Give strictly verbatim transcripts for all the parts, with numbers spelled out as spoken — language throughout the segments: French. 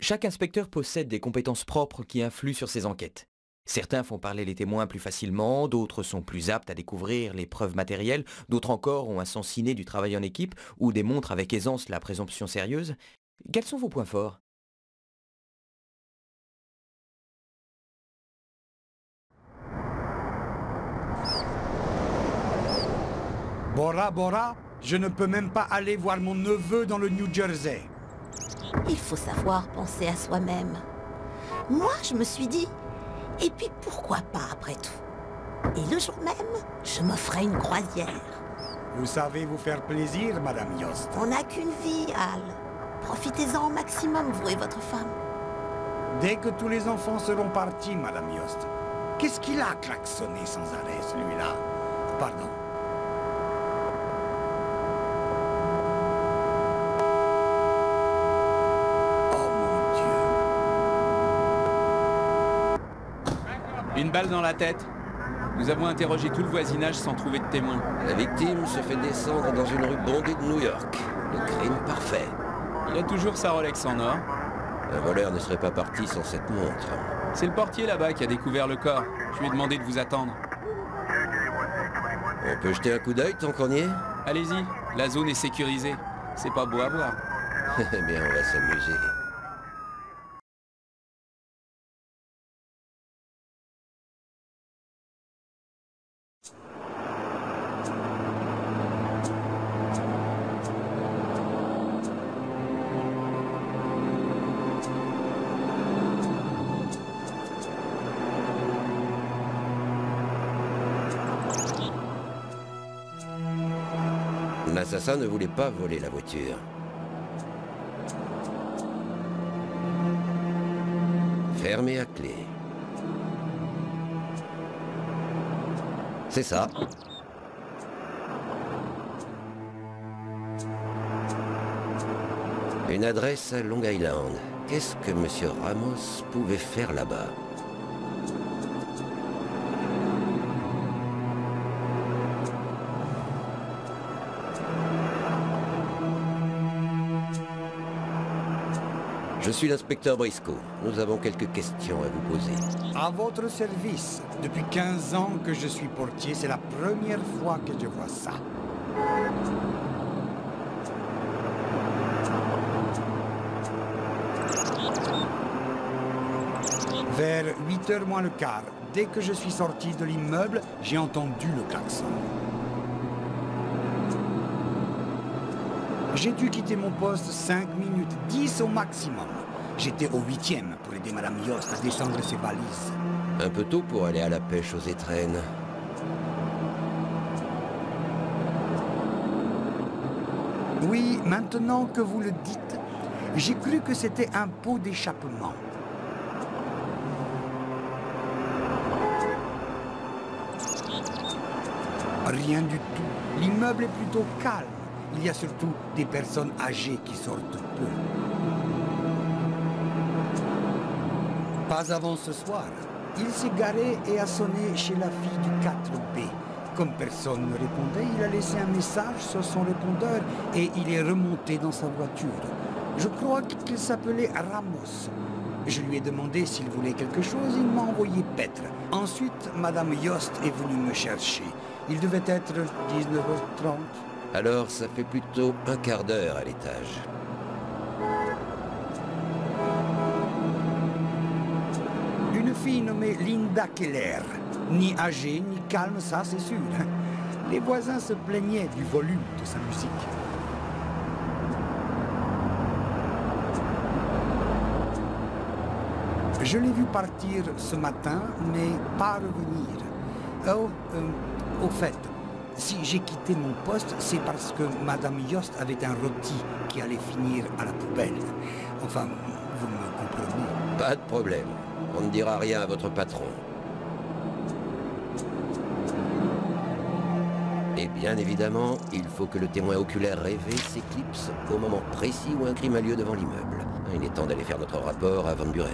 Chaque inspecteur possède des compétences propres qui influent sur ses enquêtes. Certains font parler les témoins plus facilement, d'autres sont plus aptes à découvrir les preuves matérielles, d'autres encore ont un sens inné du travail en équipe ou démontrent avec aisance la présomption sérieuse. Quels sont vos points forts? Bora Bora, je ne peux même pas aller voir mon neveu dans le New Jersey. Il faut savoir penser à soi-même. Moi, je me suis dit, et puis pourquoi pas après tout? Et le jour même, je me ferai une croisière. Vous savez vous faire plaisir, Madame Yost. On n'a qu'une vie, Al. Profitez-en au maximum, vous et votre femme. Dès que tous les enfants seront partis, Madame Yost. Qu'est-ce qu'il a klaxonné sans arrêt, celui-là? Pardon. Une balle dans la tête. Nous avons interrogé tout le voisinage sans trouver de témoin. La victime se fait descendre dans une rue bondée de New York. Le crime parfait. Il a toujours sa Rolex en or. Un voleur ne serait pas parti sans cette montre. C'est le portier là-bas qui a découvert le corps. Je lui ai demandé de vous attendre. On peut jeter un coup d'œil tant qu'on y est? Allez-y, la zone est sécurisée. C'est pas beau à voir. Eh bien, on va s'amuser. L'assassin ne voulait pas voler la voiture. Fermée à clé. C'est ça. Une adresse à Long Island. Qu'est-ce que Monsieur Ramos pouvait faire là-bas? Je suis l'inspecteur Briscoe. Nous avons quelques questions à vous poser. À votre service. Depuis quinze ans que je suis portier, c'est la première fois que je vois ça. Vers huit heures moins le quart, dès que je suis sorti de l'immeuble, j'ai entendu le klaxon. J'ai dû quitter mon poste cinq minutes, dix au maximum. J'étais au huitième pour aider Madame Yost à descendre ses valises. Un peu tôt pour aller à la pêche aux étrennes. Oui, maintenant que vous le dites, j'ai cru que c'était un pot d'échappement. Rien du tout. L'immeuble est plutôt calme. Il y a surtout des personnes âgées qui sortent peu. Pas avant ce soir. Il s'est garé et a sonné chez la fille du quatre B. Comme personne ne répondait, il a laissé un message sur son répondeur et il est remonté dans sa voiture. Je crois qu'il s'appelait Ramos. Je lui ai demandé s'il voulait quelque chose, il m'a envoyé paître. Ensuite, Madame Yost est venue me chercher. Il devait être dix-neuf heures trente. Alors, ça fait plutôt un quart d'heure à l'étage. Une fille nommée Linda Keller. Ni âgée, ni calme, ça c'est sûr. Les voisins se plaignaient du volume de sa musique. Je l'ai vu partir ce matin, mais pas revenir. Oh, euh, au fait, si j'ai quitté mon poste, c'est parce que Madame Yost avait un rôti qui allait finir à la poubelle. Enfin, vous me comprenez. Pas de problème. On ne dira rien à votre patron. Et bien évidemment, il faut que le témoin oculaire rêvé s'éclipse au moment précis où un crime a lieu devant l'immeuble. Il est temps d'aller faire notre rapport à Van Buren.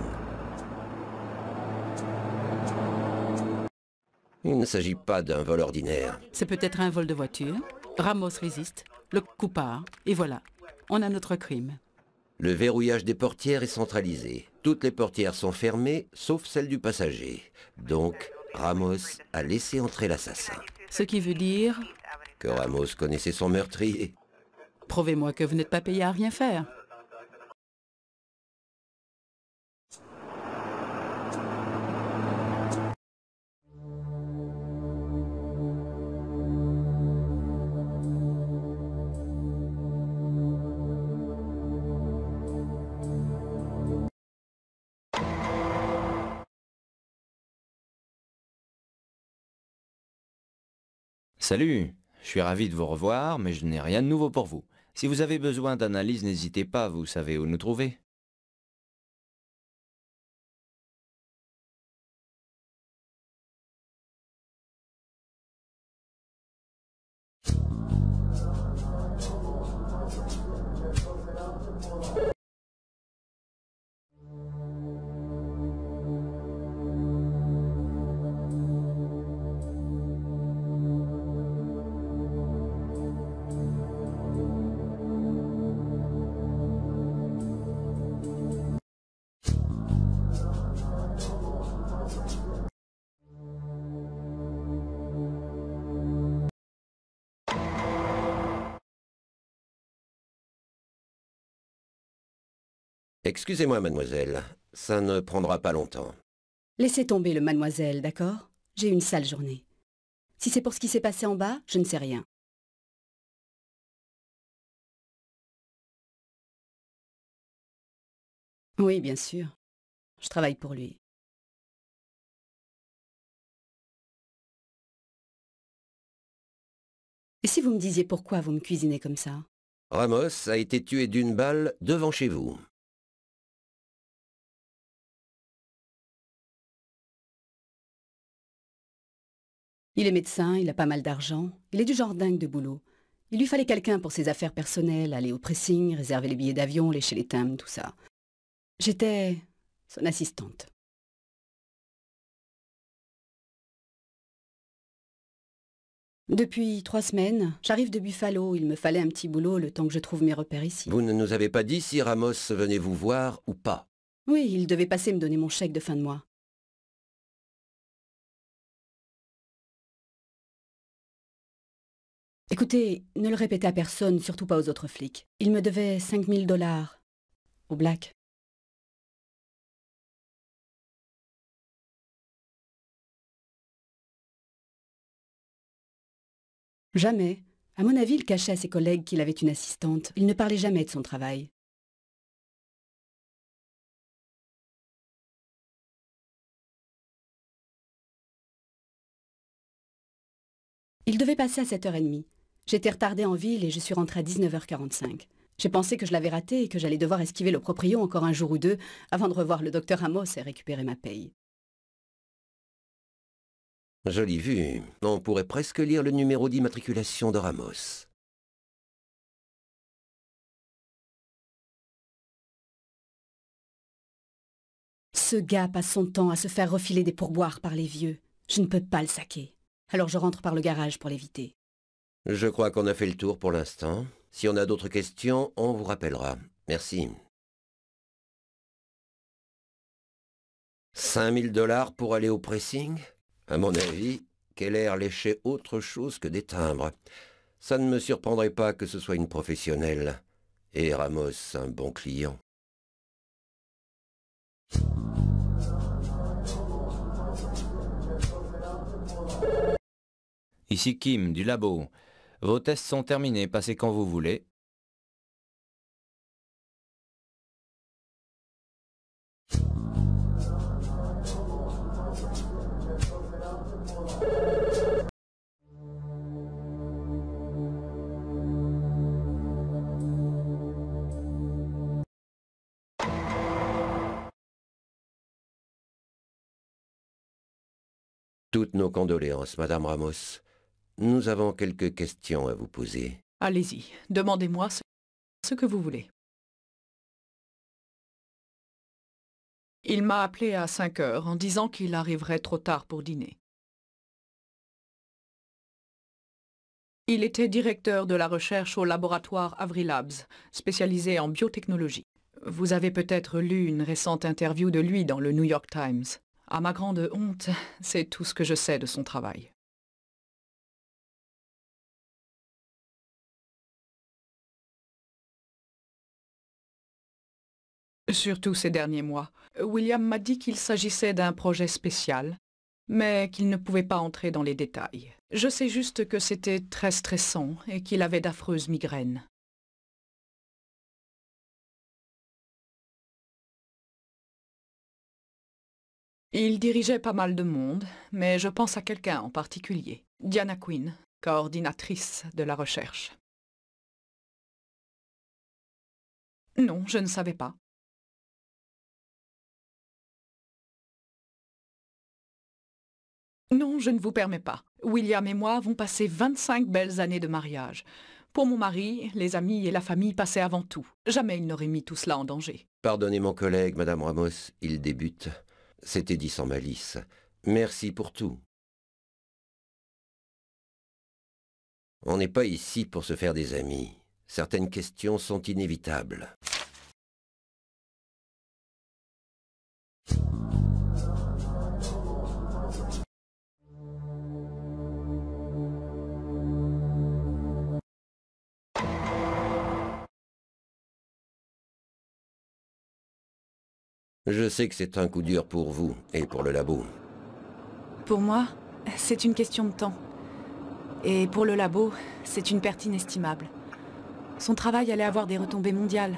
Il ne s'agit pas d'un vol ordinaire. C'est peut-être un vol de voiture. Ramos résiste, le coup part, et voilà, on a notre crime. Le verrouillage des portières est centralisé. Toutes les portières sont fermées, sauf celle du passager. Donc, Ramos a laissé entrer l'assassin. Ce qui veut dire... Que Ramos connaissait son meurtrier. Prouvez-moi que vous n'êtes pas payé à rien faire. Salut, je suis ravi de vous revoir, mais je n'ai rien de nouveau pour vous. Si vous avez besoin d'analyse, n'hésitez pas, vous savez où nous trouver. Excusez-moi, mademoiselle. Ça ne prendra pas longtemps. Laissez tomber le mademoiselle, d'accord? J'ai eu une sale journée. Si c'est pour ce qui s'est passé en bas, je ne sais rien. Oui, bien sûr. Je travaille pour lui. Et si vous me disiez pourquoi vous me cuisinez comme ça? Ramos a été tué d'une balle devant chez vous. Il est médecin, il a pas mal d'argent. Il est du genre dingue de boulot. Il lui fallait quelqu'un pour ses affaires personnelles, aller au pressing, réserver les billets d'avion, lécher les timbres, tout ça. J'étais son assistante. Depuis trois semaines, j'arrive de Buffalo. Il me fallait un petit boulot le temps que je trouve mes repères ici. Vous ne nous avez pas dit si Ramos venait vous voir ou pas. Oui, il devait passer me donner mon chèque de fin de mois. Écoutez, ne le répétez à personne, surtout pas aux autres flics. Il me devait cinq mille dollars. Au black. Jamais. À mon avis, il cachait à ses collègues qu'il avait une assistante. Il ne parlait jamais de son travail. Il devait passer à sept heures trente. J'étais retardée en ville et je suis rentrée à dix-neuf heures quarante-cinq. J'ai pensé que je l'avais raté et que j'allais devoir esquiver le proprio encore un jour ou deux avant de revoir le docteur Ramos et récupérer ma paye. Jolie vue. On pourrait presque lire le numéro d'immatriculation de Ramos. Ce gars passe son temps à se faire refiler des pourboires par les vieux. Je ne peux pas le saquer. Alors je rentre par le garage pour l'éviter. Je crois qu'on a fait le tour pour l'instant. Si on a d'autres questions, on vous rappellera. Merci. cinq mille dollars pour aller au pressing? À mon avis, Keller léchait autre chose que des timbres. Ça ne me surprendrait pas que ce soit une professionnelle. Et Ramos, un bon client. Ici Kim, du labo. Vos tests sont terminés, passez quand vous voulez. Toutes nos condoléances, Madame Ramos. Nous avons quelques questions à vous poser. Allez-y, demandez-moi ce, ce que vous voulez. Il m'a appelé à cinq heures en disant qu'il arriverait trop tard pour dîner. Il était directeur de la recherche au laboratoire Avery Labs, spécialisé en biotechnologie. Vous avez peut-être lu une récente interview de lui dans le New York Times. À ma grande honte, c'est tout ce que je sais de son travail. Surtout ces derniers mois. William m'a dit qu'il s'agissait d'un projet spécial, mais qu'il ne pouvait pas entrer dans les détails. Je sais juste que c'était très stressant et qu'il avait d'affreuses migraines. Il dirigeait pas mal de monde, mais je pense à quelqu'un en particulier. Diana Quinn, coordinatrice de la recherche. Non, je ne savais pas. Non, je ne vous permets pas. William et moi avons passé vingt-cinq belles années de mariage. Pour mon mari, les amis et la famille passaient avant tout. Jamais il n'aurait mis tout cela en danger. Pardonnez mon collègue, Madame Ramos, il débute. C'était dit sans malice. Merci pour tout. On n'est pas ici pour se faire des amis. Certaines questions sont inévitables. Je sais que c'est un coup dur pour vous et pour le labo. Pour moi, c'est une question de temps. Et pour le labo, c'est une perte inestimable. Son travail allait avoir des retombées mondiales.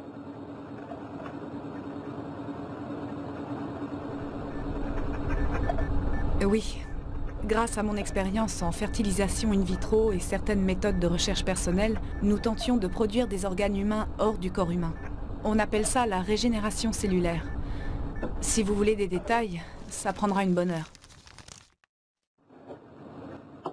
Oui, grâce à mon expérience en fertilisation in vitro et certaines méthodes de recherche personnelle, nous tentions de produire des organes humains hors du corps humain. On appelle ça la régénération cellulaire. Si vous voulez des détails, ça prendra une bonne heure. Confidentiel ?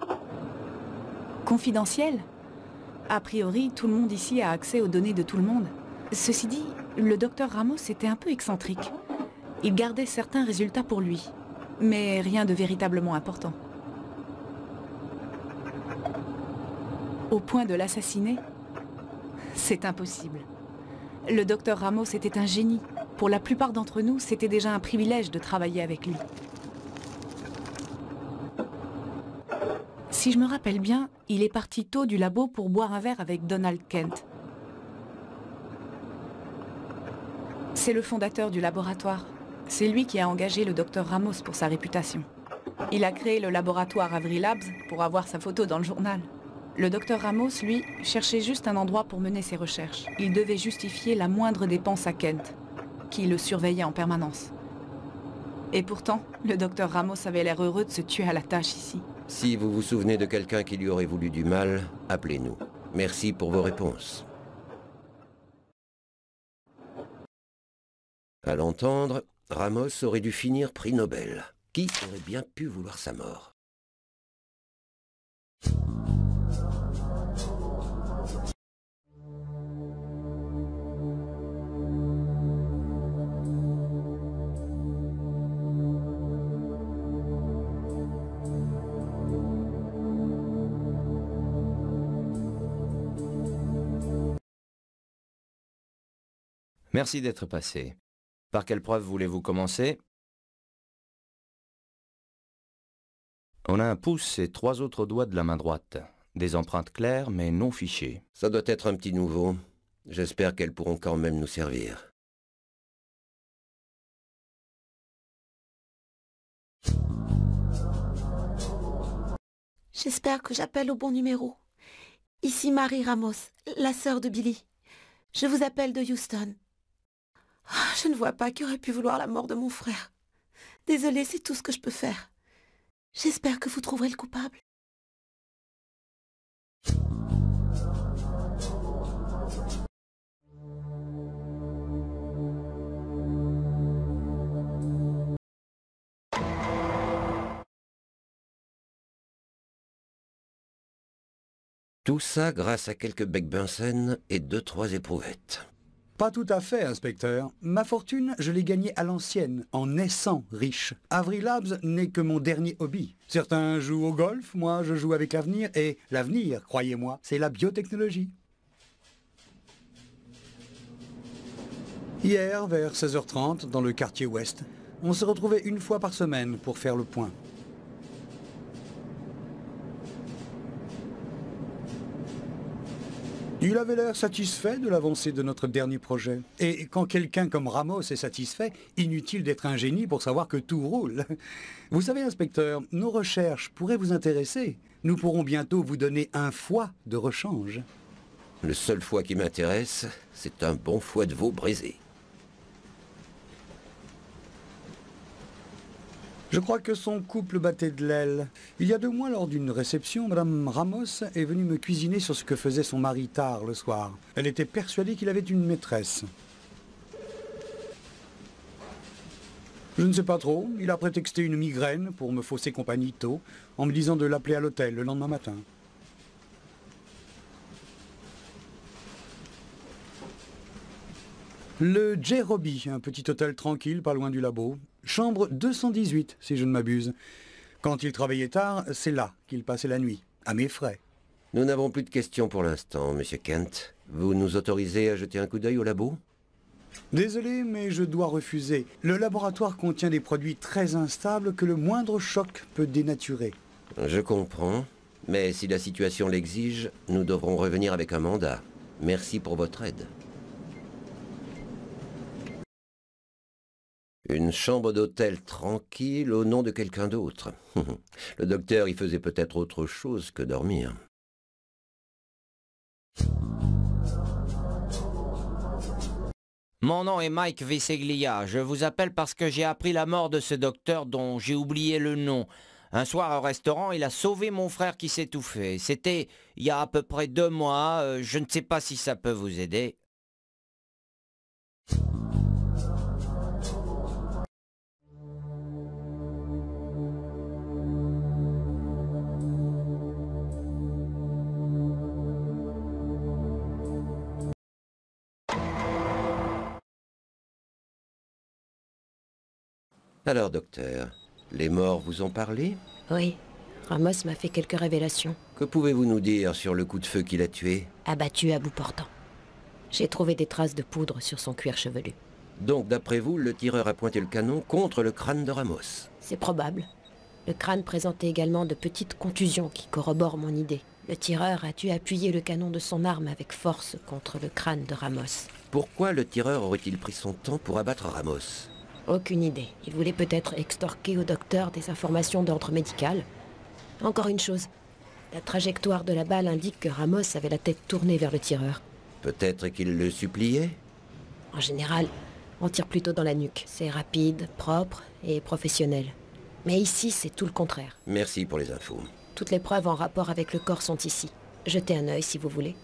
A priori, tout le monde ici a accès aux données de tout le monde. Ceci dit, le docteur Ramos était un peu excentrique. Il gardait certains résultats pour lui, mais rien de véritablement important. Au point de l'assassiner ? C'est impossible. Le docteur Ramos était un génie. Pour la plupart d'entre nous, c'était déjà un privilège de travailler avec lui. Si je me rappelle bien, il est parti tôt du labo pour boire un verre avec Donald Kent. C'est le fondateur du laboratoire. C'est lui qui a engagé le docteur Ramos pour sa réputation. Il a créé le laboratoire Avery Labs pour avoir sa photo dans le journal. Le docteur Ramos, lui, cherchait juste un endroit pour mener ses recherches. Il devait justifier la moindre dépense à Kent, qui le surveillait en permanence. Et pourtant, le docteur Ramos avait l'air heureux de se tuer à la tâche ici. Si vous vous souvenez de quelqu'un qui lui aurait voulu du mal, appelez-nous. Merci pour vos réponses. À l'entendre, Ramos aurait dû finir prix Nobel. Qui aurait bien pu vouloir sa mort ? Merci d'être passé. Par quelle preuve voulez-vous commencer? On a un pouce et trois autres doigts de la main droite. Des empreintes claires mais non fichées. Ça doit être un petit nouveau. J'espère qu'elles pourront quand même nous servir. J'espère que j'appelle au bon numéro. Ici Marie Ramos, la sœur de Billy. Je vous appelle de Houston. Oh, je ne vois pas qui aurait pu vouloir la mort de mon frère. Désolée, c'est tout ce que je peux faire. J'espère que vous trouverez le coupable. Tout ça grâce à quelques Beck Bunsen et deux, trois éprouvettes. Pas tout à fait, inspecteur. Ma fortune, je l'ai gagnée à l'ancienne, en naissant riche. Avery Labs n'est que mon dernier hobby. Certains jouent au golf, moi je joue avec l'avenir, et l'avenir, croyez-moi, c'est la biotechnologie. Hier, vers seize heures trente, dans le quartier ouest, on se retrouvait une fois par semaine pour faire le point. Il avait l'air satisfait de l'avancée de notre dernier projet. Et quand quelqu'un comme Ramos est satisfait, inutile d'être un génie pour savoir que tout roule. Vous savez, inspecteur, nos recherches pourraient vous intéresser. Nous pourrons bientôt vous donner un foie de rechange. Le seul foie qui m'intéresse, c'est un bon foie de veau brisé. Je crois que son couple battait de l'aile. Il y a deux mois, lors d'une réception, Madame Ramos est venue me cuisiner sur ce que faisait son mari tard le soir. Elle était persuadée qu'il avait une maîtresse. Je ne sais pas trop. Il a prétexté une migraine pour me fausser compagnie tôt, en me disant de l'appeler à l'hôtel le lendemain matin. Le J. Robbie, un petit hôtel tranquille, pas loin du labo. Chambre deux cent dix-huit, si je ne m'abuse. Quand il travaillait tard, c'est là qu'il passait la nuit, à mes frais. Nous n'avons plus de questions pour l'instant, Monsieur Kent. Vous nous autorisez à jeter un coup d'œil au labo? Désolé, mais je dois refuser. Le laboratoire contient des produits très instables que le moindre choc peut dénaturer. Je comprends, mais si la situation l'exige, nous devrons revenir avec un mandat. Merci pour votre aide. Une chambre d'hôtel tranquille au nom de quelqu'un d'autre. Le docteur y faisait peut-être autre chose que dormir. Mon nom est Mike Veseglia. Je vous appelle parce que j'ai appris la mort de ce docteur dont j'ai oublié le nom. Un soir au restaurant, il a sauvé mon frère qui s'étouffait. C'était il y a à peu près deux mois. Euh, je ne sais pas si ça peut vous aider. Alors, docteur, les morts vous ont parlé? Oui, Ramos m'a fait quelques révélations. Que pouvez-vous nous dire sur le coup de feu qui l'a tué? Abattu à bout portant. J'ai trouvé des traces de poudre sur son cuir chevelu. Donc, d'après vous, le tireur a pointé le canon contre le crâne de Ramos? C'est probable. Le crâne présentait également de petites contusions qui corroborent mon idée. Le tireur a dû appuyer le canon de son arme avec force contre le crâne de Ramos. Pourquoi le tireur aurait-il pris son temps pour abattre Ramos? Aucune idée. Il voulait peut-être extorquer au docteur des informations d'ordre médical. Encore une chose. La trajectoire de la balle indique que Ramos avait la tête tournée vers le tireur. Peut-être qu'il le suppliait? En général, on tire plutôt dans la nuque. C'est rapide, propre et professionnel. Mais ici, c'est tout le contraire. Merci pour les infos. Toutes les preuves en rapport avec le corps sont ici. Jetez un œil si vous voulez.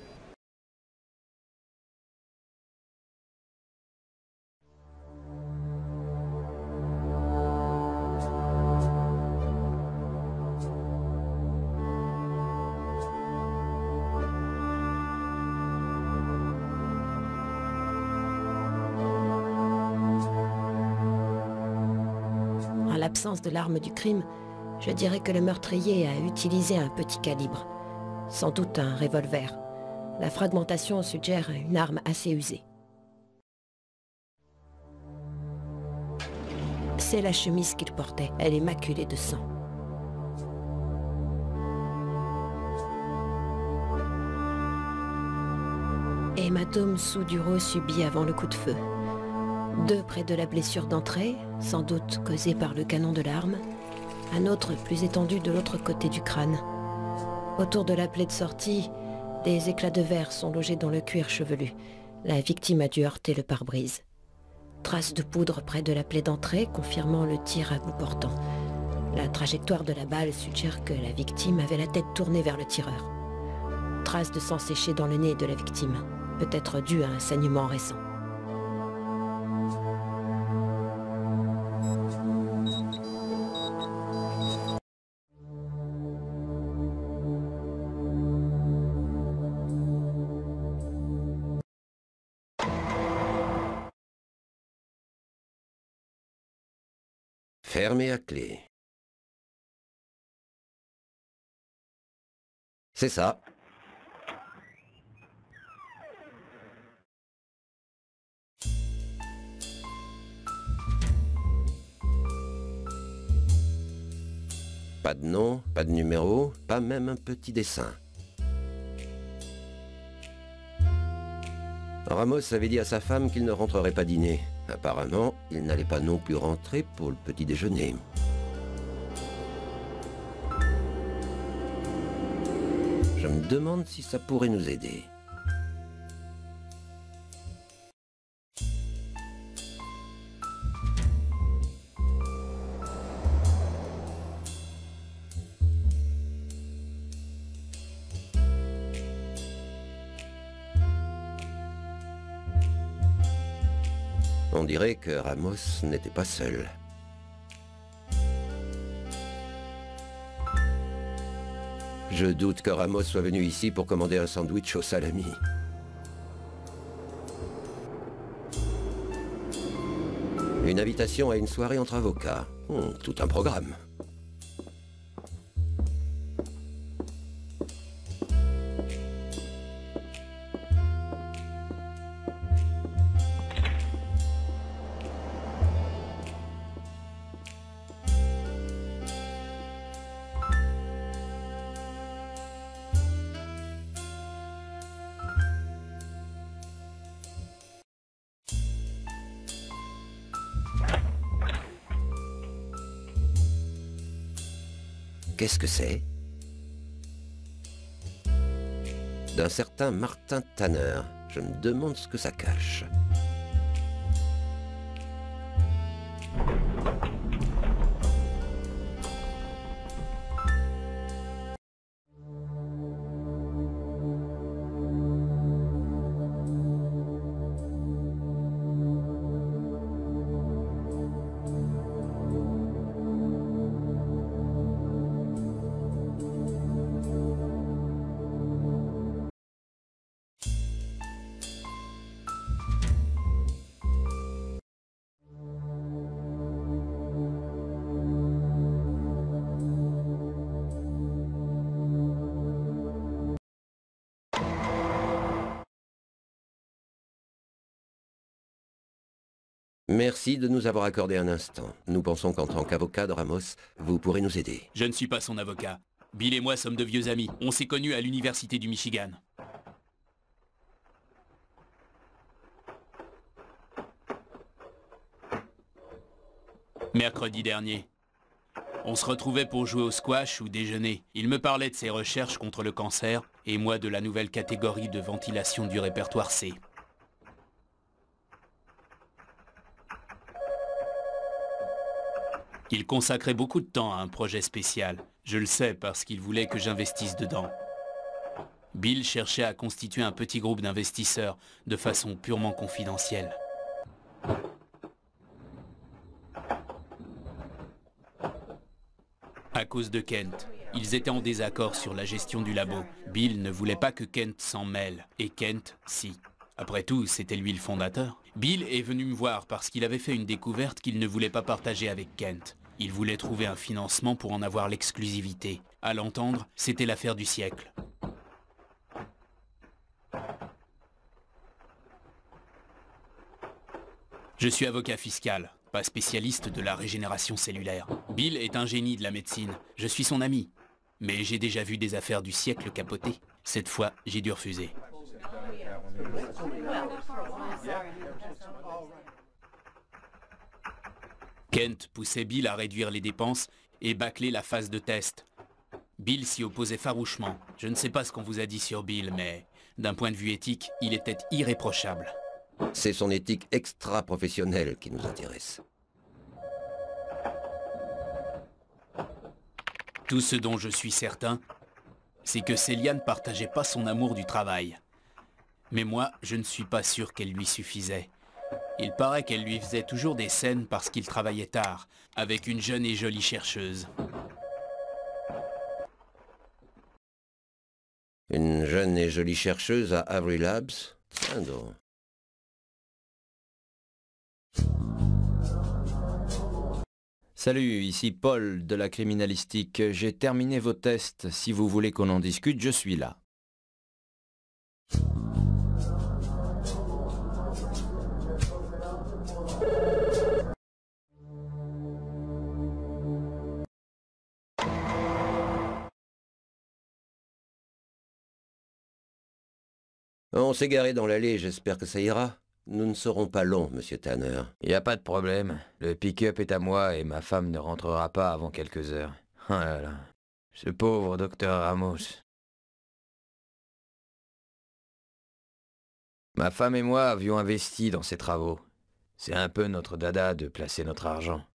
En l'absence de l'arme du crime, je dirais que le meurtrier a utilisé un petit calibre. Sans doute un revolver. La fragmentation suggère une arme assez usée. C'est la chemise qu'il portait. Elle est maculée de sang. Hématome sous-duro subi avant le coup de feu. Deux près de la blessure d'entrée, sans doute causée par le canon de l'arme. Un autre plus étendu de l'autre côté du crâne. Autour de la plaie de sortie, des éclats de verre sont logés dans le cuir chevelu. La victime a dû heurter le pare-brise. Traces de poudre près de la plaie d'entrée, confirmant le tir à bout portant. La trajectoire de la balle suggère que la victime avait la tête tournée vers le tireur. Traces de sang séché dans le nez de la victime, peut-être dû à un saignement récent. Fermé à clé. C'est ça. Pas de nom, pas de numéro, pas même un petit dessin. Ramos avait dit à sa femme qu'il ne rentrerait pas dîner. Apparemment, il n'allait pas non plus rentrer pour le petit déjeuner. Je me demande si ça pourrait nous aider. On dirait que Ramos n'était pas seul. Je doute que Ramos soit venu ici pour commander un sandwich au salami. Une invitation à une soirée entre avocats. Hmm, tout un programme. Qu'est-ce que c'est? D'un certain Martin Tanner. Je me demande ce que ça cache. Merci de nous avoir accordé un instant. Nous pensons qu'en tant qu'avocat de Ramos, vous pourrez nous aider. Je ne suis pas son avocat. Bill et moi sommes de vieux amis. On s'est connus à l'université du Michigan. Mercredi dernier. On se retrouvait pour jouer au squash ou déjeuner. Il me parlait de ses recherches contre le cancer et moi de la nouvelle catégorie de ventilation du répertoire C. Il consacrait beaucoup de temps à un projet spécial. Je le sais parce qu'il voulait que j'investisse dedans. Bill cherchait à constituer un petit groupe d'investisseurs de façon purement confidentielle. À cause de Kent, ils étaient en désaccord sur la gestion du labo. Bill ne voulait pas que Kent s'en mêle, et Kent, si. Après tout, c'était lui le fondateur. Bill est venu me voir parce qu'il avait fait une découverte qu'il ne voulait pas partager avec Kent. Il voulait trouver un financement pour en avoir l'exclusivité. À l'entendre, c'était l'affaire du siècle. Je suis avocat fiscal, pas spécialiste de la régénération cellulaire. Bill est un génie de la médecine. Je suis son ami. Mais j'ai déjà vu des affaires du siècle capoter. Cette fois, j'ai dû refuser. Kent poussait Bill à réduire les dépenses et bâcler la phase de test. Bill s'y opposait farouchement. Je ne sais pas ce qu'on vous a dit sur Bill, mais d'un point de vue éthique, il était irréprochable. C'est son éthique extra-professionnelle qui nous intéresse. Tout ce dont je suis certain, c'est que Celia ne partageait pas son amour du travail. Mais moi, je ne suis pas sûr qu'elle lui suffisait. Il paraît qu'elle lui faisait toujours des scènes parce qu'il travaillait tard, avec une jeune et jolie chercheuse. Une jeune et jolie chercheuse à Avery Labs? Tiens donc. Salut, ici Paul de la criminalistique. J'ai terminé vos tests. Si vous voulez qu'on en discute, je suis là. On s'est garé dans l'allée, j'espère que ça ira. Nous ne serons pas longs, monsieur Tanner. Il n'y a pas de problème. Le pick-up est à moi et ma femme ne rentrera pas avant quelques heures. Oh là là, ce pauvre docteur Ramos. Ma femme et moi avions investi dans ces travaux. C'est un peu notre dada de placer notre argent.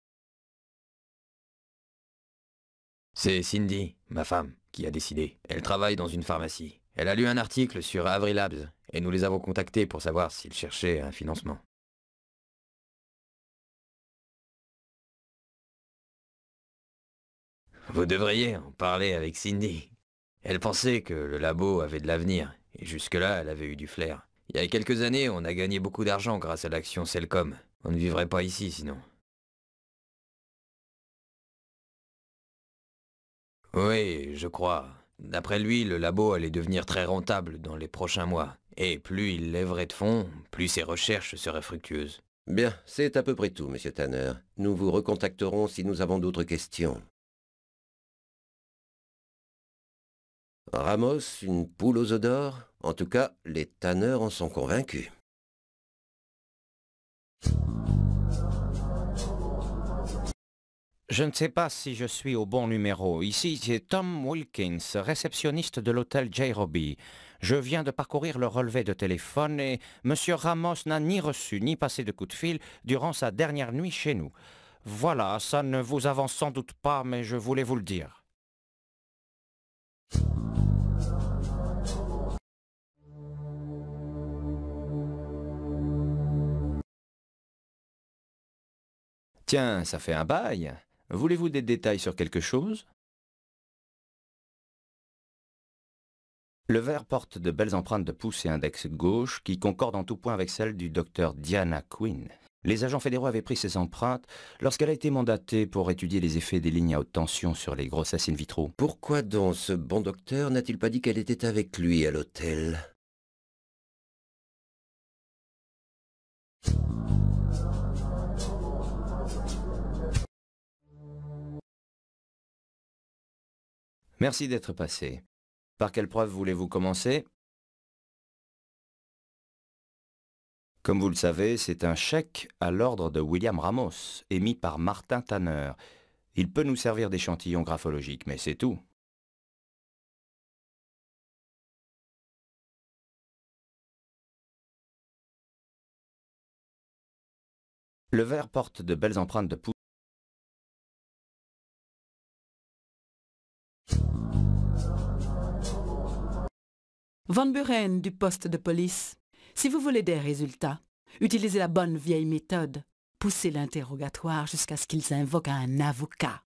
C'est Cindy, ma femme, qui a décidé. Elle travaille dans une pharmacie. Elle a lu un article sur Avery Labs et nous les avons contactés pour savoir s'ils cherchaient un financement. Vous devriez en parler avec Cindy. Elle pensait que le labo avait de l'avenir et jusque-là, elle avait eu du flair. Il y a quelques années, on a gagné beaucoup d'argent grâce à l'action Cellcom. On ne vivrait pas ici sinon. Oui, je crois. D'après lui, le labo allait devenir très rentable dans les prochains mois. Et plus il lèverait de fonds, plus ses recherches seraient fructueuses. Bien, c'est à peu près tout, monsieur Tanner. Nous vous recontacterons si nous avons d'autres questions. Ramos, une poule aux œufs d'or? En tout cas, les Tanner en sont convaincus. Je ne sais pas si je suis au bon numéro. Ici, c'est Tom Wilkins, réceptionniste de l'hôtel J. Robbie. Je viens de parcourir le relevé de téléphone et M. Ramos n'a ni reçu ni passé de coup de fil durant sa dernière nuit chez nous. Voilà, ça ne vous avance sans doute pas, mais je voulais vous le dire. Tiens, ça fait un bail. Voulez-vous des détails sur quelque chose? Le verre porte de belles empreintes de pouce et index gauche qui concordent en tout point avec celles du docteur Diana Quinn. Les agents fédéraux avaient pris ces empreintes lorsqu'elle a été mandatée pour étudier les effets des lignes à haute tension sur les grossesses in vitro. Pourquoi donc ce bon docteur n'a-t-il pas dit qu'elle était avec lui à l'hôtel? Merci d'être passé. Par quelle preuve voulez-vous commencer? Comme vous le savez, c'est un chèque à l'ordre de William Ramos, émis par Martin Tanner. Il peut nous servir d'échantillon graphologique, mais c'est tout. Le verre porte de belles empreintes de pouce. Van Buren du poste de police. Si vous voulez des résultats, utilisez la bonne vieille méthode. Poussez l'interrogatoire jusqu'à ce qu'ils invoquent un avocat.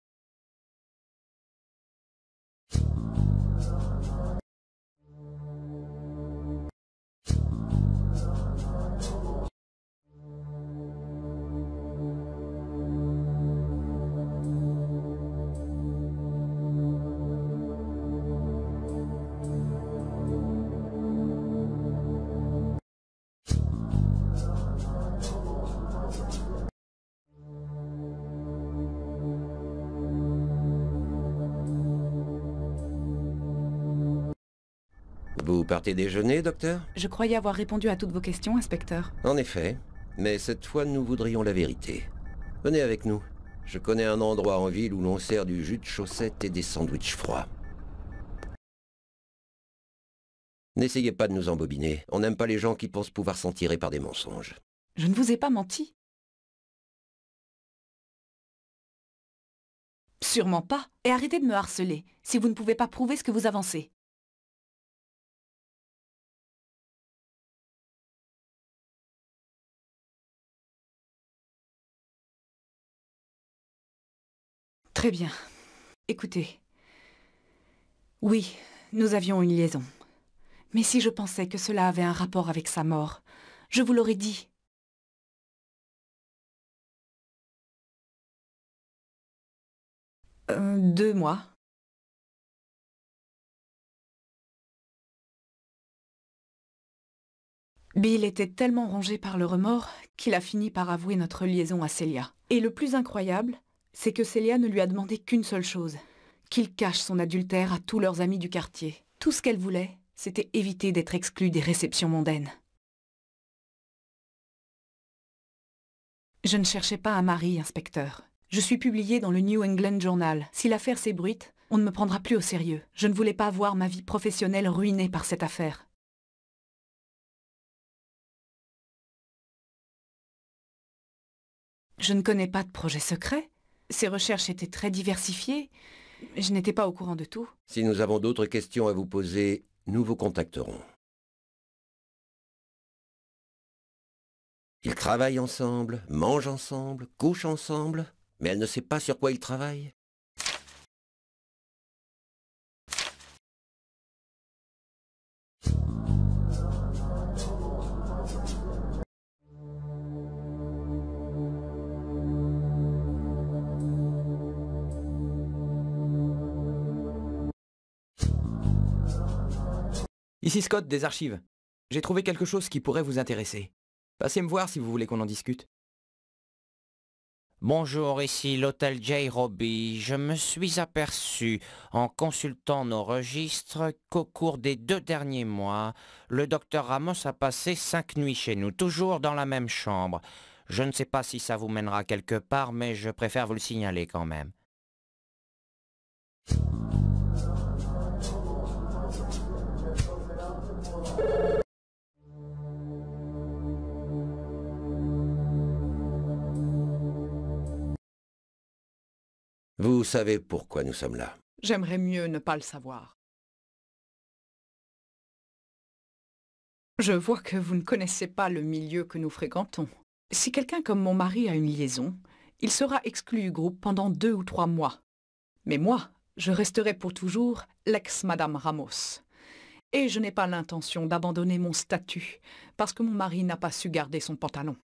Vous partez déjeuner, docteur? Je croyais avoir répondu à toutes vos questions, inspecteur. En effet, mais cette fois nous voudrions la vérité. Venez avec nous. Je connais un endroit en ville où l'on sert du jus de chaussette et des sandwichs froids. N'essayez pas de nous embobiner. On n'aime pas les gens qui pensent pouvoir s'en tirer par des mensonges. Je ne vous ai pas menti. Sûrement pas. Et arrêtez de me harceler, si vous ne pouvez pas prouver ce que vous avancez. Très bien. Écoutez. Oui, nous avions une liaison. Mais si je pensais que cela avait un rapport avec sa mort, je vous l'aurais dit. Euh, deux mois. Bill était tellement rongé par le remords qu'il a fini par avouer notre liaison à Celia. Et le plus incroyable, c'est que Celia ne lui a demandé qu'une seule chose, qu'il cache son adultère à tous leurs amis du quartier. Tout ce qu'elle voulait, c'était éviter d'être exclu des réceptions mondaines. Je ne cherchais pas un mari, inspecteur. Je suis publiée dans le New England Journal. Si l'affaire s'ébruite, on ne me prendra plus au sérieux. Je ne voulais pas voir ma vie professionnelle ruinée par cette affaire. Je ne connais pas de projet secret. Ces recherches étaient très diversifiées. Je n'étais pas au courant de tout. Si nous avons d'autres questions à vous poser, nous vous contacterons. Ils travaillent ensemble, mangent ensemble, couchent ensemble, mais elle ne sait pas sur quoi ils travaillent. Ici Scott des archives. J'ai trouvé quelque chose qui pourrait vous intéresser. Passez me voir si vous voulez qu'on en discute. Bonjour, ici l'hôtel J. Robbie. Je me suis aperçu, en consultant nos registres, qu'au cours des deux derniers mois, le docteur Ramos a passé cinq nuits chez nous, toujours dans la même chambre. Je ne sais pas si ça vous mènera quelque part, mais je préfère vous le signaler quand même. Vous savez pourquoi nous sommes là. J'aimerais mieux ne pas le savoir. Je vois que vous ne connaissez pas le milieu que nous fréquentons. Si quelqu'un comme mon mari a une liaison, il sera exclu du groupe pendant deux ou trois mois. Mais moi, je resterai pour toujours l'ex-Madame Ramos. Et je n'ai pas l'intention d'abandonner mon statut parce que mon mari n'a pas su garder son pantalon.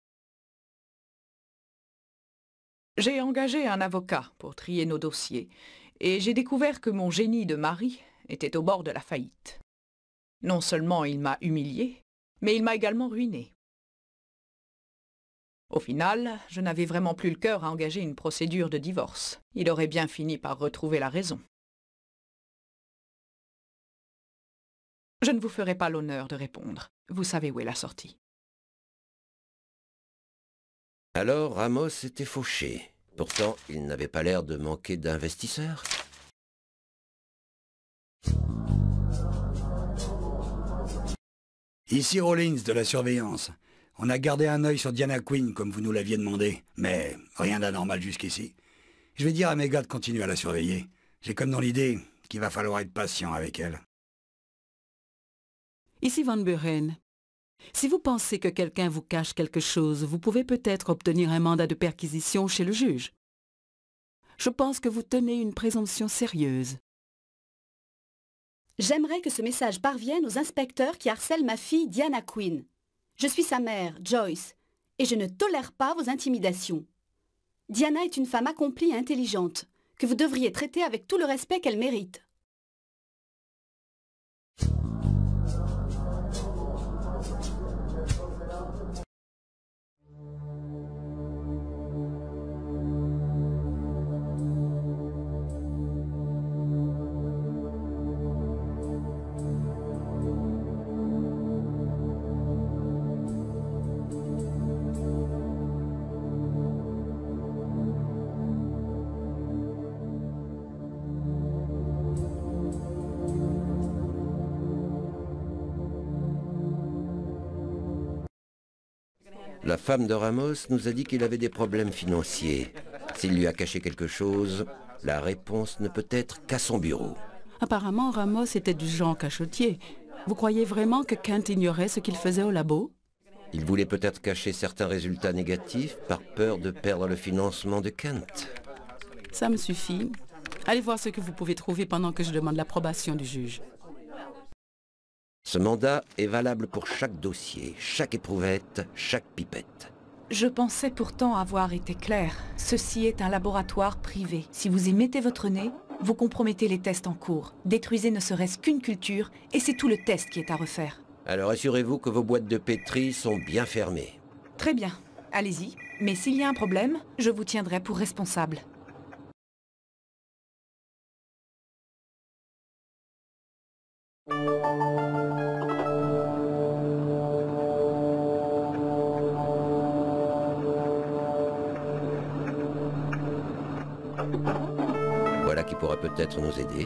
J'ai engagé un avocat pour trier nos dossiers et j'ai découvert que mon génie de mari était au bord de la faillite. Non seulement il m'a humilié, mais il m'a également ruiné. Au final, je n'avais vraiment plus le cœur à engager une procédure de divorce. Il aurait bien fini par retrouver la raison. Je ne vous ferai pas l'honneur de répondre. Vous savez où est la sortie. Alors Ramos était fauché. Pourtant, il n'avait pas l'air de manquer d'investisseurs. Ici Rollins de la surveillance. On a gardé un œil sur Diana Quinn comme vous nous l'aviez demandé, mais rien d'anormal jusqu'ici. Je vais dire à mes gars de continuer à la surveiller. J'ai comme dans l'idée qu'il va falloir être patient avec elle. Ici Van Buren. Si vous pensez que quelqu'un vous cache quelque chose, vous pouvez peut-être obtenir un mandat de perquisition chez le juge. Je pense que vous tenez une présomption sérieuse. J'aimerais que ce message parvienne aux inspecteurs qui harcèlent ma fille Diana Quinn. Je suis sa mère, Joyce, et je ne tolère pas vos intimidations. Diana est une femme accomplie et intelligente, que vous devriez traiter avec tout le respect qu'elle mérite. La femme de Ramos nous a dit qu'il avait des problèmes financiers. S'il lui a caché quelque chose, la réponse ne peut être qu'à son bureau. Apparemment, Ramos était du genre cachotier. Vous croyez vraiment que Kent ignorait ce qu'il faisait au labo? Il voulait peut-être cacher certains résultats négatifs par peur de perdre le financement de Kent. Ça me suffit. Allez voir ce que vous pouvez trouver pendant que je demande l'approbation du juge. Ce mandat est valable pour chaque dossier, chaque éprouvette, chaque pipette. Je pensais pourtant avoir été clair. Ceci est un laboratoire privé. Si vous y mettez votre nez, vous compromettez les tests en cours. Détruisez ne serait-ce qu'une culture, et c'est tout le test qui est à refaire. Alors assurez-vous que vos boîtes de pétri sont bien fermées. Très bien, allez-y. Mais s'il y a un problème, je vous tiendrai pour responsable. Voilà qui pourra peut-être nous aider.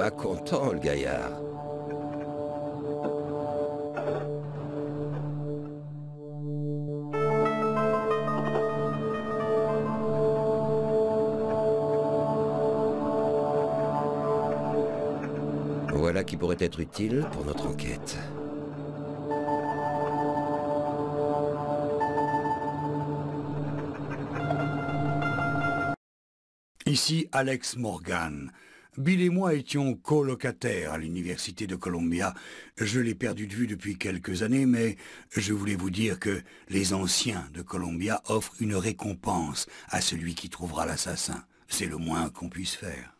Pas content, le gaillard. Voilà qui pourrait être utile pour notre enquête. Ici Alex Morgan. Bill et moi étions colocataires à l'université de Columbia. Je l'ai perdu de vue depuis quelques années, mais je voulais vous dire que les anciens de Columbia offrent une récompense à celui qui trouvera l'assassin. C'est le moins qu'on puisse faire.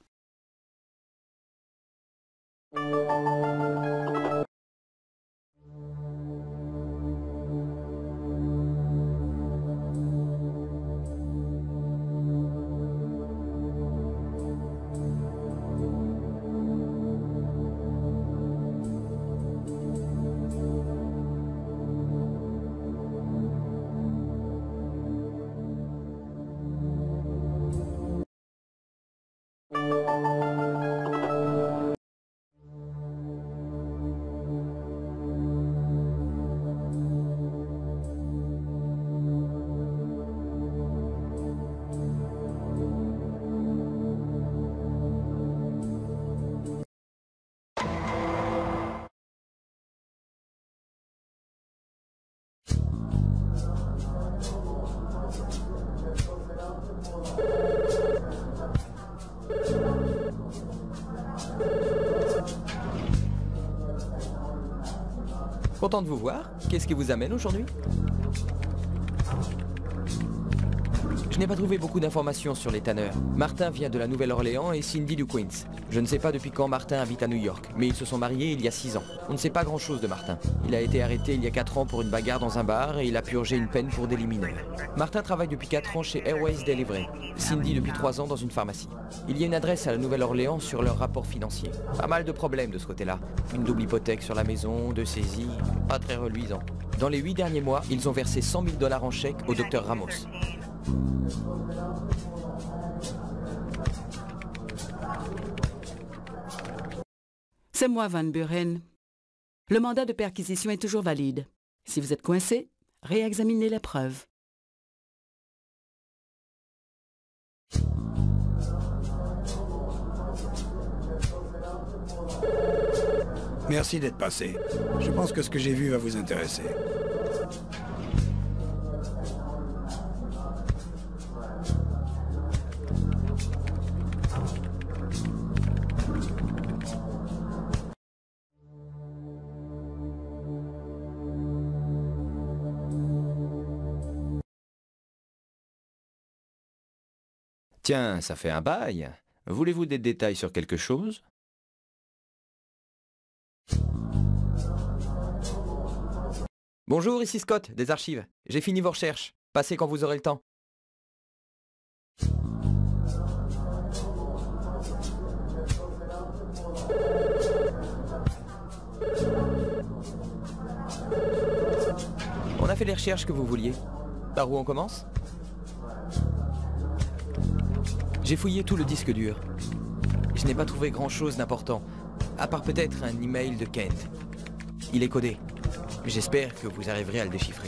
Content de vous voir. Qu'est-ce qui vous amène aujourd'hui? Je n'ai pas trouvé beaucoup d'informations sur les tanneurs. Martin vient de la Nouvelle-Orléans et Cindy du Queens. Je ne sais pas depuis quand Martin habite à New York, mais ils se sont mariés il y a six ans. On ne sait pas grand-chose de Martin. Il a été arrêté il y a quatre ans pour une bagarre dans un bar et il a purgé une peine pour délit mineur. Martin travaille depuis quatre ans chez Airways Delivery. Cindy depuis trois ans dans une pharmacie. Il y a une adresse à la Nouvelle-Orléans sur leur rapport financier. Pas mal de problèmes de ce côté-là. Une double hypothèque sur la maison, deux saisies, pas très reluisant. Dans les huit derniers mois, ils ont versé cent mille dollars en chèque au docteur Ramos. C'est moi, Van Buren. Le mandat de perquisition est toujours valide. Si vous êtes coincé, réexaminez les preuves. Merci d'être passé. Je pense que ce que j'ai vu va vous intéresser. Tiens, ça fait un bail. Voulez-vous des détails sur quelque chose? Bonjour, ici Scott, des archives. J'ai fini vos recherches. Passez quand vous aurez le temps. On a fait les recherches que vous vouliez. Par où on commence? J'ai fouillé tout le disque dur. Je n'ai pas trouvé grand-chose d'important, à part peut-être un email de Kent. Il est codé. J'espère que vous arriverez à le déchiffrer.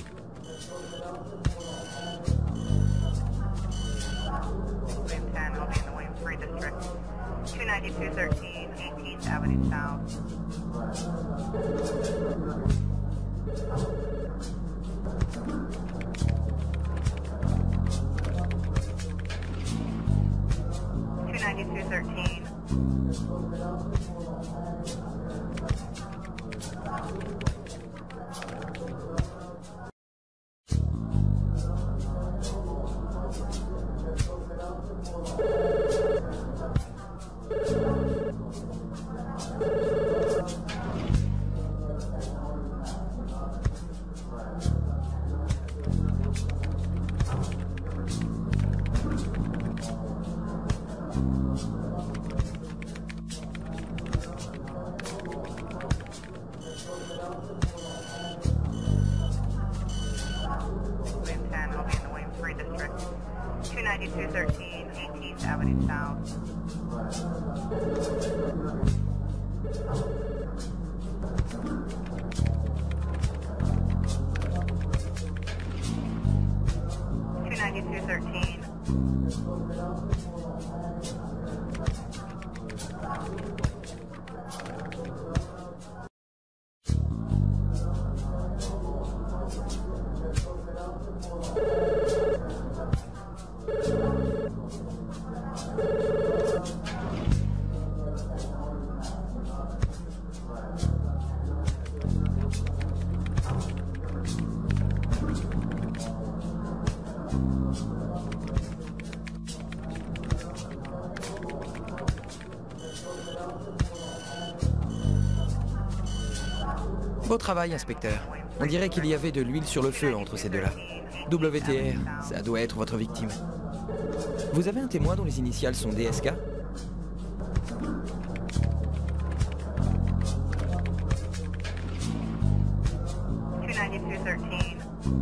two ninety-two thirteen eighteenth Avenue South. Beau travail, inspecteur. On dirait qu'il y avait de l'huile sur le feu entre ces deux-là. W T R, ça doit être votre victime. Vous avez un témoin dont les initiales sont D S K? two ninety-two thirteen.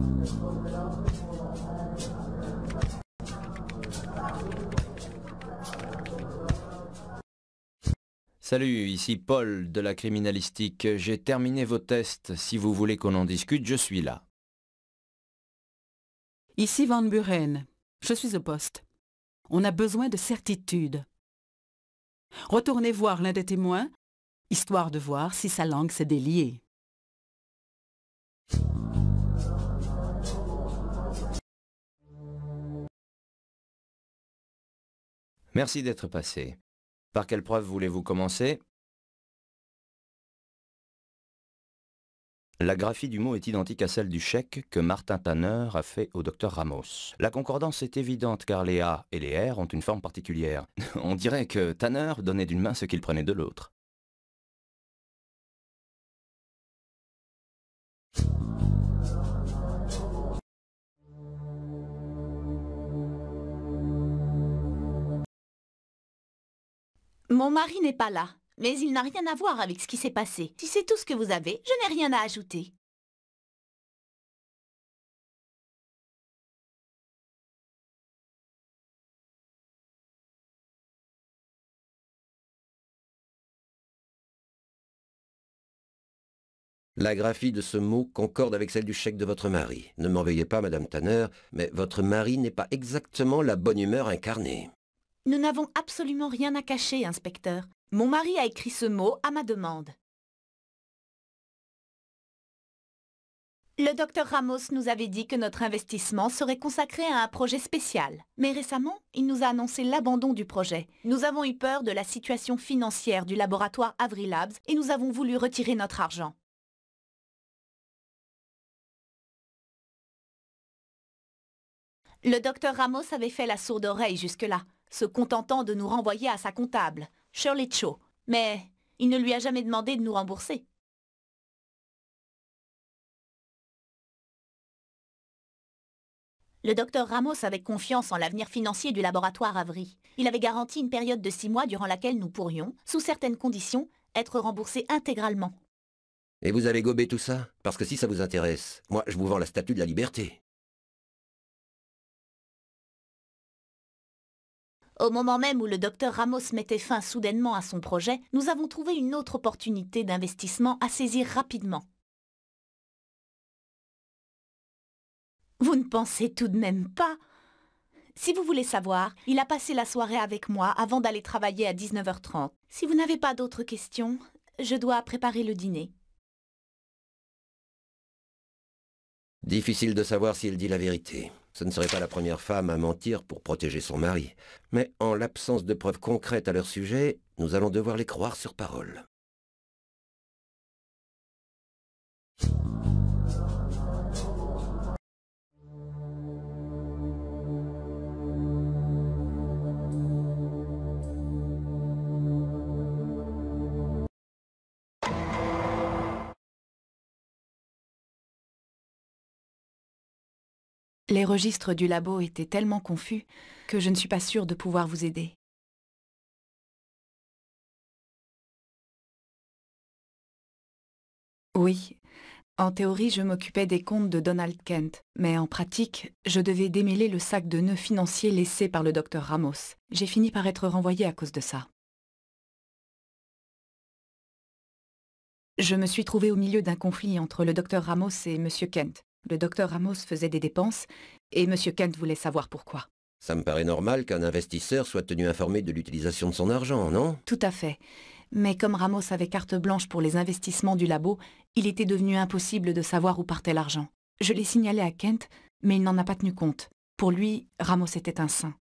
Salut, ici Paul de la criminalistique. J'ai terminé vos tests. Si vous voulez qu'on en discute, je suis là. Ici Van Buren. Je suis au poste. On a besoin de certitude. Retournez voir l'un des témoins, histoire de voir si sa langue s'est déliée. Merci d'être passé. Par quelle preuve voulez-vous commencer? La graphie du mot est identique à celle du chèque que Martin Tanner a fait au docteur Ramos. La concordance est évidente car les A et les R ont une forme particulière. On dirait que Tanner donnait d'une main ce qu'il prenait de l'autre. Mon mari n'est pas là, mais il n'a rien à voir avec ce qui s'est passé. Si c'est tout ce que vous avez, je n'ai rien à ajouter. La graphie de ce mot concorde avec celle du chèque de votre mari. Ne m'en veuillez pas, Madame Tanner, mais votre mari n'est pas exactement la bonne humeur incarnée. Nous n'avons absolument rien à cacher, inspecteur. Mon mari a écrit ce mot à ma demande. Le docteur Ramos nous avait dit que notre investissement serait consacré à un projet spécial. Mais récemment, il nous a annoncé l'abandon du projet. Nous avons eu peur de la situation financière du laboratoire Avery Labs et nous avons voulu retirer notre argent. Le docteur Ramos avait fait la sourde oreille jusque-là, se contentant de nous renvoyer à sa comptable, Shirley Cho. Mais il ne lui a jamais demandé de nous rembourser. Le docteur Ramos avait confiance en l'avenir financier du laboratoire Avery. Il avait garanti une période de six mois durant laquelle nous pourrions, sous certaines conditions, être remboursés intégralement. Et vous avez gobé tout ça? Parce que si ça vous intéresse, moi je vous vends la statue de la liberté. Au moment même où le docteur Ramos mettait fin soudainement à son projet, nous avons trouvé une autre opportunité d'investissement à saisir rapidement. Vous ne pensez tout de même pas? Si vous voulez savoir, il a passé la soirée avec moi avant d'aller travailler à dix-neuf heures trente. Si vous n'avez pas d'autres questions, je dois préparer le dîner. Difficile de savoir si elle dit la vérité. Ce ne serait pas la première femme à mentir pour protéger son mari. Mais en l'absence de preuves concrètes à leur sujet, nous allons devoir les croire sur parole. Les registres du labo étaient tellement confus que je ne suis pas sûre de pouvoir vous aider. Oui, en théorie, je m'occupais des comptes de Donald Kent, mais en pratique, je devais démêler le sac de nœuds financiers laissé par le docteur Ramos. J'ai fini par être renvoyée à cause de ça. Je me suis trouvée au milieu d'un conflit entre le docteur Ramos et monsieur Kent. Le docteur Ramos faisait des dépenses et monsieur Kent voulait savoir pourquoi. Ça me paraît normal qu'un investisseur soit tenu informé de l'utilisation de son argent, non? Tout à fait. Mais comme Ramos avait carte blanche pour les investissements du labo, il était devenu impossible de savoir où partait l'argent. Je l'ai signalé à Kent, mais il n'en a pas tenu compte. Pour lui, Ramos était un saint.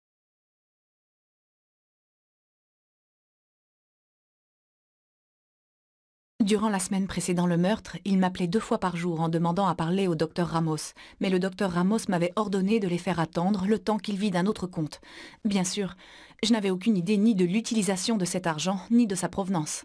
Durant la semaine précédant le meurtre, il m'appelait deux fois par jour en demandant à parler au docteur Ramos. Mais le docteur Ramos m'avait ordonné de les faire attendre le temps qu'il vide un autre compte. Bien sûr, je n'avais aucune idée ni de l'utilisation de cet argent, ni de sa provenance.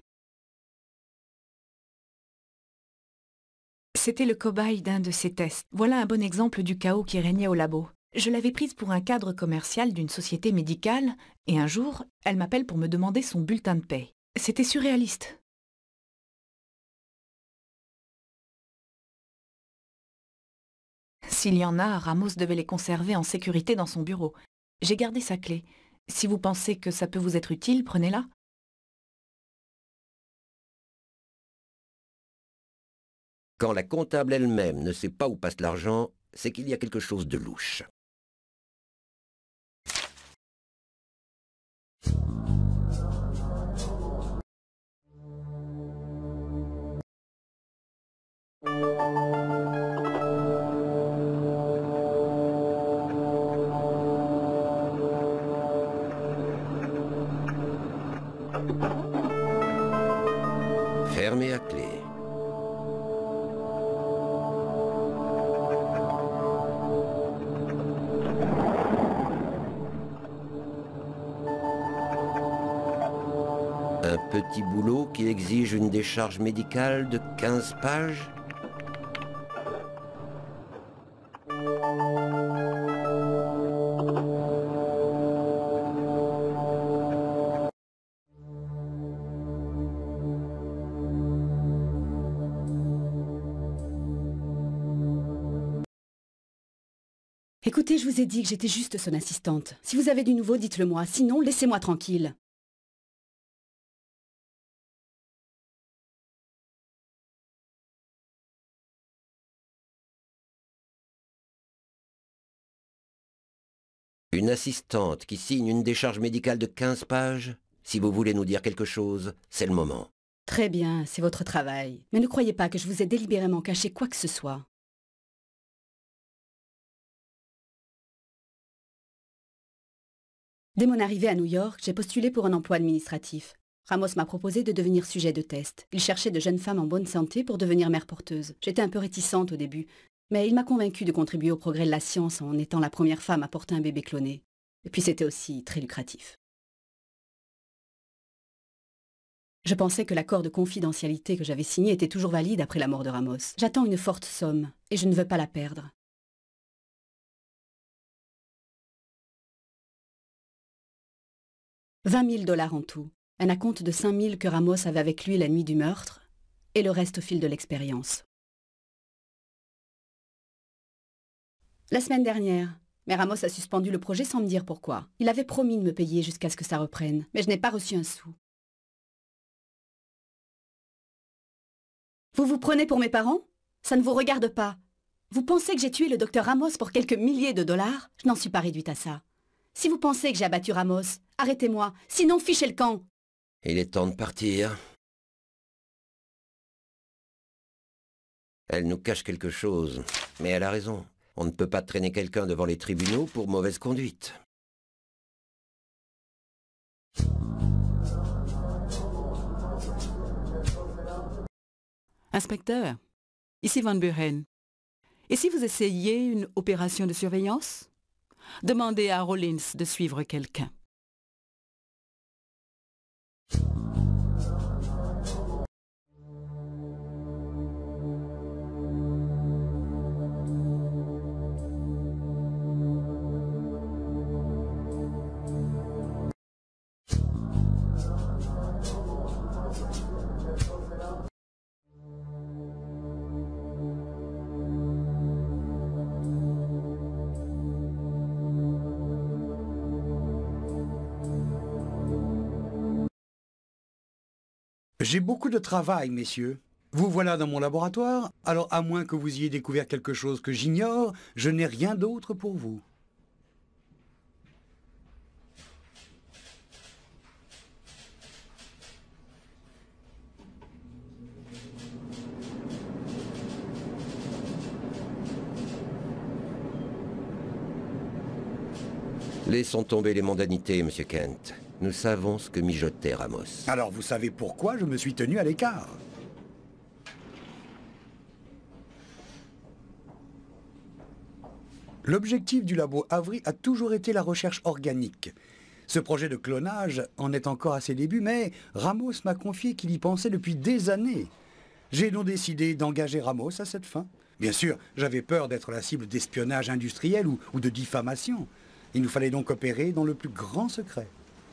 C'était le cobaye d'un de ces tests. Voilà un bon exemple du chaos qui régnait au labo. Je l'avais prise pour un cadre commercial d'une société médicale, et un jour, elle m'appelle pour me demander son bulletin de paie. C'était surréaliste. S'il y en a, Ramos devait les conserver en sécurité dans son bureau. J'ai gardé sa clé. Si vous pensez que ça peut vous être utile, prenez-la. Quand la comptable elle-même ne sait pas où passe l'argent, c'est qu'il y a quelque chose de louche. Fermé à clé. Un petit boulot qui exige une décharge médicale de quinze pages. Écoutez, je vous ai dit que j'étais juste son assistante. Si vous avez du nouveau, dites-le moi. Sinon, laissez-moi tranquille. Une assistante qui signe une décharge médicale de quinze pages? Si vous voulez nous dire quelque chose, c'est le moment. Très bien, c'est votre travail. Mais ne croyez pas que je vous ai délibérément caché quoi que ce soit. Dès mon arrivée à New York, j'ai postulé pour un emploi administratif. Ramos m'a proposé de devenir sujet de test. Il cherchait de jeunes femmes en bonne santé pour devenir mère porteuse. J'étais un peu réticente au début, mais il m'a convaincue de contribuer au progrès de la science en étant la première femme à porter un bébé cloné. Et puis c'était aussi très lucratif. Je pensais que l'accord de confidentialité que j'avais signé était toujours valide après la mort de Ramos. J'attends une forte somme, et je ne veux pas la perdre. vingt mille dollars en tout. Un acompte de cinq mille que Ramos avait avec lui la nuit du meurtre, et le reste au fil de l'expérience. La semaine dernière, mais Ramos a suspendu le projet sans me dire pourquoi. Il avait promis de me payer jusqu'à ce que ça reprenne, mais je n'ai pas reçu un sou. Vous vous prenez pour mes parents? Ça ne vous regarde pas. Vous pensez que j'ai tué le docteur Ramos pour quelques milliers de dollars? Je n'en suis pas réduite à ça. Si vous pensez que j'ai abattu Ramos, arrêtez-moi, sinon fichez le camp. Il est temps de partir. Elle nous cache quelque chose, mais elle a raison. On ne peut pas traîner quelqu'un devant les tribunaux pour mauvaise conduite. Inspecteur, ici Van Buren. Et si vous essayiez une opération de surveillance? Demandez à Rollins de suivre quelqu'un. J'ai beaucoup de travail, messieurs. Vous voilà dans mon laboratoire, alors à moins que vous ayez découvert quelque chose que j'ignore, je n'ai rien d'autre pour vous. Laissons tomber les mondanités, Monsieur Kent. Nous savons ce que mijotait Ramos. Alors vous savez pourquoi je me suis tenu à l'écart. L'objectif du labo Avery a toujours été la recherche organique. Ce projet de clonage en est encore à ses débuts, mais Ramos m'a confié qu'il y pensait depuis des années. J'ai donc décidé d'engager Ramos à cette fin. Bien sûr, j'avais peur d'être la cible d'espionnage industriel ou, ou de diffamation. Il nous fallait donc opérer dans le plus grand secret.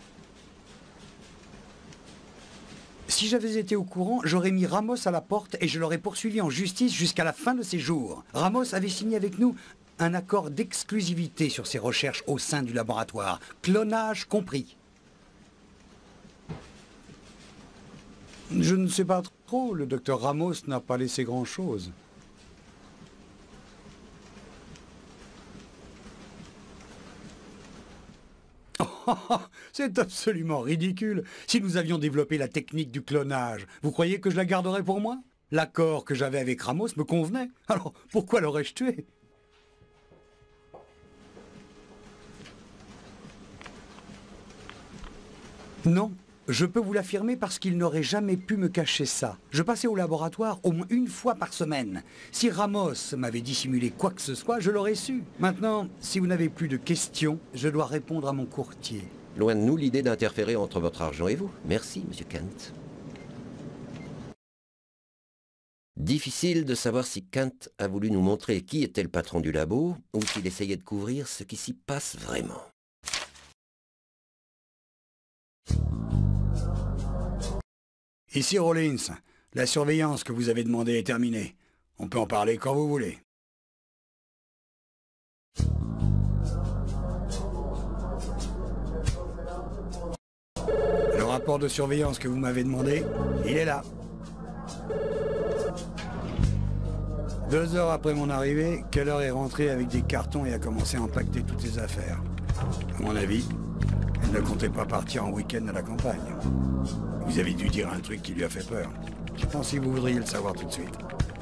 Si j'avais été au courant, j'aurais mis Ramos à la porte et je l'aurais poursuivi en justice jusqu'à la fin de ses jours. Ramos avait signé avec nous un accord d'exclusivité sur ses recherches au sein du laboratoire, clonage compris. Je ne sais pas trop, le docteur Ramos n'a pas laissé grand-chose. C'est absolument ridicule. Si nous avions développé la technique du clonage, vous croyez que je la garderais pour moi? L'accord que j'avais avec Ramos me convenait. Alors, pourquoi l'aurais-je tué? Non, je peux vous l'affirmer parce qu'il n'aurait jamais pu me cacher ça. Je passais au laboratoire au moins une fois par semaine. Si Ramos m'avait dissimulé quoi que ce soit, je l'aurais su. Maintenant, si vous n'avez plus de questions, je dois répondre à mon courtier. Loin de nous l'idée d'interférer entre votre argent et vous. Merci, monsieur Kent. Difficile de savoir si Kent a voulu nous montrer qui était le patron du labo ou s'il essayait de couvrir ce qui s'y passe vraiment. Ici Rollins, la surveillance que vous avez demandée est terminée. On peut en parler quand vous voulez. Le rapport de surveillance que vous m'avez demandé, il est là. Deux heures après mon arrivée, Keller est rentré avec des cartons et a commencé à empaqueter toutes ses affaires. À mon avis, elle ne comptait pas partir en week-end à la campagne. Vous avez dû dire un truc qui lui a fait peur. Je pense que vous voudriez le savoir tout de suite.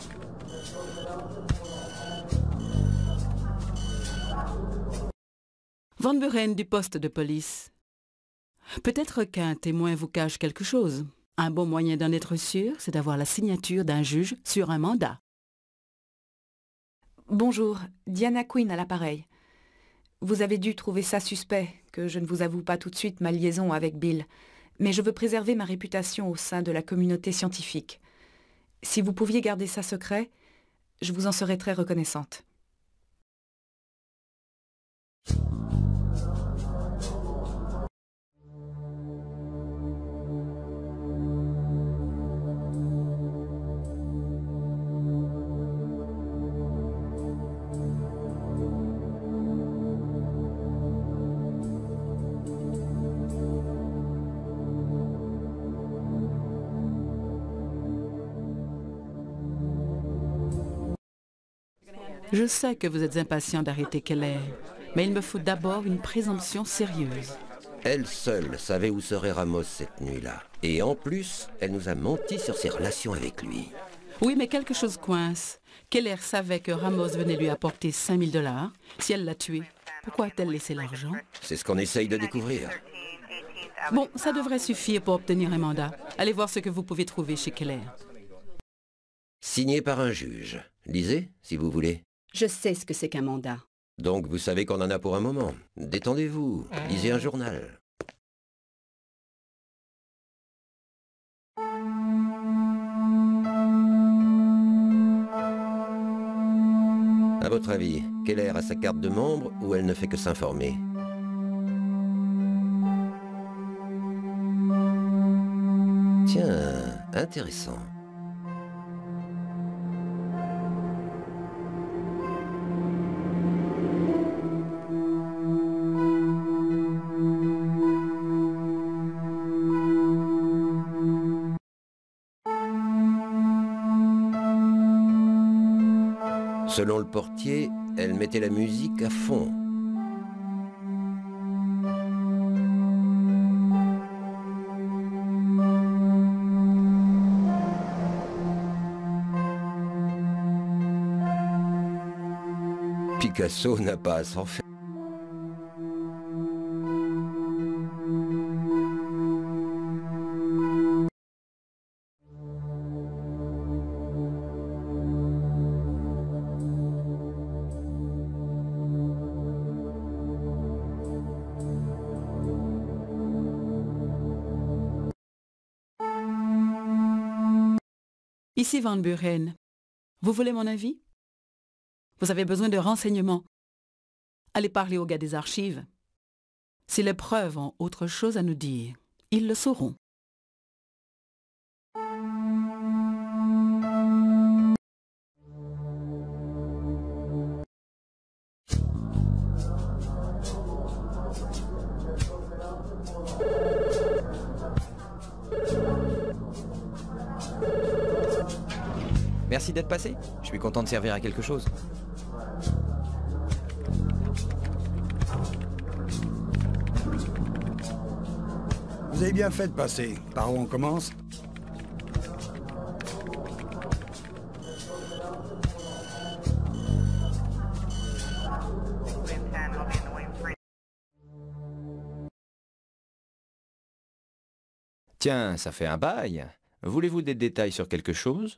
Van Buren du poste de police. Peut-être qu'un témoin vous cache quelque chose. Un bon moyen d'en être sûr, c'est d'avoir la signature d'un juge sur un mandat. Bonjour, Diana Quinn à l'appareil. Vous avez dû trouver ça suspect, que je ne vous avoue pas tout de suite ma liaison avec Bill. Mais je veux préserver ma réputation au sein de la communauté scientifique. Si vous pouviez garder ça secret, je vous en serais très reconnaissante. Je sais que vous êtes impatient d'arrêter Keller, mais il me faut d'abord une présomption sérieuse. Elle seule savait où serait Ramos cette nuit-là. Et en plus, elle nous a menti sur ses relations avec lui. Oui, mais quelque chose coince. Keller savait que Ramos venait lui apporter cinq mille dollars. Si elle l'a tué, pourquoi a-t-elle laissé l'argent? C'est ce qu'on essaye de découvrir. Bon, ça devrait suffire pour obtenir un mandat. Allez voir ce que vous pouvez trouver chez Keller. Signé par un juge. Lisez, si vous voulez. Je sais ce que c'est qu'un mandat. Donc vous savez qu'on en a pour un moment. Détendez-vous, lisez un journal. À votre avis, Keller a sa carte de membre ou elle ne fait que s'informer? Tiens, intéressant. Selon le portier, elle mettait la musique à fond. Picasso n'a pas à s'en faire. Ici Van Buren. Vous voulez mon avis? Vous avez besoin de renseignements. Allez parler aux gars des archives. Si les preuves ont autre chose à nous dire, ils le sauront. Merci d'être passé. Je suis content de servir à quelque chose. Vous avez bien fait de passer. Par où on commence? Tiens, ça fait un bail. Voulez-vous des détails sur quelque chose?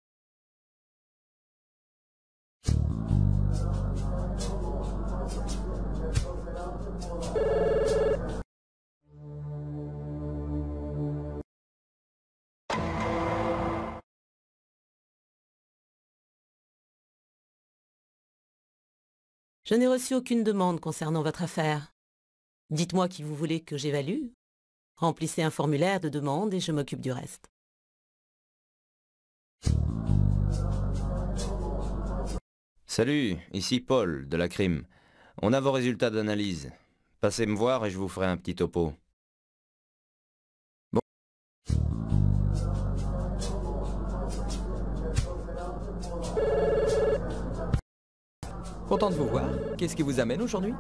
Je n'ai reçu aucune demande concernant votre affaire. Dites-moi qui vous voulez que j'évalue. Remplissez un formulaire de demande et je m'occupe du reste. Salut, ici Paul, de la crime. On a vos résultats d'analyse. Passez me voir et je vous ferai un petit topo. Bon. Content de vous voir. Qu'est-ce qui vous amène aujourd'hui?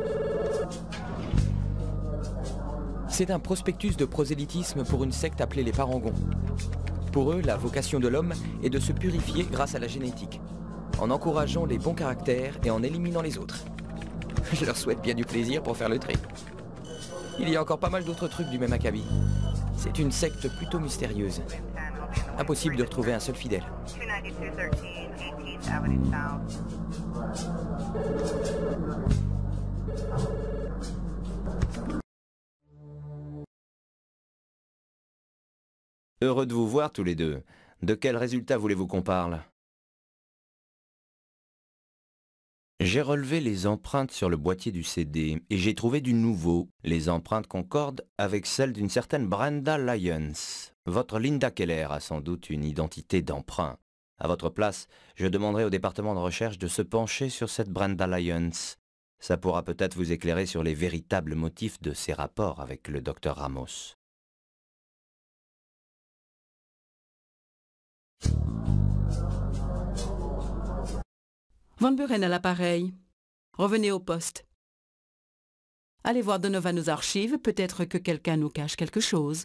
C'est un prospectus de prosélytisme pour une secte appelée les Parangons. Pour eux, la vocation de l'homme est de se purifier grâce à la génétique, en encourageant les bons caractères et en éliminant les autres. Je leur souhaite bien du plaisir pour faire le tri. Il y a encore pas mal d'autres trucs du même acabit. C'est une secte plutôt mystérieuse. Impossible de retrouver un seul fidèle. Heureux de vous voir tous les deux. De quel résultat voulez-vous qu'on parle? J'ai relevé les empreintes sur le boîtier du C D et j'ai trouvé du nouveau. Les empreintes concordent avec celles d'une certaine Brenda Lyons. Votre Linda Keller a sans doute une identité d'emprunt. À votre place, je demanderai au département de recherche de se pencher sur cette Brenda Lyons. Ça pourra peut-être vous éclairer sur les véritables motifs de ses rapports avec le docteur Ramos. Van Buren à l'appareil. Revenez au poste. Allez voir Donovan aux archives, peut-être que quelqu'un nous cache quelque chose.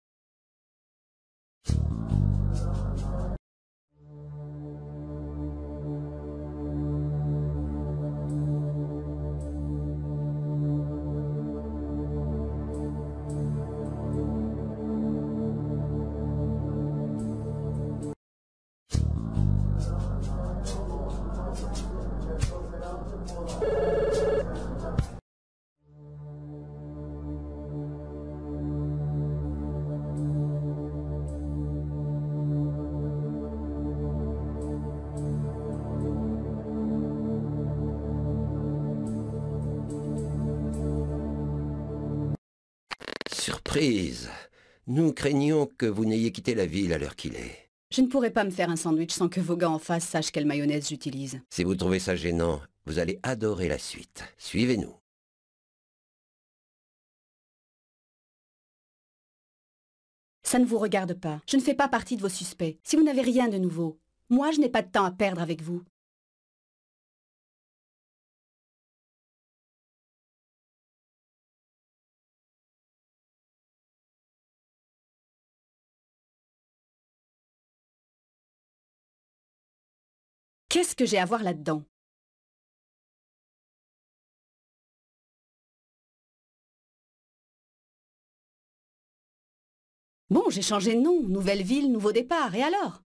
Surprise! Nous craignons que vous n'ayez quitté la ville à l'heure qu'il est. Je ne pourrais pas me faire un sandwich sans que vos gars en face sachent quelle mayonnaise j'utilise. Si vous trouvez ça gênant, vous allez adorer la suite. Suivez-nous. Ça ne vous regarde pas. Je ne fais pas partie de vos suspects. Si vous n'avez rien de nouveau, moi je n'ai pas de temps à perdre avec vous. Qu'est-ce que j'ai à voir là-dedans? Bon, j'ai changé de nom, nouvelle ville, nouveau départ, et alors?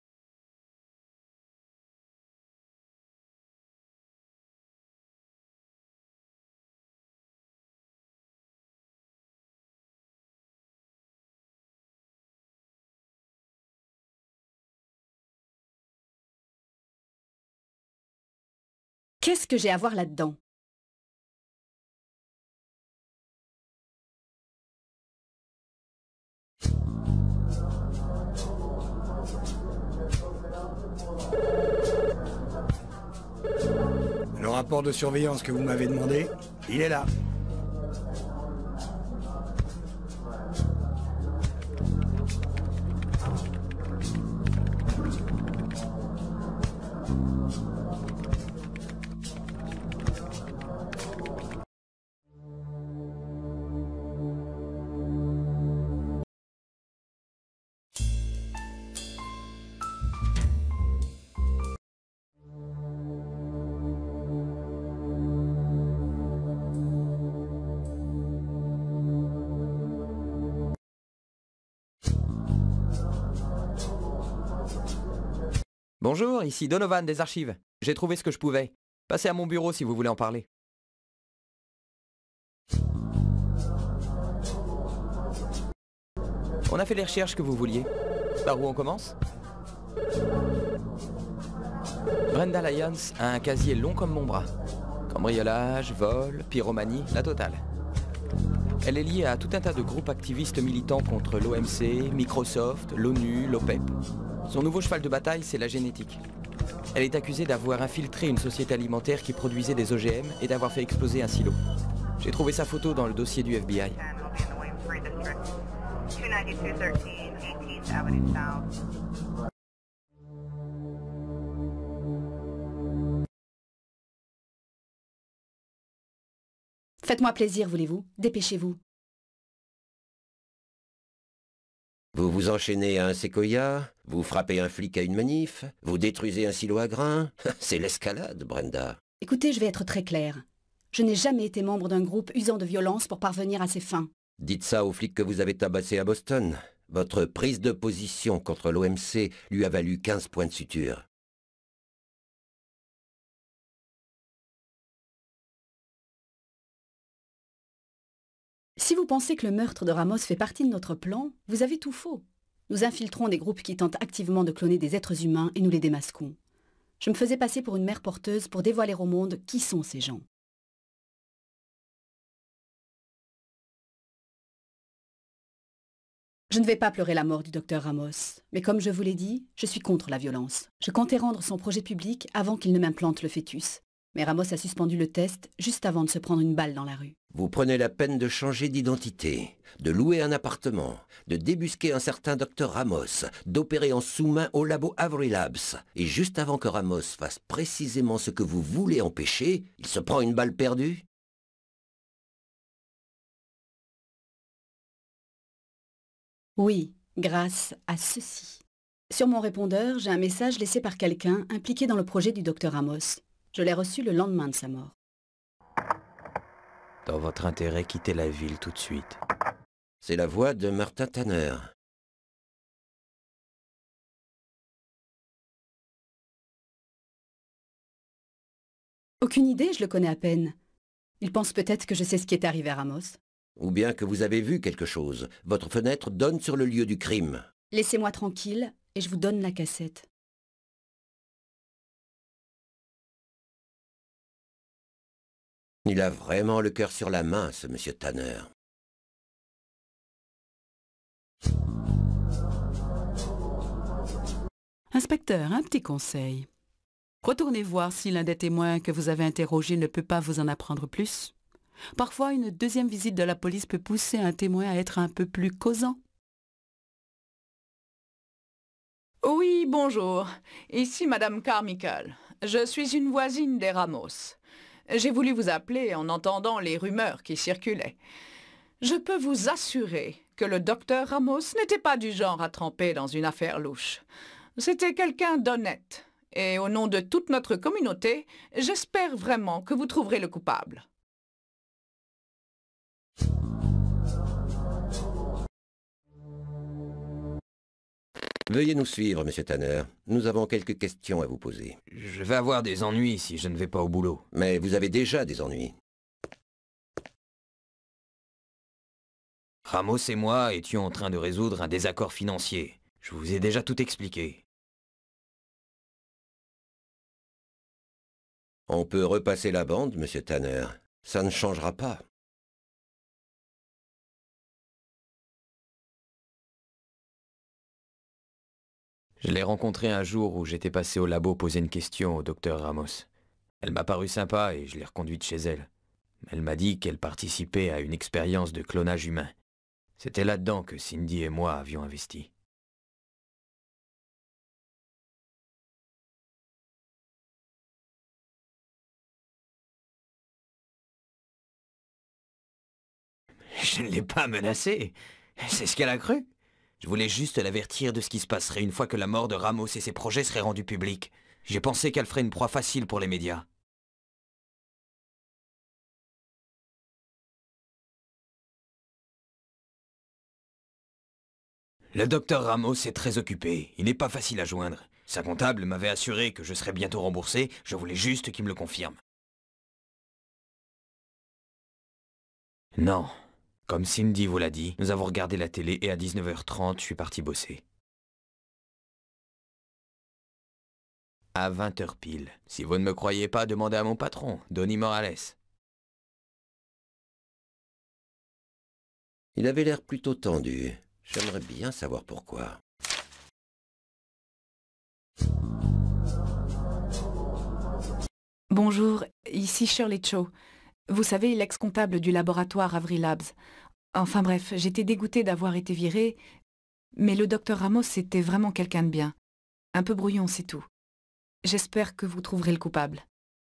Qu'est-ce que j'ai à voir là-dedans? Le rapport de surveillance que vous m'avez demandé, il est là. Bonjour, ici Donovan des archives. J'ai trouvé ce que je pouvais. Passez à mon bureau si vous voulez en parler. On a fait les recherches que vous vouliez. Par où on commence? Brenda Lyons a un casier long comme mon bras. Cambriolage, vol, pyromanie, la totale. Elle est liée à tout un tas de groupes activistes militants contre l'O M C, Microsoft, l'ONU, l'OPEP. Son nouveau cheval de bataille, c'est la génétique. Elle est accusée d'avoir infiltré une société alimentaire qui produisait des O G M et d'avoir fait exploser un silo. J'ai trouvé sa photo dans le dossier du F B I. Faites-moi plaisir, voulez-vous? Dépêchez-vous. Vous vous enchaînez à un séquoia, vous frappez un flic à une manif, vous détruisez un silo à grains. C'est l'escalade, Brenda. Écoutez, je vais être très claire. Je n'ai jamais été membre d'un groupe usant de violence pour parvenir à ses fins. Dites ça au flic que vous avez tabassé à Boston. Votre prise de position contre l'O M C lui a valu quinze points de suture. Si vous pensez que le meurtre de Ramos fait partie de notre plan, vous avez tout faux. Nous infiltrons des groupes qui tentent activement de cloner des êtres humains et nous les démasquons. Je me faisais passer pour une mère porteuse pour dévoiler au monde qui sont ces gens. Je ne vais pas pleurer la mort du docteur Ramos, mais comme je vous l'ai dit, je suis contre la violence. Je comptais rendre son projet public avant qu'il ne m'implante le fœtus. Mais Ramos a suspendu le test juste avant de se prendre une balle dans la rue. Vous prenez la peine de changer d'identité, de louer un appartement, de débusquer un certain docteur Ramos, d'opérer en sous-main au labo Avery Labs. Et juste avant que Ramos fasse précisément ce que vous voulez empêcher, il se prend une balle perdue? Oui, grâce à ceci. Sur mon répondeur, j'ai un message laissé par quelqu'un impliqué dans le projet du docteur Ramos. Je l'ai reçu le lendemain de sa mort. Dans votre intérêt, quittez la ville tout de suite. C'est la voix de Martin Tanner. Aucune idée, je le connais à peine. Il pense peut-être que je sais ce qui est arrivé à Ramos. Ou bien que vous avez vu quelque chose. Votre fenêtre donne sur le lieu du crime. Laissez-moi tranquille et je vous donne la cassette. Il a vraiment le cœur sur la main, ce monsieur Tanner. Inspecteur, un petit conseil. Retournez voir si l'un des témoins que vous avez interrogé ne peut pas vous en apprendre plus. Parfois, une deuxième visite de la police peut pousser un témoin à être un peu plus causant. Oui, bonjour. Ici Madame Carmichael. Je suis une voisine des Ramos. J'ai voulu vous appeler en entendant les rumeurs qui circulaient. Je peux vous assurer que le docteur Ramos n'était pas du genre à tremper dans une affaire louche. C'était quelqu'un d'honnête. Et au nom de toute notre communauté, j'espère vraiment que vous trouverez le coupable. Veuillez nous suivre, monsieur Tanner. Nous avons quelques questions à vous poser. Je vais avoir des ennuis si je ne vais pas au boulot. Mais vous avez déjà des ennuis. Ramos et moi étions en train de résoudre un désaccord financier. Je vous ai déjà tout expliqué. On peut repasser la bande, monsieur Tanner. Ça ne changera pas. Je l'ai rencontrée un jour où j'étais passé au labo poser une question au docteur Ramos. Elle m'a paru sympa et je l'ai reconduite chez elle. Elle m'a dit qu'elle participait à une expérience de clonage humain. C'était là-dedans que Cindy et moi avions investi. Je ne l'ai pas menacée. C'est ce qu'elle a cru. Je voulais juste l'avertir de ce qui se passerait une fois que la mort de Ramos et ses projets seraient rendus publics. J'ai pensé qu'elle ferait une proie facile pour les médias. Le docteur Ramos est très occupé. Il n'est pas facile à joindre. Sa comptable m'avait assuré que je serais bientôt remboursé. Je voulais juste qu'il me le confirme. Non. Comme Cindy vous l'a dit, nous avons regardé la télé et à dix-neuf heures trente, je suis parti bosser. À vingt heures pile. Si vous ne me croyez pas, demandez à mon patron, Donny Morales. Il avait l'air plutôt tendu. J'aimerais bien savoir pourquoi. Bonjour, ici Shirley Cho. Vous savez, l'ex-comptable du laboratoire Avery Labs. Enfin bref, j'étais dégoûtée d'avoir été virée, mais le docteur Ramos était vraiment quelqu'un de bien. Un peu brouillon, c'est tout. J'espère que vous trouverez le coupable.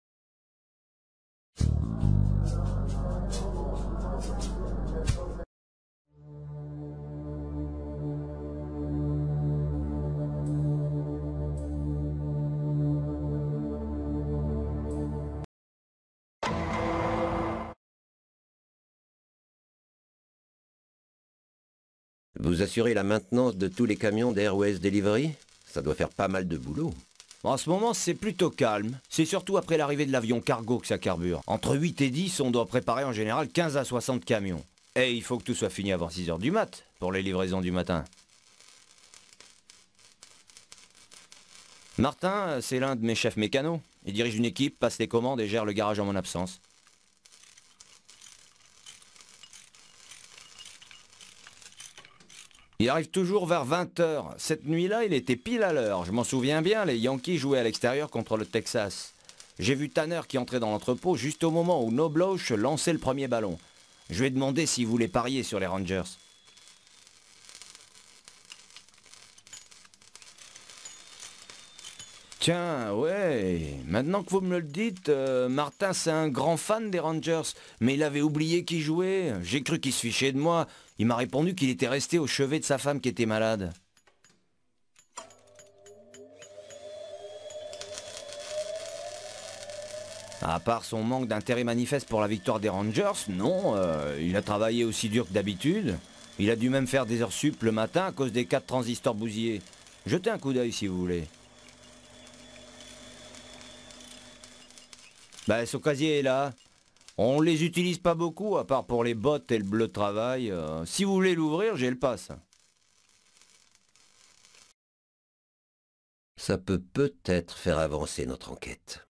Vous assurez la maintenance de tous les camions d'Airways Delivery? Ça doit faire pas mal de boulot. En ce moment, c'est plutôt calme. C'est surtout après l'arrivée de l'avion cargo que ça carbure. Entre huit et dix, on doit préparer en général quinze à soixante camions. Et il faut que tout soit fini avant six heures du mat, pour les livraisons du matin. Martin, c'est l'un de mes chefs mécanos. Il dirige une équipe, passe les commandes et gère le garage en mon absence. Il arrive toujours vers vingt heures. Cette nuit-là, il était pile à l'heure. Je m'en souviens bien, les Yankees jouaient à l'extérieur contre le Texas. J'ai vu Tanner qui entrait dans l'entrepôt juste au moment où Knobloch lançait le premier ballon. Je lui ai demandé s'il voulait parier sur les Rangers. Tiens, ouais, maintenant que vous me le dites, euh, Martin c'est un grand fan des Rangers, mais il avait oublié qui jouait. J'ai cru qu'il se fichait de moi. Il m'a répondu qu'il était resté au chevet de sa femme qui était malade. À part son manque d'intérêt manifeste pour la victoire des Rangers, non, euh, il a travaillé aussi dur que d'habitude. Il a dû même faire des heures sup le matin à cause des quatre transistors bousillés. Jetez un coup d'œil si vous voulez. Bah, son casier est là. On les utilise pas beaucoup, à part pour les bottes et le bleu de travail. Euh, si vous voulez l'ouvrir, j'ai le passe. Ça peut peut-être faire avancer notre enquête.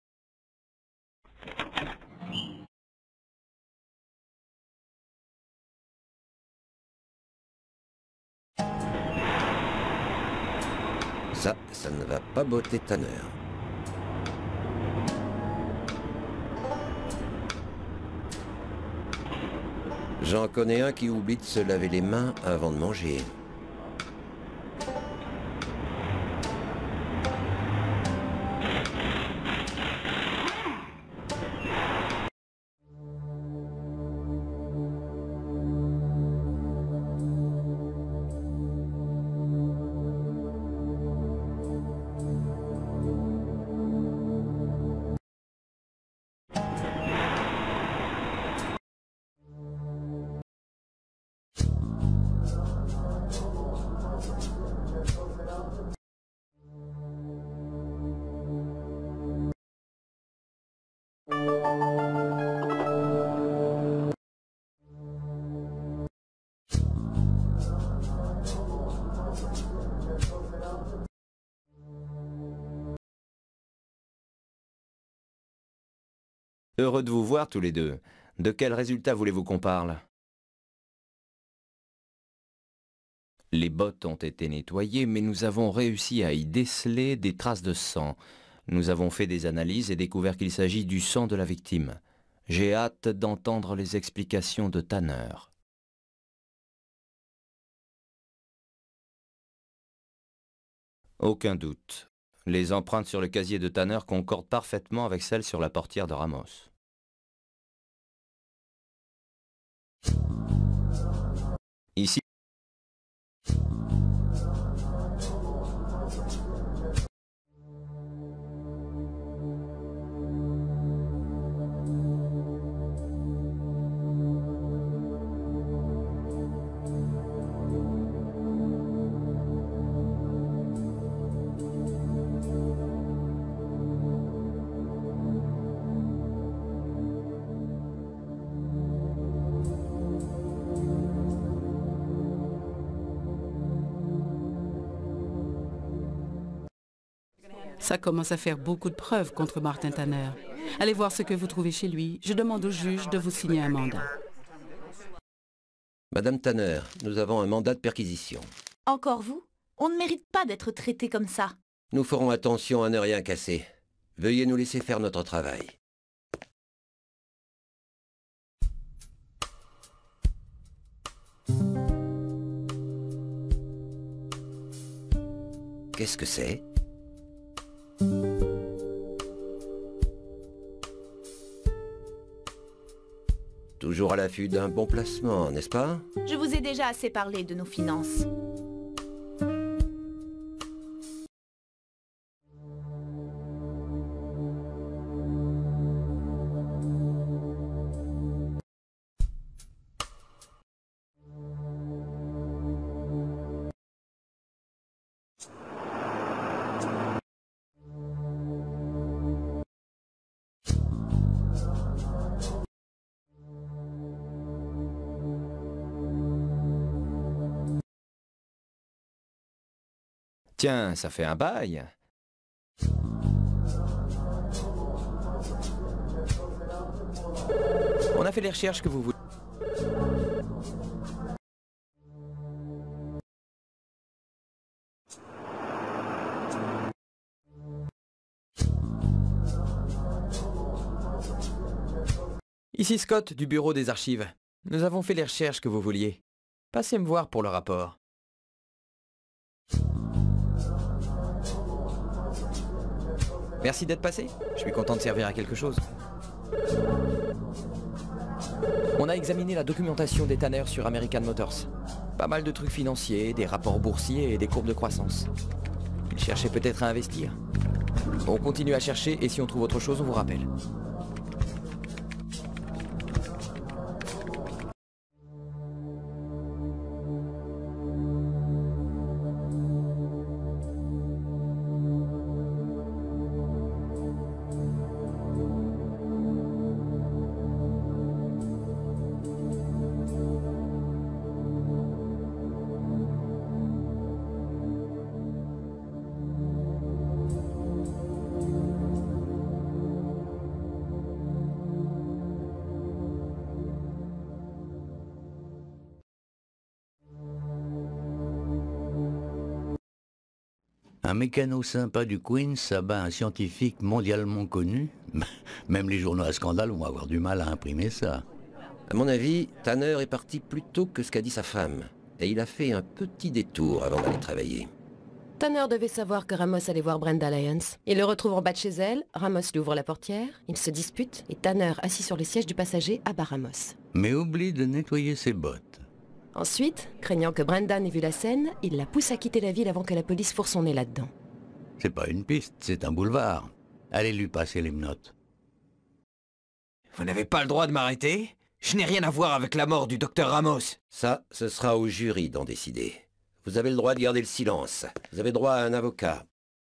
Ça, ça ne va pas botter Tanner. J'en connais un qui oublie de se laver les mains avant de manger. Heureux de vous voir tous les deux. De quel résultat voulez-vous qu'on parle? Les bottes ont été nettoyées, mais nous avons réussi à y déceler des traces de sang. Nous avons fait des analyses et découvert qu'il s'agit du sang de la victime. J'ai hâte d'entendre les explications de Tanner. Aucun doute. Les empreintes sur le casier de Tanner concordent parfaitement avec celles sur la portière de Ramos. Ici. Ça commence à faire beaucoup de preuves contre Martin Tanner. Allez voir ce que vous trouvez chez lui. Je demande au juge de vous signer un mandat. Madame Tanner, nous avons un mandat de perquisition. Encore vous? On ne mérite pas d'être traité comme ça. Nous ferons attention à ne rien casser. Veuillez nous laisser faire notre travail. Qu'est-ce que c'est? Toujours à l'affût d'un bon placement, n'est-ce pas? Je vous ai déjà assez parlé de nos finances. Tiens, ça fait un bail. On a fait les recherches que vous voulez. Ici Scott du bureau des archives. Nous avons fait les recherches que vous vouliez. Passez me voir pour le rapport. Merci d'être passé. Je suis content de servir à quelque chose. On a examiné la documentation des Tanner sur American Motors. Pas mal de trucs financiers, des rapports boursiers et des courbes de croissance. Ils cherchaient peut-être à investir. On continue à chercher et si on trouve autre chose, on vous rappelle. Un mécano sympa du Queens abat un scientifique mondialement connu. Même les journaux à scandale vont avoir du mal à imprimer ça. À mon avis, Tanner est parti plus tôt que ce qu'a dit sa femme. Et il a fait un petit détour avant d'aller travailler. Tanner devait savoir que Ramos allait voir Brenda Lyons. Il le retrouve en bas de chez elle, Ramos lui ouvre la portière, ils se disputent et Tanner, assis sur le siège du passager, abat Ramos. Mais oublie de nettoyer ses bottes. Ensuite, craignant que Brenda n'ait vu la scène, il la pousse à quitter la ville avant que la police fourre son nez là-dedans. C'est pas une piste, c'est un boulevard. Allez lui passer les menottes. Vous n'avez pas le droit de m'arrêter? Je n'ai rien à voir avec la mort du docteur Ramos. Ça, ce sera au jury d'en décider. Vous avez le droit de garder le silence. Vous avez droit à un avocat.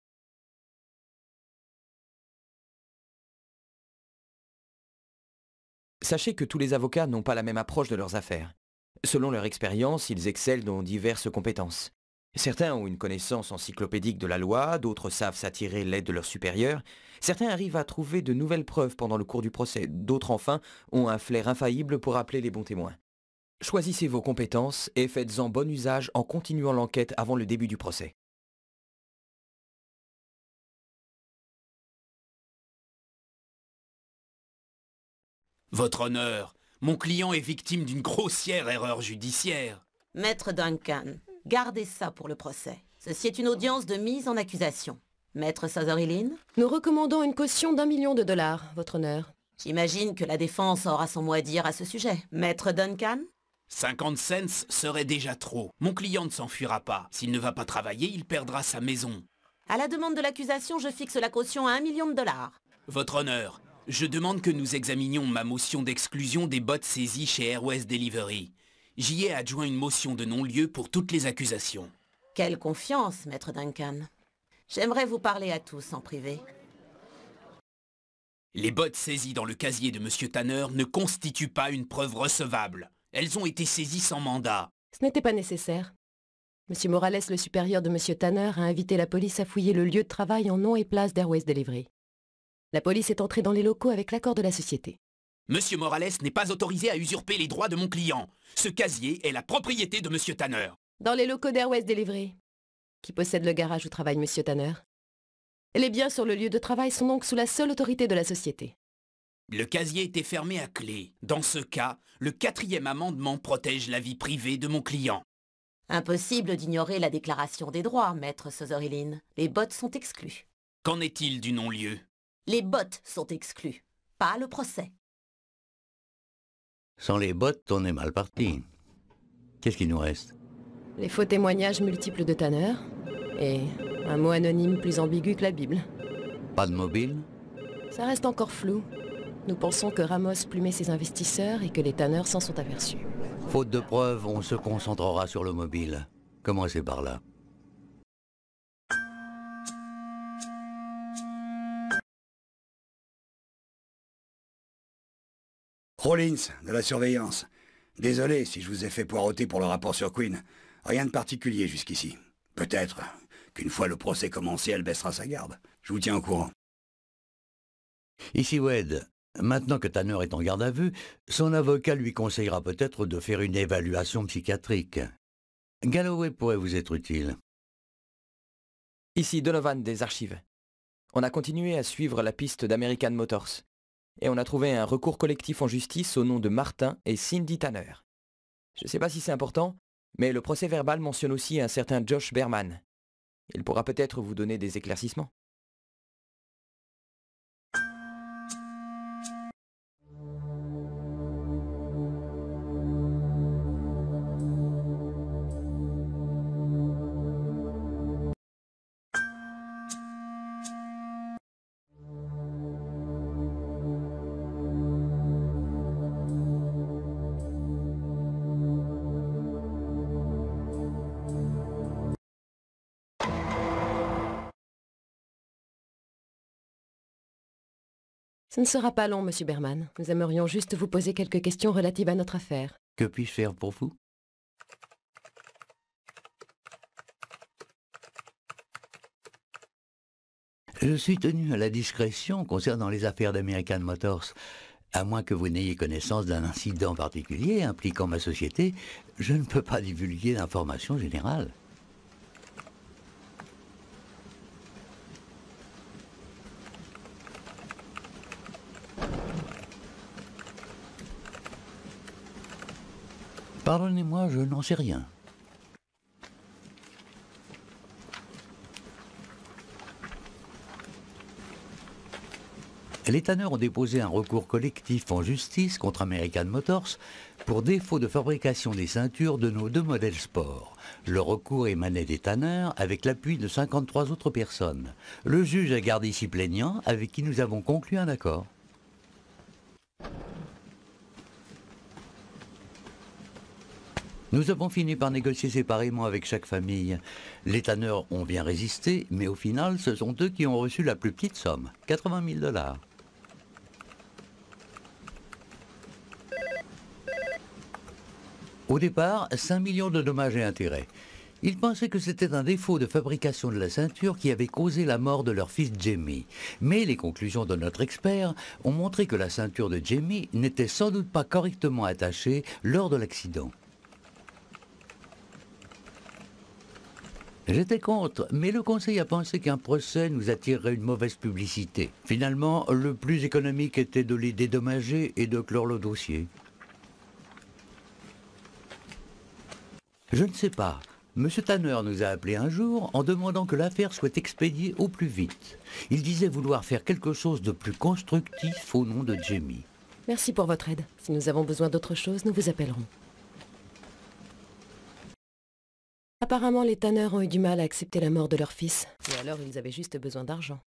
Sachez que tous les avocats n'ont pas la même approche de leurs affaires. Selon leur expérience, ils excellent dans diverses compétences. Certains ont une connaissance encyclopédique de la loi, d'autres savent s'attirer l'aide de leurs supérieurs, certains arrivent à trouver de nouvelles preuves pendant le cours du procès, d'autres enfin ont un flair infaillible pour appeler les bons témoins. Choisissez vos compétences et faites-en bon usage en continuant l'enquête avant le début du procès. Votre honneur, mon client est victime d'une grossière erreur judiciaire. Maître Duncan, gardez ça pour le procès. Ceci est une audience de mise en accusation. Maître Sutherland? Nous recommandons une caution d'un million de dollars, votre honneur. J'imagine que la défense aura son mot à dire à ce sujet. Maître Duncan? cinquante cents serait déjà trop. Mon client ne s'enfuira pas. S'il ne va pas travailler, il perdra sa maison. À la demande de l'accusation, je fixe la caution à un million de dollars. Votre honneur, je demande que nous examinions ma motion d'exclusion des bottes saisies chez Airways Delivery. J'y ai adjoint une motion de non-lieu pour toutes les accusations. Quelle confiance, Maître Duncan. J'aimerais vous parler à tous en privé. Les bottes saisies dans le casier de Monsieur Tanner ne constituent pas une preuve recevable. Elles ont été saisies sans mandat. Ce n'était pas nécessaire. Monsieur Morales, le supérieur de Monsieur Tanner, a invité la police à fouiller le lieu de travail en nom et place d'Airways Delivery. La police est entrée dans les locaux avec l'accord de la société. Monsieur Morales n'est pas autorisé à usurper les droits de mon client. Ce casier est la propriété de Monsieur Tanner. Dans les locaux d'Airways Delivery, qui possède le garage où travaille Monsieur Tanner. Les biens sur le lieu de travail sont donc sous la seule autorité de la société. Le casier était fermé à clé. Dans ce cas, le quatrième amendement protège la vie privée de mon client. Impossible d'ignorer la déclaration des droits, Maître Sutherland. Les bottes sont exclues. Qu'en est-il du non-lieu? Les bottes sont exclues, pas le procès. Sans les bottes, on est mal parti. Qu'est-ce qu'il nous reste? Les faux témoignages multiples de Tanner et un mot anonyme plus ambigu que la Bible. Pas de mobile? Ça reste encore flou. Nous pensons que Ramos plumait ses investisseurs et que les Tanner s'en sont aperçus. Faute de preuves, on se concentrera sur le mobile. Commencez par là. Rollins, de la surveillance. Désolé si je vous ai fait poireauter pour le rapport sur Quinn. Rien de particulier jusqu'ici. Peut-être qu'une fois le procès commencé, elle baissera sa garde. Je vous tiens au courant. Ici Wade. Maintenant que Tanner est en garde à vue, son avocat lui conseillera peut-être de faire une évaluation psychiatrique. Galloway pourrait vous être utile. Ici Donovan des archives. On a continué à suivre la piste d'American Motors. Et on a trouvé un recours collectif en justice au nom de Martin et Cindy Tanner. Je ne sais pas si c'est important, mais le procès verbal mentionne aussi un certain Josh Berman. Il pourra peut-être vous donner des éclaircissements. Ce ne sera pas long, Monsieur Berman. Nous aimerions juste vous poser quelques questions relatives à notre affaire. Que puis-je faire pour vous? Je suis tenu à la discrétion concernant les affaires d'American Motors. À moins que vous n'ayez connaissance d'un incident particulier impliquant ma société, je ne peux pas divulguer d'informations générales. Pardonnez-moi, je n'en sais rien. Les Tanner ont déposé un recours collectif en justice contre American Motors pour défaut de fabrication des ceintures de nos deux modèles sport. Le recours émanait des Tanner avec l'appui de cinquante-trois autres personnes. Le juge a gardé ici plaignant avec qui nous avons conclu un accord. Nous avons fini par négocier séparément avec chaque famille. Les Tanner ont bien résisté, mais au final, ce sont eux qui ont reçu la plus petite somme, quatre-vingt mille dollars. Au départ, cinq millions de dommages et intérêts. Ils pensaient que c'était un défaut de fabrication de la ceinture qui avait causé la mort de leur fils Jamie. Mais les conclusions de notre expert ont montré que la ceinture de Jamie n'était sans doute pas correctement attachée lors de l'accident. J'étais contre, mais le conseil a pensé qu'un procès nous attirerait une mauvaise publicité. Finalement, le plus économique était de les dédommager et de clore le dossier. Je ne sais pas. Monsieur Tanner nous a appelés un jour en demandant que l'affaire soit expédiée au plus vite. Il disait vouloir faire quelque chose de plus constructif au nom de Jamie. Merci pour votre aide. Si nous avons besoin d'autre chose, nous vous appellerons. Apparemment, les Tanner ont eu du mal à accepter la mort de leur fils. Et alors, ils avaient juste besoin d'argent.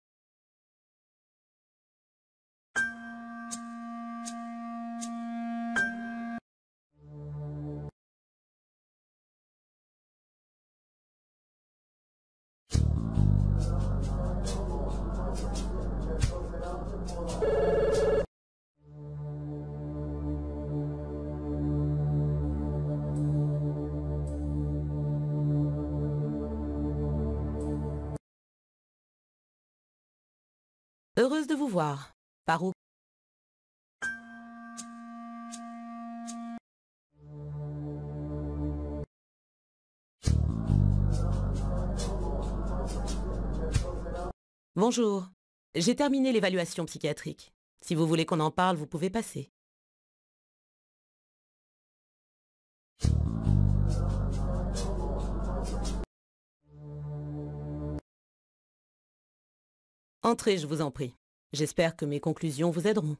Heureuse de vous voir. Par où? Bonjour. J'ai terminé l'évaluation psychiatrique. Si vous voulez qu'on en parle, vous pouvez passer. Entrez, je vous en prie. J'espère que mes conclusions vous aideront.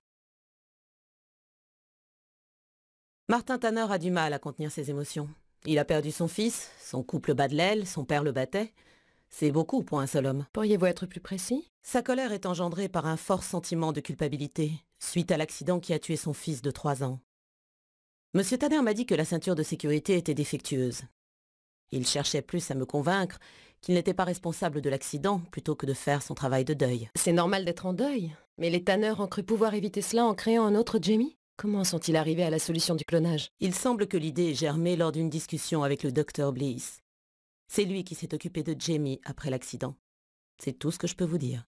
Martin Tanner a du mal à contenir ses émotions. Il a perdu son fils, son couple bat de l'aile, son père le battait. C'est beaucoup pour un seul homme. Pourriez-vous être plus précis? Sa colère est engendrée par un fort sentiment de culpabilité, suite à l'accident qui a tué son fils de trois ans. Monsieur Tanner m'a dit que la ceinture de sécurité était défectueuse. Il cherchait plus à me convaincre qu'il n'était pas responsable de l'accident plutôt que de faire son travail de deuil. C'est normal d'être en deuil, mais les Tanner ont cru pouvoir éviter cela en créant un autre Jamie? Comment sont-ils arrivés à la solution du clonage? Il semble que l'idée ait germé lors d'une discussion avec le docteur Bliss. C'est lui qui s'est occupé de Jamie après l'accident. C'est tout ce que je peux vous dire.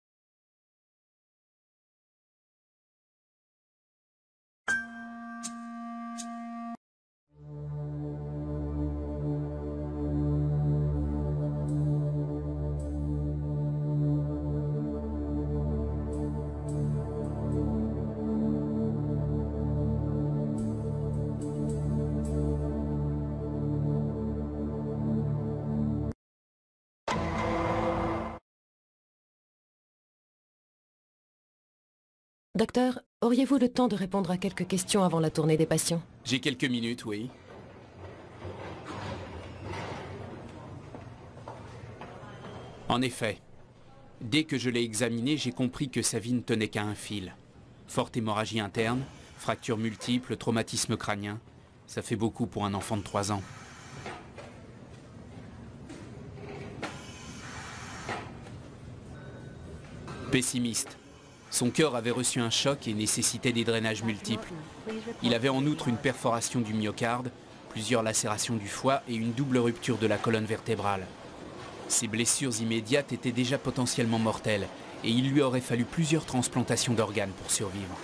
Docteur, auriez-vous le temps de répondre à quelques questions avant la tournée des patients? J'ai quelques minutes, oui. En effet, dès que je l'ai examiné, j'ai compris que sa vie ne tenait qu'à un fil. Forte hémorragie interne, fractures multiples, traumatisme crânien. Ça fait beaucoup pour un enfant de trois ans. Pessimiste. Son cœur avait reçu un choc et nécessitait des drainages multiples. Il avait en outre une perforation du myocarde, plusieurs lacérations du foie et une double rupture de la colonne vertébrale. Ces blessures immédiates étaient déjà potentiellement mortelles et il lui aurait fallu plusieurs transplantations d'organes pour survivre.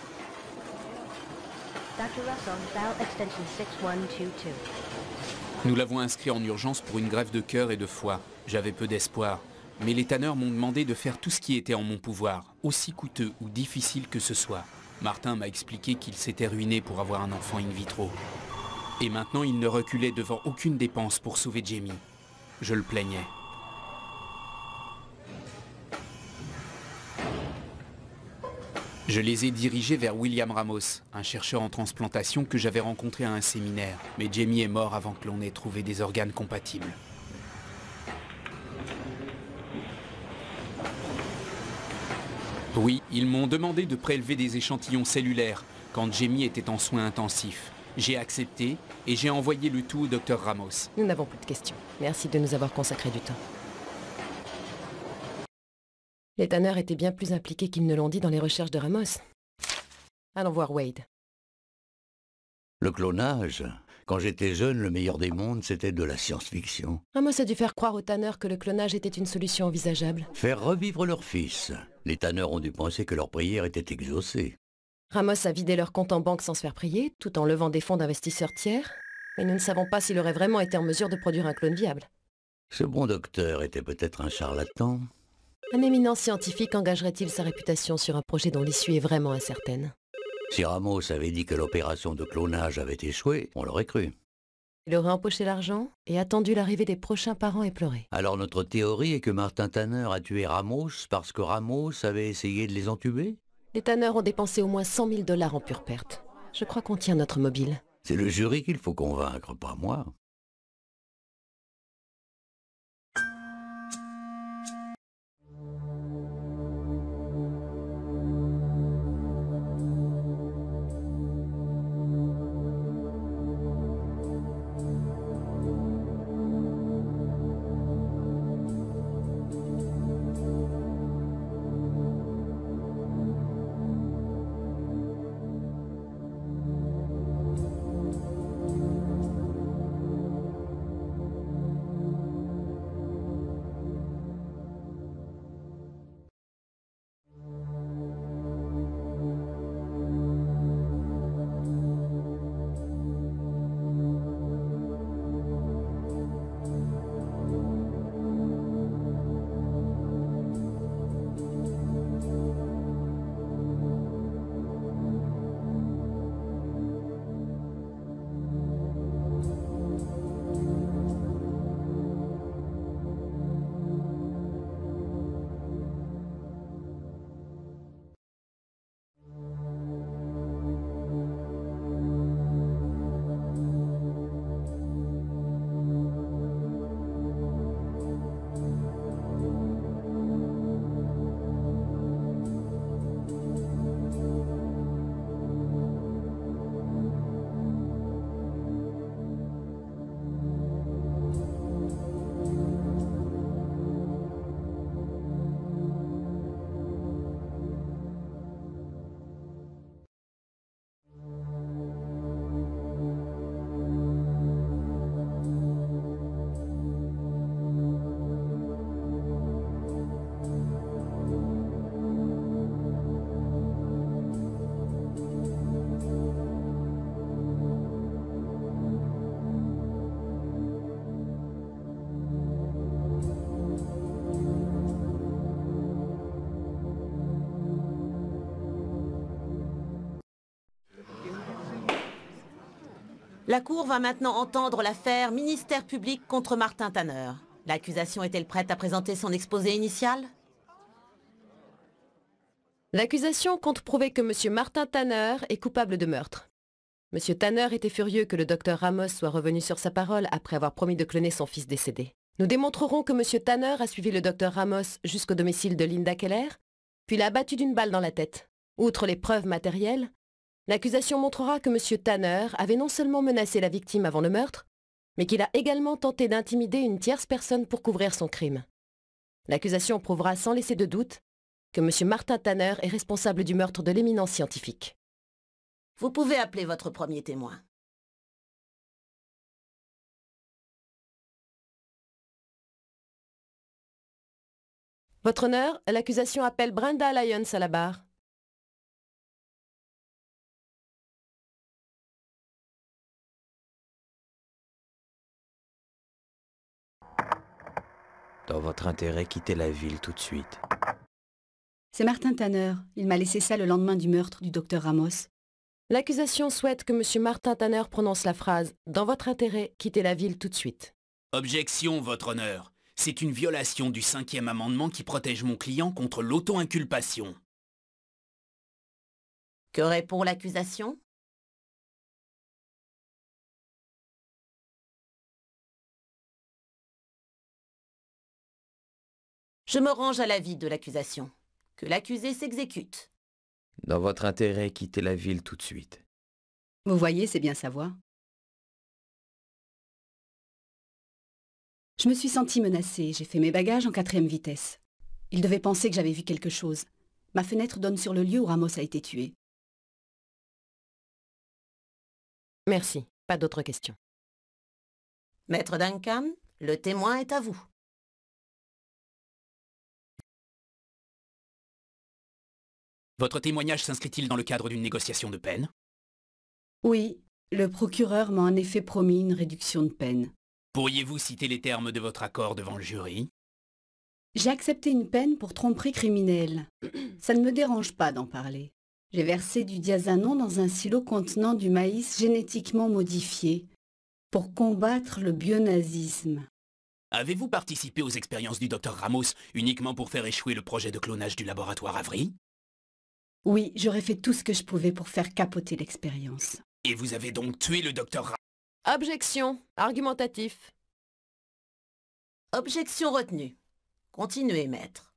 Nous l'avons inscrit en urgence pour une greffe de cœur et de foie. J'avais peu d'espoir. Mais les Tanner m'ont demandé de faire tout ce qui était en mon pouvoir, aussi coûteux ou difficile que ce soit. Martin m'a expliqué qu'il s'était ruiné pour avoir un enfant in vitro. Et maintenant, il ne reculait devant aucune dépense pour sauver Jamie. Je le plaignais. Je les ai dirigés vers William Ramos, un chercheur en transplantation que j'avais rencontré à un séminaire. Mais Jamie est mort avant que l'on ait trouvé des organes compatibles. Oui, ils m'ont demandé de prélever des échantillons cellulaires quand Jamie était en soins intensifs. J'ai accepté et j'ai envoyé le tout au docteur Ramos. Nous n'avons plus de questions. Merci de nous avoir consacré du temps. Les Tanner étaient bien plus impliqués qu'ils ne l'ont dit dans les recherches de Ramos. Allons voir Wade. Le clonage, Quand j'étais jeune, le meilleur des mondes, c'était de la science-fiction. Ramos a dû faire croire aux Tanner que le clonage était une solution envisageable. Faire revivre leur fils. Les Tanner ont dû penser que leur prière était exaucée. Ramos a vidé leur compte en banque sans se faire prier, tout en levant des fonds d'investisseurs tiers. Mais nous ne savons pas s'il aurait vraiment été en mesure de produire un clone viable. Ce bon docteur était peut-être un charlatan. Un éminent scientifique engagerait-il sa réputation sur un projet dont l'issue est vraiment incertaine? Si Ramos avait dit que l'opération de clonage avait échoué, on l'aurait cru. Il aurait empoché l'argent et attendu l'arrivée des prochains parents éplorés. Alors notre théorie est que Martin Tanner a tué Ramos parce que Ramos avait essayé de les entuber? Les Tanner ont dépensé au moins cent mille dollars en pure perte. Je crois qu'on tient notre mobile. C'est le jury qu'il faut convaincre, pas moi. La Cour va maintenant entendre l'affaire Ministère public contre Martin Tanner. L'accusation est-elle prête à présenter son exposé initial? L'accusation compte prouver que M. Martin Tanner est coupable de meurtre. M. Tanner était furieux que le docteur Ramos soit revenu sur sa parole après avoir promis de cloner son fils décédé. Nous démontrerons que M. Tanner a suivi le docteur Ramos jusqu'au domicile de Linda Keller, puis l'a abattu d'une balle dans la tête. Outre les preuves matérielles, l'accusation montrera que M. Tanner avait non seulement menacé la victime avant le meurtre, mais qu'il a également tenté d'intimider une tierce personne pour couvrir son crime. L'accusation prouvera sans laisser de doute que M. Martin Tanner est responsable du meurtre de l'éminent scientifique. Vous pouvez appeler votre premier témoin. Votre honneur, l'accusation appelle Brenda Lyons à la barre. Dans votre intérêt, quittez la ville tout de suite. C'est Martin Tanner. Il m'a laissé ça le lendemain du meurtre du docteur Ramos. L'accusation souhaite que M. Martin Tanner prononce la phrase « Dans votre intérêt, quittez la ville tout de suite ». Objection, votre honneur. C'est une violation du cinquième amendement qui protège mon client contre l'auto-inculpation. Que répond l'accusation? Je me range à l'avis de l'accusation. Que l'accusé s'exécute. Dans votre intérêt, quittez la ville tout de suite. Vous voyez, c'est bien sa voix. Je me suis sentie menacée. J'ai fait mes bagages en quatrième vitesse. Il devait penser que j'avais vu quelque chose. Ma fenêtre donne sur le lieu où Ramos a été tué. Merci. Pas d'autres questions. Maître Duncan, le témoin est à vous. Votre témoignage s'inscrit-il dans le cadre d'une négociation de peine? Oui, le procureur m'a en effet promis une réduction de peine. Pourriez-vous citer les termes de votre accord devant le jury? J'ai accepté une peine pour tromperie criminelle. Ça ne me dérange pas d'en parler. J'ai versé du diazanon dans un silo contenant du maïs génétiquement modifié pour combattre le bionazisme. Avez-vous participé aux expériences du docteur Ramos uniquement pour faire échouer le projet de clonage du laboratoire Avery? Oui, j'aurais fait tout ce que je pouvais pour faire capoter l'expérience. Et vous avez donc tué le docteur Ramos? Objection. Argumentatif. Objection retenue. Continuez, maître.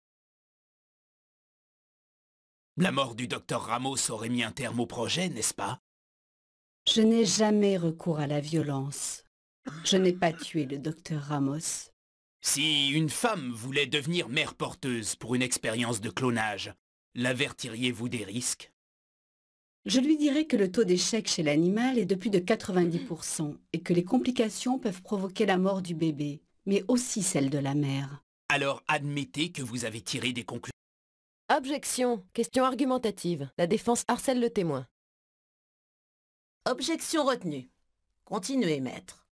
La mort du docteur Ramos aurait mis un terme au projet, n'est-ce pas? Je n'ai jamais recours à la violence. Je n'ai pas tué le docteur Ramos. Si une femme voulait devenir mère porteuse pour une expérience de clonage, l'avertiriez-vous des risques? Je lui dirais que le taux d'échec chez l'animal est de plus de quatre-vingt-dix pour cent et que les complications peuvent provoquer la mort du bébé, mais aussi celle de la mère. Alors admettez que vous avez tiré des conclusions. Objection. Question argumentative. La défense harcèle le témoin. Objection retenue. Continuez, maître.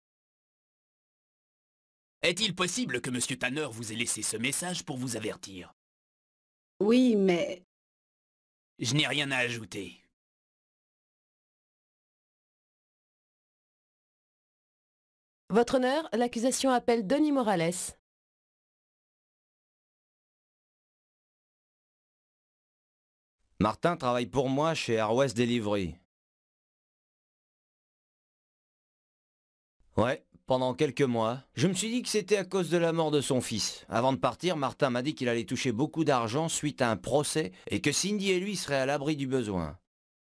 Est-il possible que M. Tanner vous ait laissé ce message pour vous avertir? Oui, mais... Je n'ai rien à ajouter. Votre honneur, l'accusation appelle Denis Morales. Martin travaille pour moi chez Air West Delivery. Ouais, pendant quelques mois. Je me suis dit que c'était à cause de la mort de son fils. Avant de partir, Martin m'a dit qu'il allait toucher beaucoup d'argent suite à un procès et que Cindy et lui seraient à l'abri du besoin.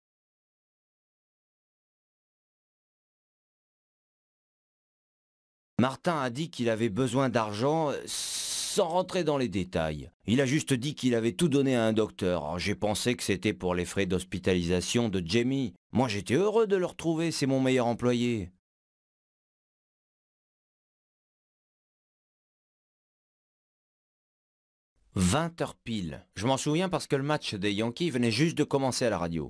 Martin a dit qu'il avait besoin d'argent sans rentrer dans les détails. Il a juste dit qu'il avait tout donné à un docteur. J'ai pensé que c'était pour les frais d'hospitalisation de Jamie. Moi j'étais heureux de le retrouver, c'est mon meilleur employé. vingt heures pile. Je m'en souviens parce que le match des Yankees venait juste de commencer à la radio.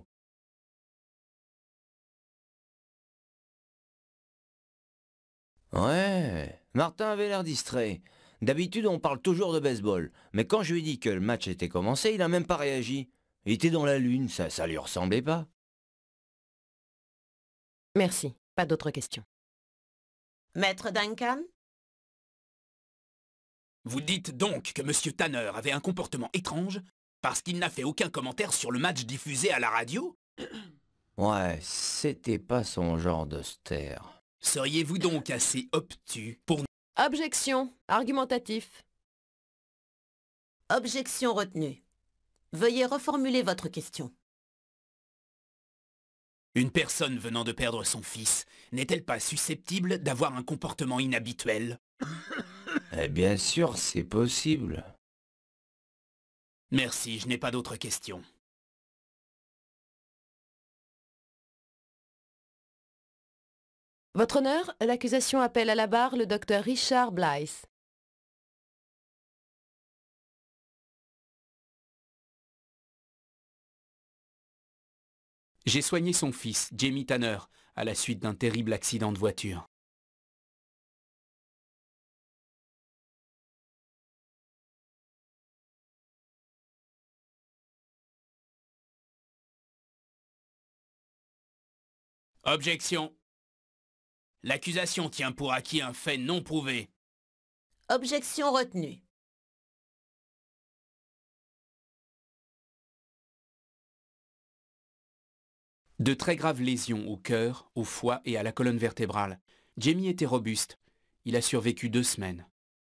Ouais, Martin avait l'air distrait. D'habitude, on parle toujours de baseball. Mais quand je lui ai dit que le match était commencé, il n'a même pas réagi. Il était dans la lune, ça, ça lui ressemblait pas. Merci. Pas d'autres questions. Maître Duncan? Vous dites donc que M. Tanner avait un comportement étrange parce qu'il n'a fait aucun commentaire sur le match diffusé à la radio? Ouais, c'était pas son genre de se taire. Seriez-vous donc assez obtus pour... Objection. Argumentatif. Objection retenue. Veuillez reformuler votre question. Une personne venant de perdre son fils n'est-elle pas susceptible d'avoir un comportement inhabituel? Eh bien sûr, c'est possible. Merci, je n'ai pas d'autres questions. Votre honneur, l'accusation appelle à la barre le docteur Richard Blythe. J'ai soigné son fils, Jamie Tanner, à la suite d'un terrible accident de voiture. Objection. L'accusation tient pour acquis un fait non prouvé. Objection retenue. De très graves lésions au cœur, au foie et à la colonne vertébrale. Jamie était robuste. Il a survécu deux semaines.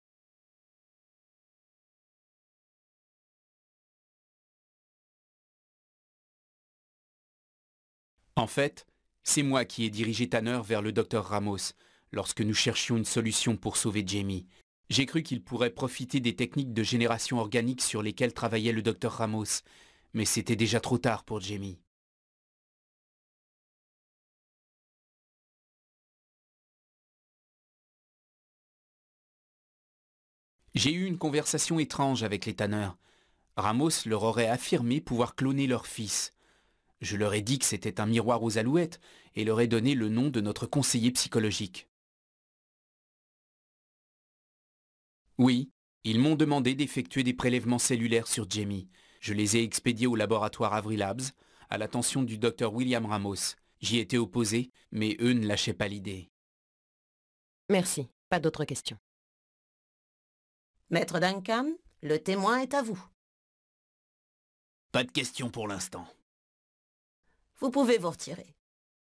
En fait, c'est moi qui ai dirigé Tanner vers le docteur Ramos lorsque nous cherchions une solution pour sauver Jamie. J'ai cru qu'il pourrait profiter des techniques de génération organique sur lesquelles travaillait le docteur Ramos, mais c'était déjà trop tard pour Jamie. J'ai eu une conversation étrange avec les Tanner. Ramos leur aurait affirmé pouvoir cloner leur fils. Je leur ai dit que c'était un miroir aux alouettes et leur ai donné le nom de notre conseiller psychologique. Oui, ils m'ont demandé d'effectuer des prélèvements cellulaires sur Jamie. Je les ai expédiés au laboratoire Avery Labs, à l'attention du docteur William Ramos. J'y étais opposé, mais eux ne lâchaient pas l'idée. Merci. Pas d'autres questions. Maître Duncan, le témoin est à vous. Pas de questions pour l'instant. Vous pouvez vous retirer.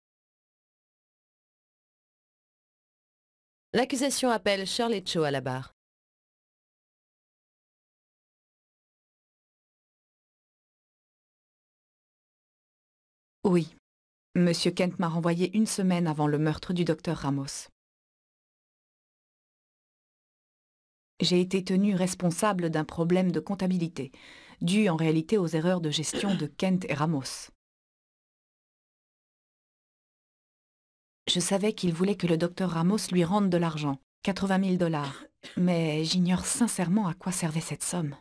L'accusation appelle Shirley Cho à la barre. Oui. Monsieur Kent m'a renvoyé une semaine avant le meurtre du docteur Ramos. J'ai été tenue responsable d'un problème de comptabilité, dû en réalité aux erreurs de gestion de Kent et Ramos. Je savais qu'il voulait que le docteur Ramos lui rende de l'argent, quatre-vingt mille dollars, mais j'ignore sincèrement à quoi servait cette somme.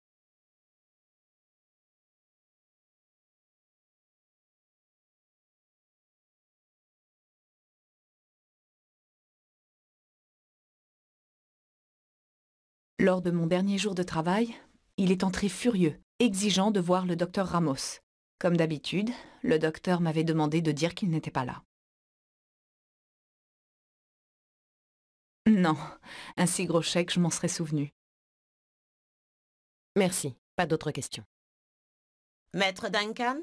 Lors de mon dernier jour de travail, il est entré furieux, exigeant de voir le docteur Ramos. Comme d'habitude, le docteur m'avait demandé de dire qu'il n'était pas là. Non, un si gros chèque, je m'en serais souvenu. Merci. Pas d'autres questions. Maître Duncan?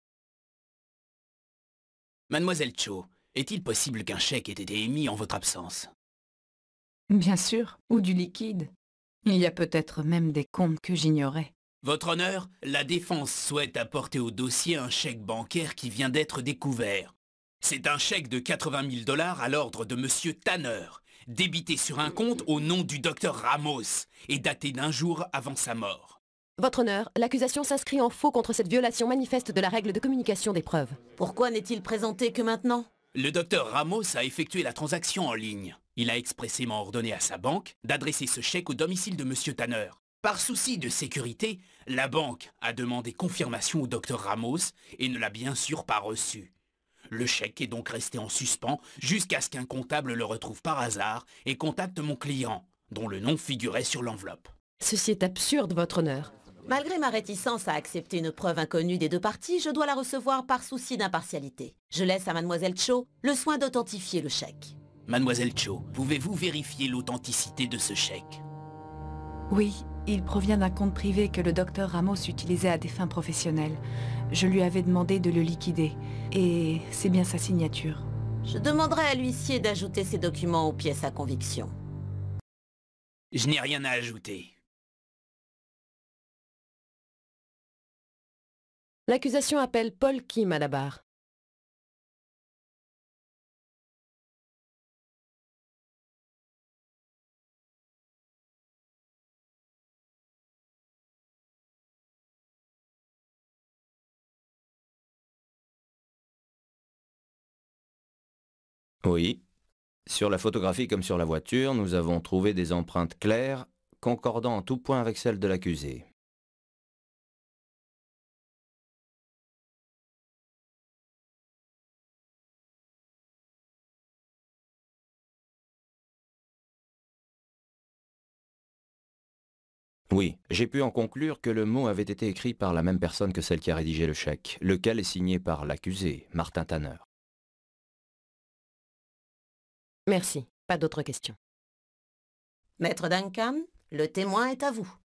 Mademoiselle Cho, est-il possible qu'un chèque ait été émis en votre absence? Bien sûr, ou du liquide. Il y a peut-être même des comptes que j'ignorais. Votre honneur, la défense souhaite apporter au dossier un chèque bancaire qui vient d'être découvert. C'est un chèque de quatre-vingt mille dollars à l'ordre de Monsieur Tanner, débité sur un compte au nom du docteur Ramos et daté d'un jour avant sa mort. Votre honneur, l'accusation s'inscrit en faux contre cette violation manifeste de la règle de communication des preuves. Pourquoi n'est-il présenté que maintenant? Le docteur Ramos a effectué la transaction en ligne. Il a expressément ordonné à sa banque d'adresser ce chèque au domicile de Monsieur Tanner. Par souci de sécurité, la banque a demandé confirmation au docteur Ramos et ne l'a bien sûr pas reçu. Le chèque est donc resté en suspens jusqu'à ce qu'un comptable le retrouve par hasard et contacte mon client, dont le nom figurait sur l'enveloppe. Ceci est absurde, votre honneur. Malgré ma réticence à accepter une preuve inconnue des deux parties, je dois la recevoir par souci d'impartialité. Je laisse à Mademoiselle Cho le soin d'authentifier le chèque. Mademoiselle Cho, pouvez-vous vérifier l'authenticité de ce chèque? Oui, il provient d'un compte privé que le docteur Ramos utilisait à des fins professionnelles. Je lui avais demandé de le liquider, et c'est bien sa signature. Je demanderai à l'huissier d'ajouter ces documents aux pièces à conviction. Je n'ai rien à ajouter. L'accusation appelle Paul Kim à la barre. Oui. Sur la photographie comme sur la voiture, nous avons trouvé des empreintes claires, concordant en tout point avec celles de l'accusé. Oui, j'ai pu en conclure que le mot avait été écrit par la même personne que celle qui a rédigé le chèque, lequel est signé par l'accusé, Martin Tanner. Merci. Pas d'autres questions. Maître Duncan, le témoin est à vous.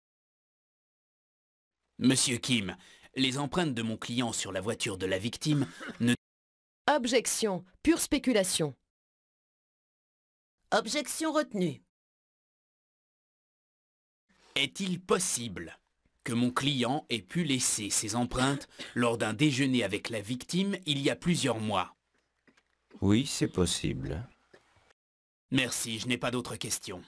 Monsieur Kim, les empreintes de mon client sur la voiture de la victime ne... Objection. Pure spéculation. Objection retenue. Est-il possible que mon client ait pu laisser ses empreintes lors d'un déjeuner avec la victime il y a plusieurs mois? Oui, c'est possible. Merci, je n'ai pas d'autres questions.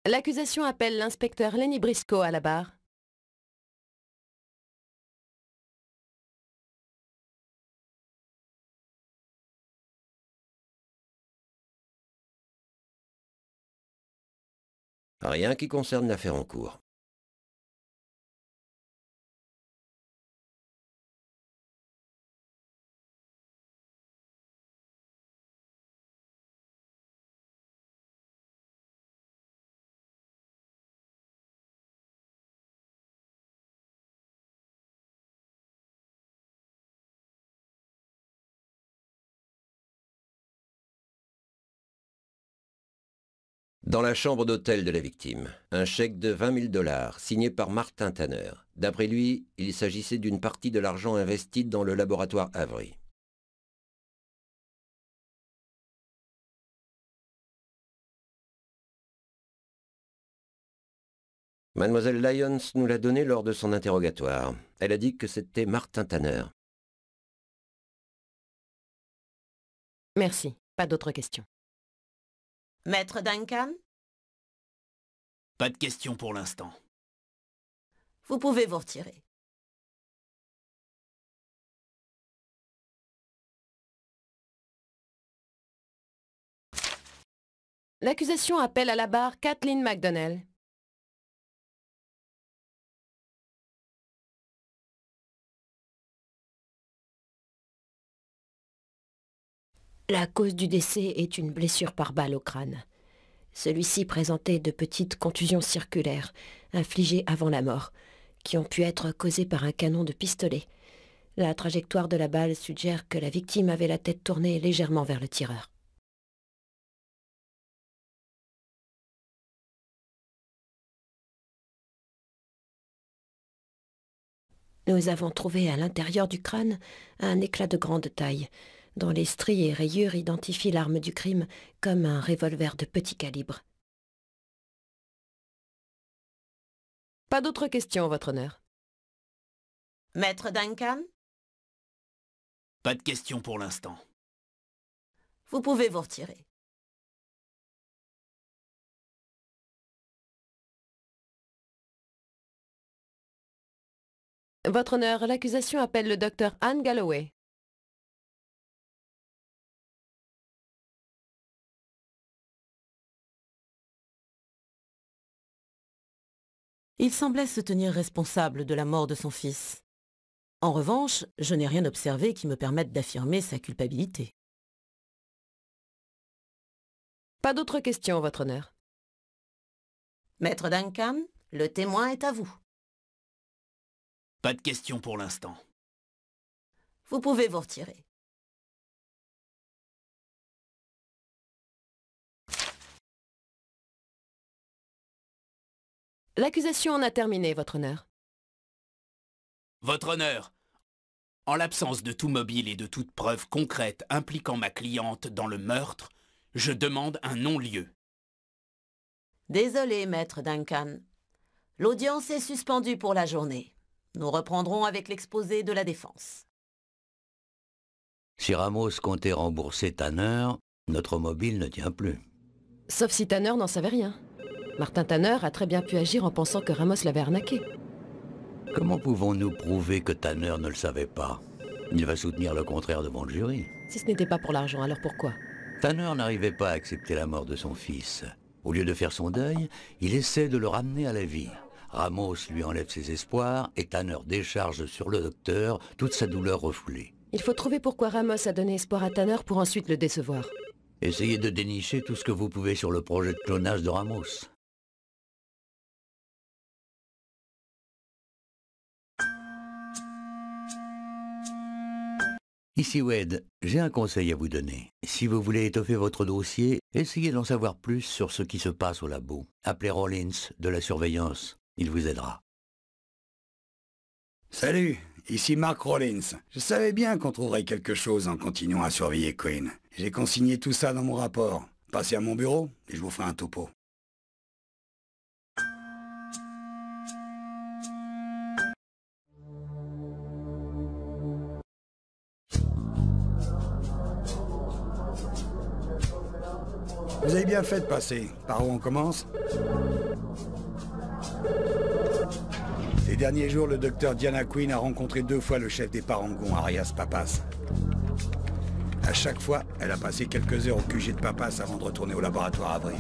L'accusation appelle l'inspecteur Lenny Briscoe à la barre. Rien qui concerne l'affaire en cours. Dans la chambre d'hôtel de la victime, un chèque de vingt mille dollars signé par Martin Tanner. D'après lui, il s'agissait d'une partie de l'argent investi dans le laboratoire Avery. Mademoiselle Lyons nous l'a donné lors de son interrogatoire. Elle a dit que c'était Martin Tanner. Merci. Pas d'autres questions. Maître Duncan? Pas de questions pour l'instant. Vous pouvez vous retirer. L'accusation appelle à la barre Kathleen McDonnell. La cause du décès est une blessure par balle au crâne. Celui-ci présentait de petites contusions circulaires, infligées avant la mort, qui ont pu être causées par un canon de pistolet. La trajectoire de la balle suggère que la victime avait la tête tournée légèrement vers le tireur. Nous avons trouvé à l'intérieur du crâne un éclat de grande taille, dont les stries et rayures identifient l'arme du crime comme un revolver de petit calibre. Pas d'autres questions, Votre Honneur. Maître Duncan? Pas de questions pour l'instant. Vous pouvez vous retirer. Votre Honneur, l'accusation appelle le docteur Anne Galloway. Il semblait se tenir responsable de la mort de son fils. En revanche, je n'ai rien observé qui me permette d'affirmer sa culpabilité. Pas d'autres questions, Votre Honneur. Maître Duncan, le témoin est à vous. Pas de questions pour l'instant. Vous pouvez vous retirer. L'accusation en a terminé, Votre Honneur. Votre Honneur, en l'absence de tout mobile et de toute preuve concrète impliquant ma cliente dans le meurtre, je demande un non-lieu. Désolé, Maître Duncan. L'audience est suspendue pour la journée. Nous reprendrons avec l'exposé de la défense. Si Ramos comptait rembourser Tanner, notre mobile ne tient plus. Sauf si Tanner n'en savait rien. Martin Tanner a très bien pu agir en pensant que Ramos l'avait arnaqué. Comment pouvons-nous prouver que Tanner ne le savait pas? Il va soutenir le contraire devant le jury. Si ce n'était pas pour l'argent, alors pourquoi? Tanner n'arrivait pas à accepter la mort de son fils. Au lieu de faire son deuil, il essaie de le ramener à la vie. Ramos lui enlève ses espoirs et Tanner décharge sur le docteur toute sa douleur refoulée. Il faut trouver pourquoi Ramos a donné espoir à Tanner pour ensuite le décevoir. Essayez de dénicher tout ce que vous pouvez sur le projet de clonage de Ramos. Ici Wade, j'ai un conseil à vous donner. Si vous voulez étoffer votre dossier, essayez d'en savoir plus sur ce qui se passe au labo. Appelez Rollins de la surveillance, il vous aidera. Salut, ici Mark Rollins. Je savais bien qu'on trouverait quelque chose en continuant à surveiller Quinn. J'ai consigné tout ça dans mon rapport. Passez à mon bureau et je vous ferai un topo. Vous avez bien fait de passer. Par où on commence? Ces derniers jours, le docteur Diana Quinn a rencontré deux fois le chef des Parangons, Arias Papas. À chaque fois, elle a passé quelques heures au Q G de Papas avant de retourner au laboratoire Avery.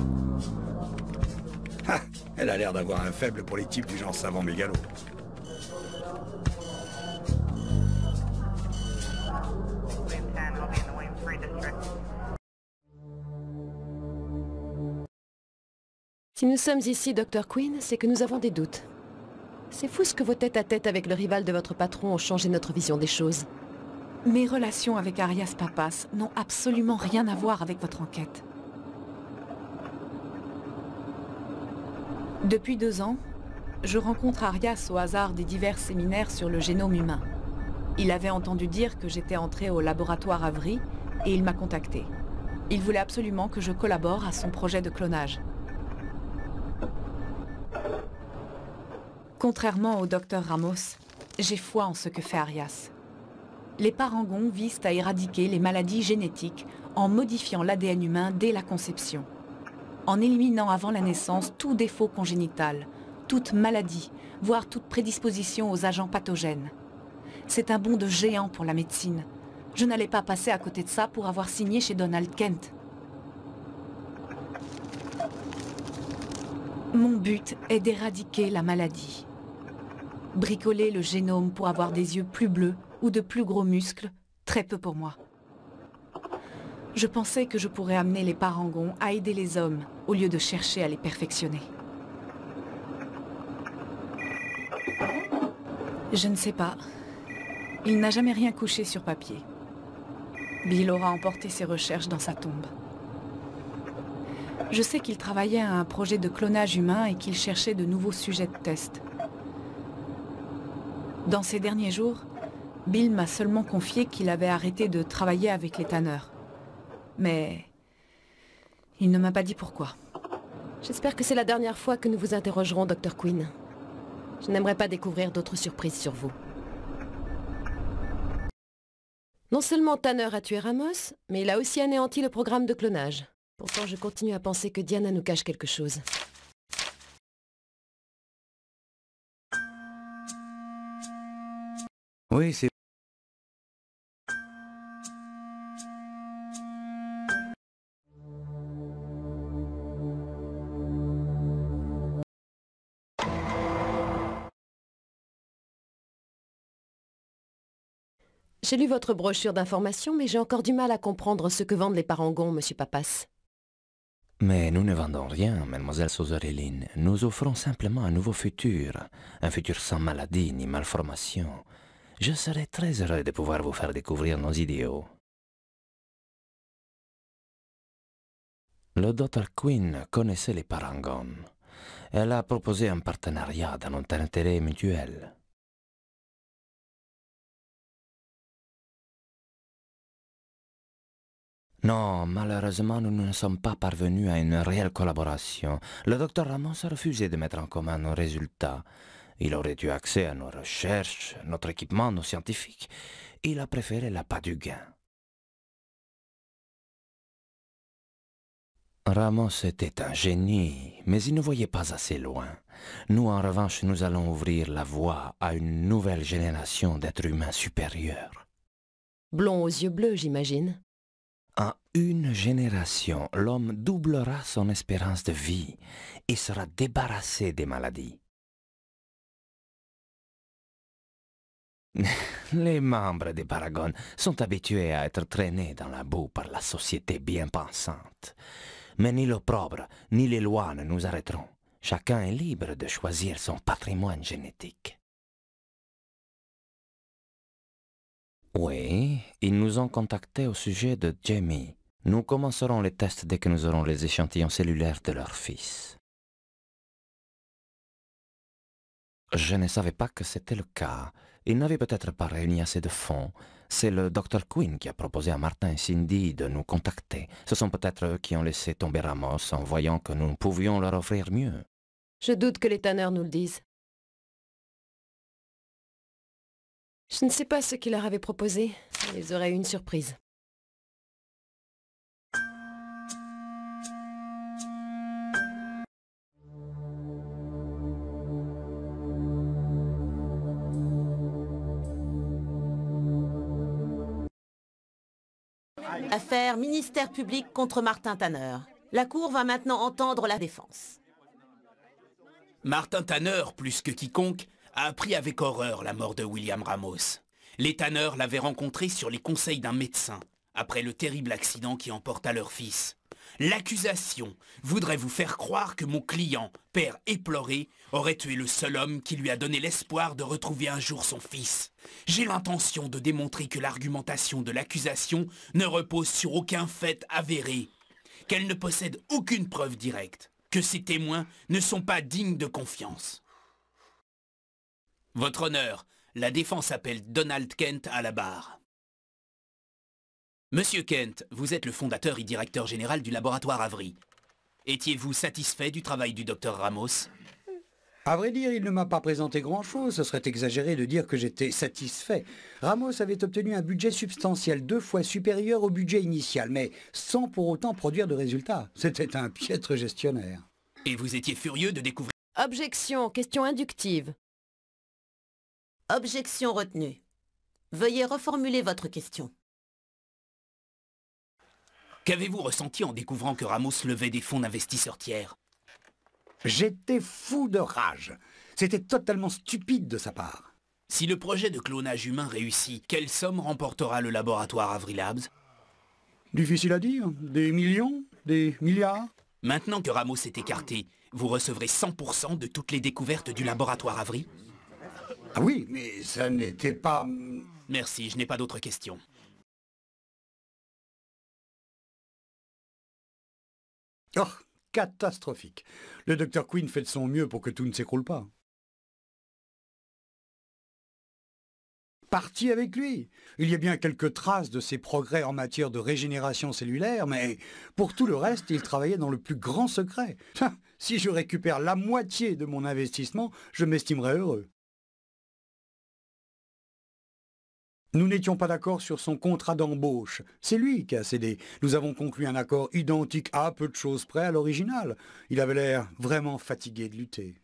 Ah, elle a l'air d'avoir un faible pour les types du genre savant mégalo. Si nous sommes ici, docteur Quinn, c'est que nous avons des doutes. C'est fou ce que vos tête-à-tête avec le rival de votre patron ont changé notre vision des choses. Mes relations avec Arias Papas n'ont absolument rien à voir avec votre enquête. Depuis deux ans, je rencontre Arias au hasard des divers séminaires sur le génome humain. Il avait entendu dire que j'étais entrée au laboratoire Avery et il m'a contacté. Il voulait absolument que je collabore à son projet de clonage. Contrairement au docteur Ramos, j'ai foi en ce que fait Arias. Les parangons visent à éradiquer les maladies génétiques en modifiant l'A D N humain dès la conception, en éliminant avant la naissance tout défaut congénital, toute maladie, voire toute prédisposition aux agents pathogènes. C'est un bond de géant pour la médecine. Je n'allais pas passer à côté de ça pour avoir signé chez Donald Kent. Mon but est d'éradiquer la maladie. Bricoler le génome pour avoir des yeux plus bleus ou de plus gros muscles, très peu pour moi. Je pensais que je pourrais amener les parangons à aider les hommes au lieu de chercher à les perfectionner. Je ne sais pas. Il n'a jamais rien couché sur papier. Bill aura emporté ses recherches dans sa tombe. Je sais qu'il travaillait à un projet de clonage humain et qu'il cherchait de nouveaux sujets de test. Dans ces derniers jours, Bill m'a seulement confié qu'il avait arrêté de travailler avec les tanneurs. Mais il ne m'a pas dit pourquoi. J'espère que c'est la dernière fois que nous vous interrogerons, docteur Quinn. Je n'aimerais pas découvrir d'autres surprises sur vous. Non seulement Tanner a tué Ramos, mais il a aussi anéanti le programme de clonage. Pourtant, je continue à penser que Diana nous cache quelque chose. Oui, c'est... J'ai lu votre brochure d'information, mais j'ai encore du mal à comprendre ce que vendent les parangons, monsieur Papas. Mais nous ne vendons rien, mademoiselle Sozereline. Nous offrons simplement un nouveau futur. Un futur sans maladie ni malformation. Je serais très heureux de pouvoir vous faire découvrir nos idéaux. Le docteur Quinn connaissait les parangons. Elle a proposé un partenariat dans notre intérêt mutuel. Non, malheureusement, nous ne sommes pas parvenus à une réelle collaboration. Le docteur Ramos a refusé de mettre en commun nos résultats. Il aurait eu accès à nos recherches, notre équipement, nos scientifiques. Il a préféré l'appât du gain. Ramos était un génie, mais il ne voyait pas assez loin. Nous, en revanche, nous allons ouvrir la voie à une nouvelle génération d'êtres humains supérieurs. Blond aux yeux bleus, j'imagine. En une génération, l'homme doublera son espérance de vie et sera débarrassé des maladies. Les membres des Parangons sont habitués à être traînés dans la boue par la société bien pensante. Mais ni l'opprobre, ni les lois ne nous arrêteront. Chacun est libre de choisir son patrimoine génétique. Oui, ils nous ont contactés au sujet de Jamie. Nous commencerons les tests dès que nous aurons les échantillons cellulaires de leur fils. Je ne savais pas que c'était le cas. Ils n'avaient peut-être pas réuni assez de fonds. C'est le docteur Quinn qui a proposé à Martin et Cindy de nous contacter. Ce sont peut-être eux qui ont laissé tomber Ramos en voyant que nous pouvions leur offrir mieux. Je doute que les tanneurs nous le disent. Je ne sais pas ce qu'il leur avait proposé. Ils auraient eu une surprise. Affaire ministère public contre Martin Tanner. La Cour va maintenant entendre la défense. Martin Tanner, plus que quiconque, a appris avec horreur la mort de William Ramos. Les Tanner l'avaient rencontré sur les conseils d'un médecin, après le terrible accident qui emporta leur fils. L'accusation voudrait vous faire croire que mon client, père éploré, aurait tué le seul homme qui lui a donné l'espoir de retrouver un jour son fils. J'ai l'intention de démontrer que l'argumentation de l'accusation ne repose sur aucun fait avéré, qu'elle ne possède aucune preuve directe, que ces témoins ne sont pas dignes de confiance. Votre honneur, la défense appelle Donald Kent à la barre. Monsieur Kent, vous êtes le fondateur et directeur général du laboratoire Avery. Étiez-vous satisfait du travail du docteur Ramos? À vrai dire, il ne m'a pas présenté grand-chose. Ce serait exagéré de dire que j'étais satisfait. Ramos avait obtenu un budget substantiel, deux fois supérieur au budget initial, mais sans pour autant produire de résultats. C'était un piètre gestionnaire. Et vous étiez furieux de découvrir... Objection, question inductive. Objection retenue. Veuillez reformuler votre question. Qu'avez-vous ressenti en découvrant que Ramos levait des fonds d'investisseurs tiers? J'étais fou de rage. C'était totalement stupide de sa part. Si le projet de clonage humain réussit, quelle somme remportera le laboratoire Avery Labs? Difficile à dire. Des millions? Des milliards? Maintenant que Ramos est écarté, vous recevrez cent pour cent de toutes les découvertes du laboratoire Avery? Ah oui, mais ça n'était pas... Merci, je n'ai pas d'autres questions. Oh, catastrophique. Le docteur Quinn fait de son mieux pour que tout ne s'écroule pas. Parti avec lui. Il y a bien quelques traces de ses progrès en matière de régénération cellulaire, mais pour tout le reste, il travaillait dans le plus grand secret. Si je récupère la moitié de mon investissement, je m'estimerais heureux. Nous n'étions pas d'accord sur son contrat d'embauche. C'est lui qui a cédé. Nous avons conclu un accord identique à peu de choses près à l'original. Il avait l'air vraiment fatigué de lutter.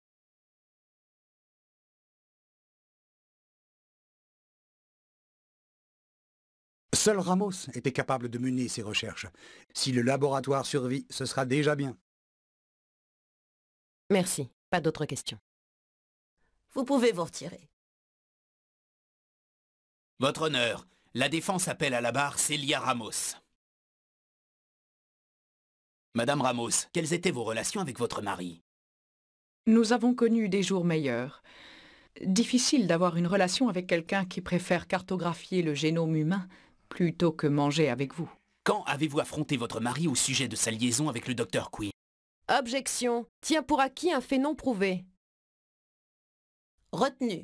Seul Ramos était capable de mener ces recherches. Si le laboratoire survit, ce sera déjà bien. Merci. Pas d'autres questions. Vous pouvez vous retirer. Votre honneur, la défense appelle à la barre Célia Ramos. Madame Ramos, quelles étaient vos relations avec votre mari? Nous avons connu des jours meilleurs. Difficile d'avoir une relation avec quelqu'un qui préfère cartographier le génome humain plutôt que manger avec vous. Quand avez-vous affronté votre mari au sujet de sa liaison avec le docteur Quinn? Objection. Tient pour acquis un fait non prouvé. Retenu.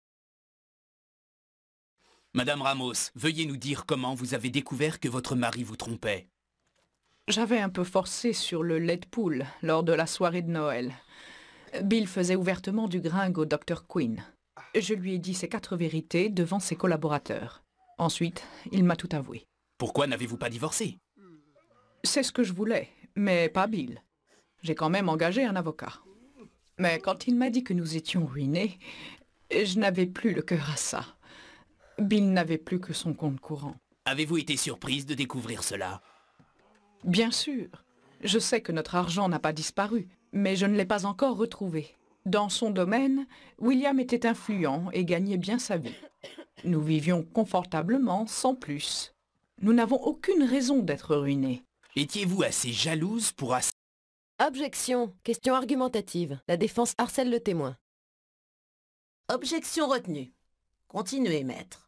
Madame Ramos, veuillez nous dire comment vous avez découvert que votre mari vous trompait. J'avais un peu forcé sur le lait de poule lors de la soirée de Noël. Bill faisait ouvertement du gringue au docteur Quinn. Je lui ai dit ses quatre vérités devant ses collaborateurs. Ensuite, il m'a tout avoué. Pourquoi n'avez-vous pas divorcé? C'est ce que je voulais, mais pas Bill. J'ai quand même engagé un avocat. Mais quand il m'a dit que nous étions ruinés, je n'avais plus le cœur à ça. Bill n'avait plus que son compte courant. Avez-vous été surprise de découvrir cela? Bien sûr. Je sais que notre argent n'a pas disparu, mais je ne l'ai pas encore retrouvé. Dans son domaine, William était influent et gagnait bien sa vie. Nous vivions confortablement, sans plus. Nous n'avons aucune raison d'être ruinés. Étiez-vous assez jalouse pour... Ass... Objection. Question argumentative. La défense harcèle le témoin. Objection retenue. Continuez, maître.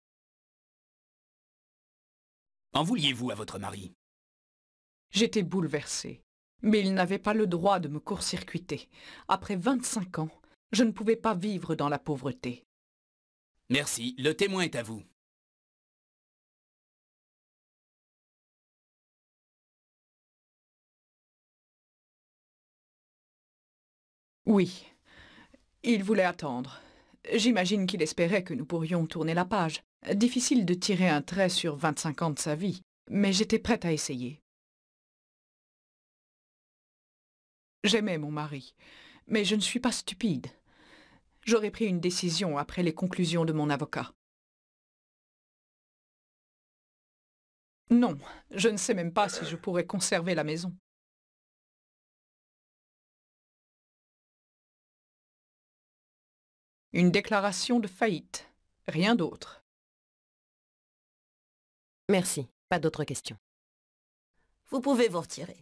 En vouliez-vous à votre mari? J'étais bouleversée. Mais il n'avait pas le droit de me court-circuiter. Après vingt-cinq ans, je ne pouvais pas vivre dans la pauvreté. Merci. Le témoin est à vous. Oui. Il voulait attendre. J'imagine qu'il espérait que nous pourrions tourner la page. Difficile de tirer un trait sur vingt-cinq ans de sa vie, mais j'étais prête à essayer. J'aimais mon mari, mais je ne suis pas stupide. J'aurais pris une décision après les conclusions de mon avocat. Non, je ne sais même pas si je pourrais conserver la maison. Une déclaration de faillite, rien d'autre. Merci, pas d'autres questions. Vous pouvez vous retirer.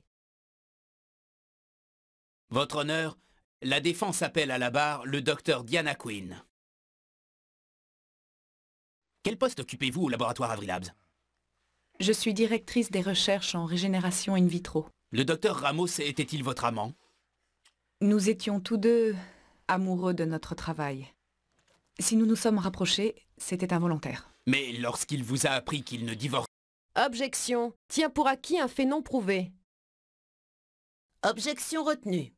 Votre honneur, la défense appelle à la barre le docteur Diana Quinn. Quel poste occupez-vous au laboratoire Avery Labs? Je suis directrice des recherches en régénération in vitro. Le docteur Ramos était-il votre amant? Nous étions tous deux amoureux de notre travail. Si nous nous sommes rapprochés, c'était involontaire. Mais lorsqu'il vous a appris qu'il ne divorce... Objection. Tient pour acquis un fait non prouvé. Objection retenue.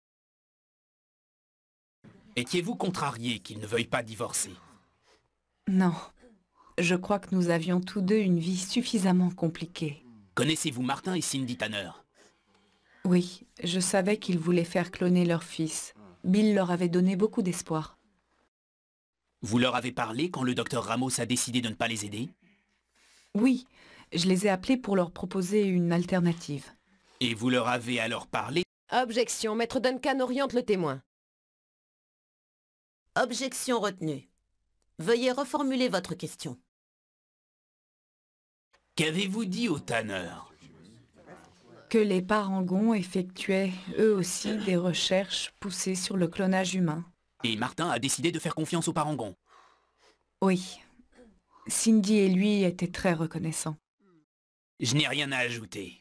Étiez-vous contrarié qu'il ne veuille pas divorcer? Non. Je crois que nous avions tous deux une vie suffisamment compliquée. Connaissez-vous Martin et Cindy Tanner? Oui, je savais qu'ils voulaient faire cloner leur fils. Bill leur avait donné beaucoup d'espoir. Vous leur avez parlé quand le docteur Ramos a décidé de ne pas les aider? Oui, je les ai appelés pour leur proposer une alternative. Et vous leur avez alors parlé? Objection. Maître Duncan oriente le témoin. Objection retenue. Veuillez reformuler votre question. Qu'avez-vous dit aux Tanner? Que les parangons effectuaient, eux aussi, des recherches poussées sur le clonage humain. Et Martin a décidé de faire confiance aux parangons? Oui. Cindy et lui étaient très reconnaissants. Je n'ai rien à ajouter.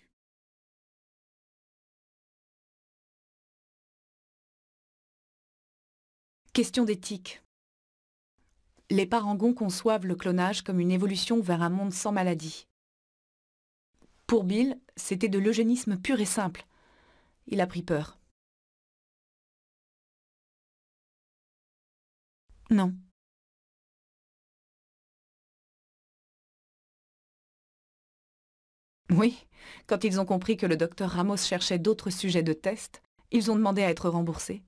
Question d'éthique. Les parangons conçoivent le clonage comme une évolution vers un monde sans maladie. Pour Bill, c'était de l'eugénisme pur et simple. Il a pris peur. Non. Oui, quand ils ont compris que le docteur Ramos cherchait d'autres sujets de test, ils ont demandé à être remboursés.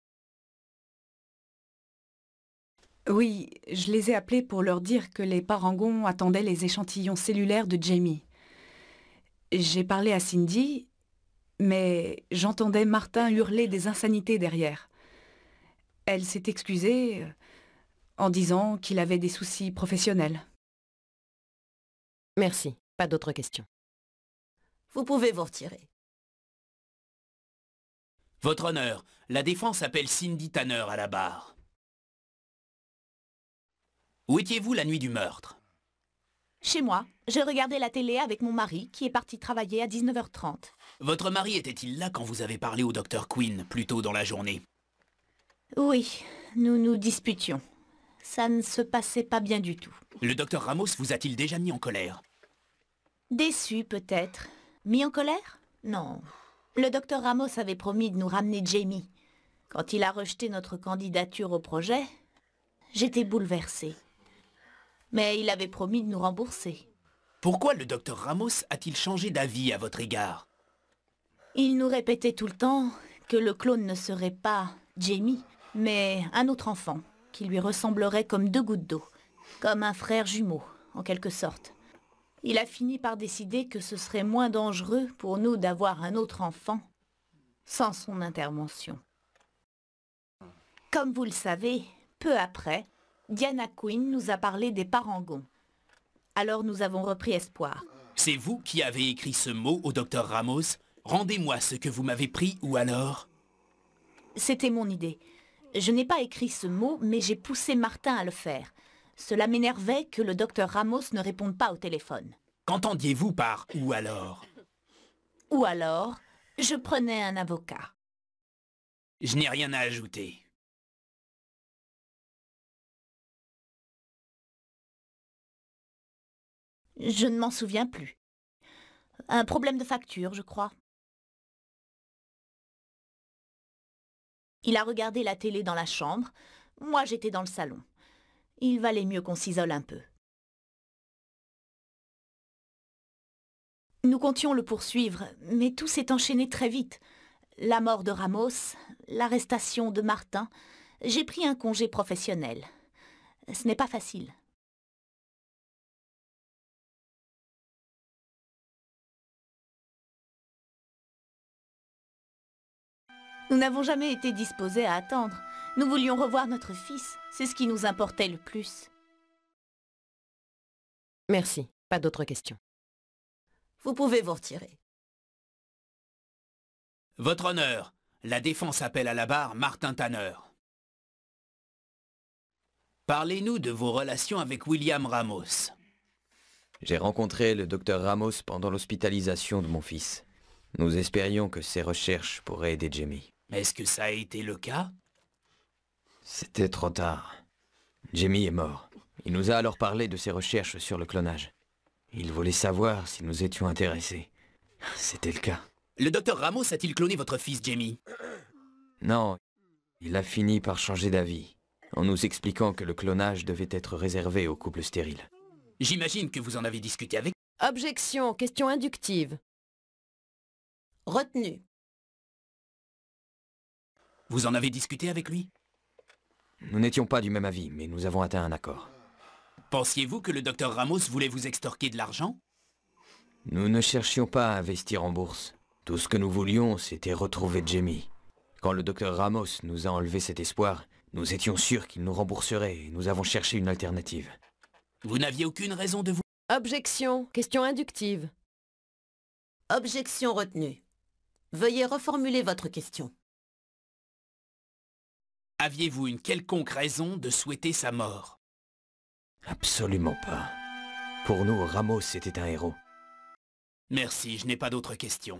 Oui, je les ai appelés pour leur dire que les parangons attendaient les échantillons cellulaires de Jamie. J'ai parlé à Cindy, mais j'entendais Martin hurler des insanités derrière. Elle s'est excusée en disant qu'il avait des soucis professionnels. Merci, pas d'autres questions. Vous pouvez vous retirer. Votre honneur, la défense appelle Cindy Tanner à la barre. Où étiez-vous la nuit du meurtre? Chez moi. Je regardais la télé avec mon mari, qui est parti travailler à dix-neuf heures trente. Votre mari était-il là quand vous avez parlé au docteur Quinn, plus tôt dans la journée? Oui, nous nous disputions. Ça ne se passait pas bien du tout. Le docteur Ramos vous a-t-il déjà mis en colère? Déçu, peut-être. Mis en colère? Non. Le docteur Ramos avait promis de nous ramener Jamie. Quand il a rejeté notre candidature au projet, j'étais bouleversée. Mais il avait promis de nous rembourser. Pourquoi le docteur Ramos a-t-il changé d'avis à votre égard? Il nous répétait tout le temps que le clone ne serait pas Jamie, mais un autre enfant, qui lui ressemblerait comme deux gouttes d'eau, comme un frère jumeau, en quelque sorte. Il a fini par décider que ce serait moins dangereux pour nous d'avoir un autre enfant, sans son intervention. Comme vous le savez, peu après, Diana Quinn nous a parlé des parangons. Alors nous avons repris espoir. C'est vous qui avez écrit ce mot au docteur Ramos? Rendez-moi ce que vous m'avez pris ou alors... C'était mon idée. Je n'ai pas écrit ce mot, mais j'ai poussé Martin à le faire. Cela m'énervait que le docteur Ramos ne réponde pas au téléphone. Qu'entendiez-vous par « ou alors » ? Ou alors, je prenais un avocat. Je n'ai rien à ajouter. Je ne m'en souviens plus. Un problème de facture, je crois. Il a regardé la télé dans la chambre. Moi, j'étais dans le salon. Il valait mieux qu'on s'isole un peu. Nous comptions le poursuivre, mais tout s'est enchaîné très vite. La mort de Ramos, l'arrestation de Martin. J'ai pris un congé professionnel. Ce n'est pas facile. Nous n'avons jamais été disposés à attendre. Nous voulions revoir notre fils. C'est ce qui nous importait le plus. Merci. Pas d'autres questions. Vous pouvez vous retirer. Votre honneur, la défense appelle à la barre Martin Tanner. Parlez-nous de vos relations avec William Ramos. J'ai rencontré le docteur Ramos pendant l'hospitalisation de mon fils. Nous espérions que ses recherches pourraient aider Jamie. Est-ce que ça a été le cas? C'était trop tard. Jamie est mort. Il nous a alors parlé de ses recherches sur le clonage. Il voulait savoir si nous étions intéressés. C'était le cas. Le docteur Ramos a-t-il cloné votre fils, Jamie? Non, il a fini par changer d'avis, en nous expliquant que le clonage devait être réservé aux couples stériles. J'imagine que vous en avez discuté avec... Objection, question inductive. Retenu. Vous en avez discuté avec lui? Nous n'étions pas du même avis, mais nous avons atteint un accord. Pensiez-vous que le docteur Ramos voulait vous extorquer de l'argent? Nous ne cherchions pas à investir en bourse. Tout ce que nous voulions, c'était retrouver Jamie. Quand le docteur Ramos nous a enlevé cet espoir, nous étions sûrs qu'il nous rembourserait et nous avons cherché une alternative. Vous n'aviez aucune raison de vous... Objection, question inductive. Objection retenue. Veuillez reformuler votre question. Aviez-vous une quelconque raison de souhaiter sa mort? Absolument pas. Pour nous, Ramos était un héros. Merci, je n'ai pas d'autres questions.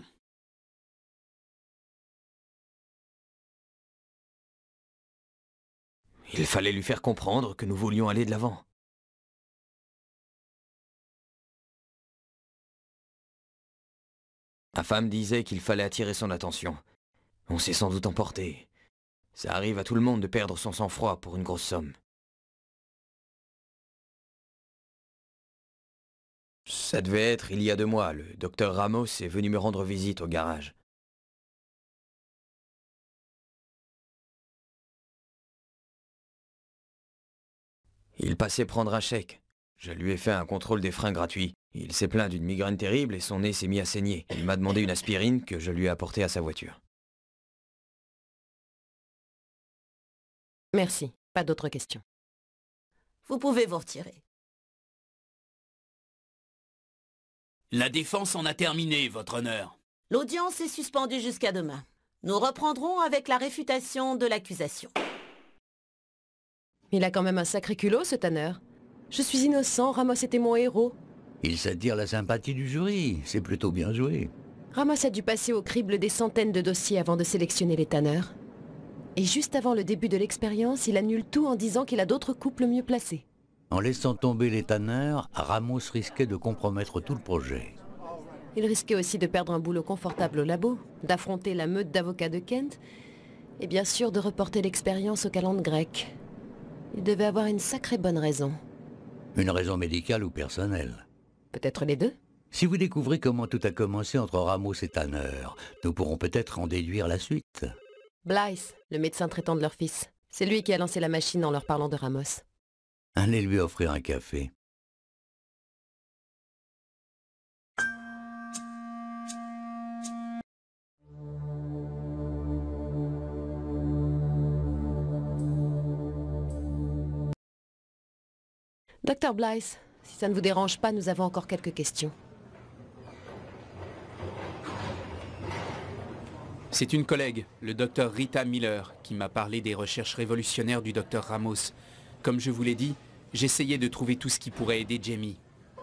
Il fallait lui faire comprendre que nous voulions aller de l'avant. Ma femme disait qu'il fallait attirer son attention. On s'est sans doute emporté. Ça arrive à tout le monde de perdre son sang-froid pour une grosse somme. Ça devait être il y a deux mois. Le docteur Ramos est venu me rendre visite au garage. Il passait prendre un chèque. Je lui ai fait un contrôle des freins gratuit. Il s'est plaint d'une migraine terrible et son nez s'est mis à saigner. Il m'a demandé une aspirine que je lui ai apportée à sa voiture. Merci. Pas d'autres questions. Vous pouvez vous retirer. La défense en a terminé, votre honneur. L'audience est suspendue jusqu'à demain. Nous reprendrons avec la réfutation de l'accusation. Il a quand même un sacré culot, ce Tanner. Je suis innocent, Ramos était mon héros. Il s'attire la sympathie du jury, c'est plutôt bien joué. Ramos a dû passer au crible des centaines de dossiers avant de sélectionner les Tanner. Et juste avant le début de l'expérience, il annule tout en disant qu'il a d'autres couples mieux placés. En laissant tomber les Tanner, Ramos risquait de compromettre tout le projet. Il risquait aussi de perdre un boulot confortable au labo, d'affronter la meute d'avocats de Kent, et bien sûr de reporter l'expérience au calende grec. Il devait avoir une sacrée bonne raison. Une raison médicale ou personnelle? Peut-être les deux? Si vous découvrez comment tout a commencé entre Ramos et Tanner, nous pourrons peut-être en déduire la suite. Blythe, le médecin traitant de leur fils. C'est lui qui a lancé la machine en leur parlant de Ramos. Allez lui offrir un café. Docteur Blythe, si ça ne vous dérange pas, nous avons encore quelques questions. C'est une collègue, le docteur Rita Miller, qui m'a parlé des recherches révolutionnaires du docteur Ramos. Comme je vous l'ai dit, j'essayais de trouver tout ce qui pourrait aider Jamie.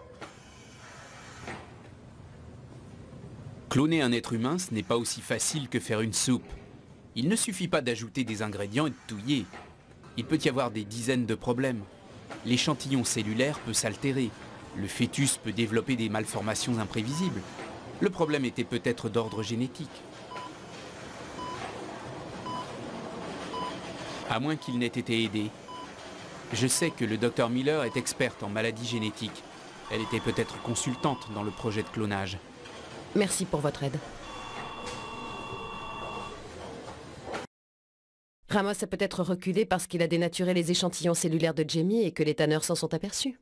Cloner un être humain, ce n'est pas aussi facile que faire une soupe. Il ne suffit pas d'ajouter des ingrédients et de touiller. Il peut y avoir des dizaines de problèmes. L'échantillon cellulaire peut s'altérer. Le fœtus peut développer des malformations imprévisibles. Le problème était peut-être d'ordre génétique. À moins qu'il n'ait été aidé. Je sais que le docteur Miller est experte en maladies génétiques. Elle était peut-être consultante dans le projet de clonage. Merci pour votre aide. Ramos a peut-être reculé parce qu'il a dénaturé les échantillons cellulaires de Jamie et que les Tanner s'en sont aperçus.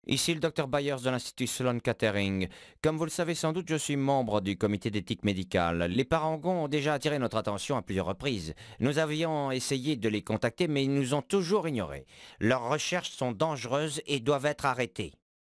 Ici le docteur Byers de l'Institut Sloan Kettering. Comme vous le savez sans doute, je suis membre du comité d'éthique médicale. Les parangons ont déjà attiré notre attention à plusieurs reprises. Nous avions essayé de les contacter, mais ils nous ont toujours ignorés. Leurs recherches sont dangereuses et doivent être arrêtées.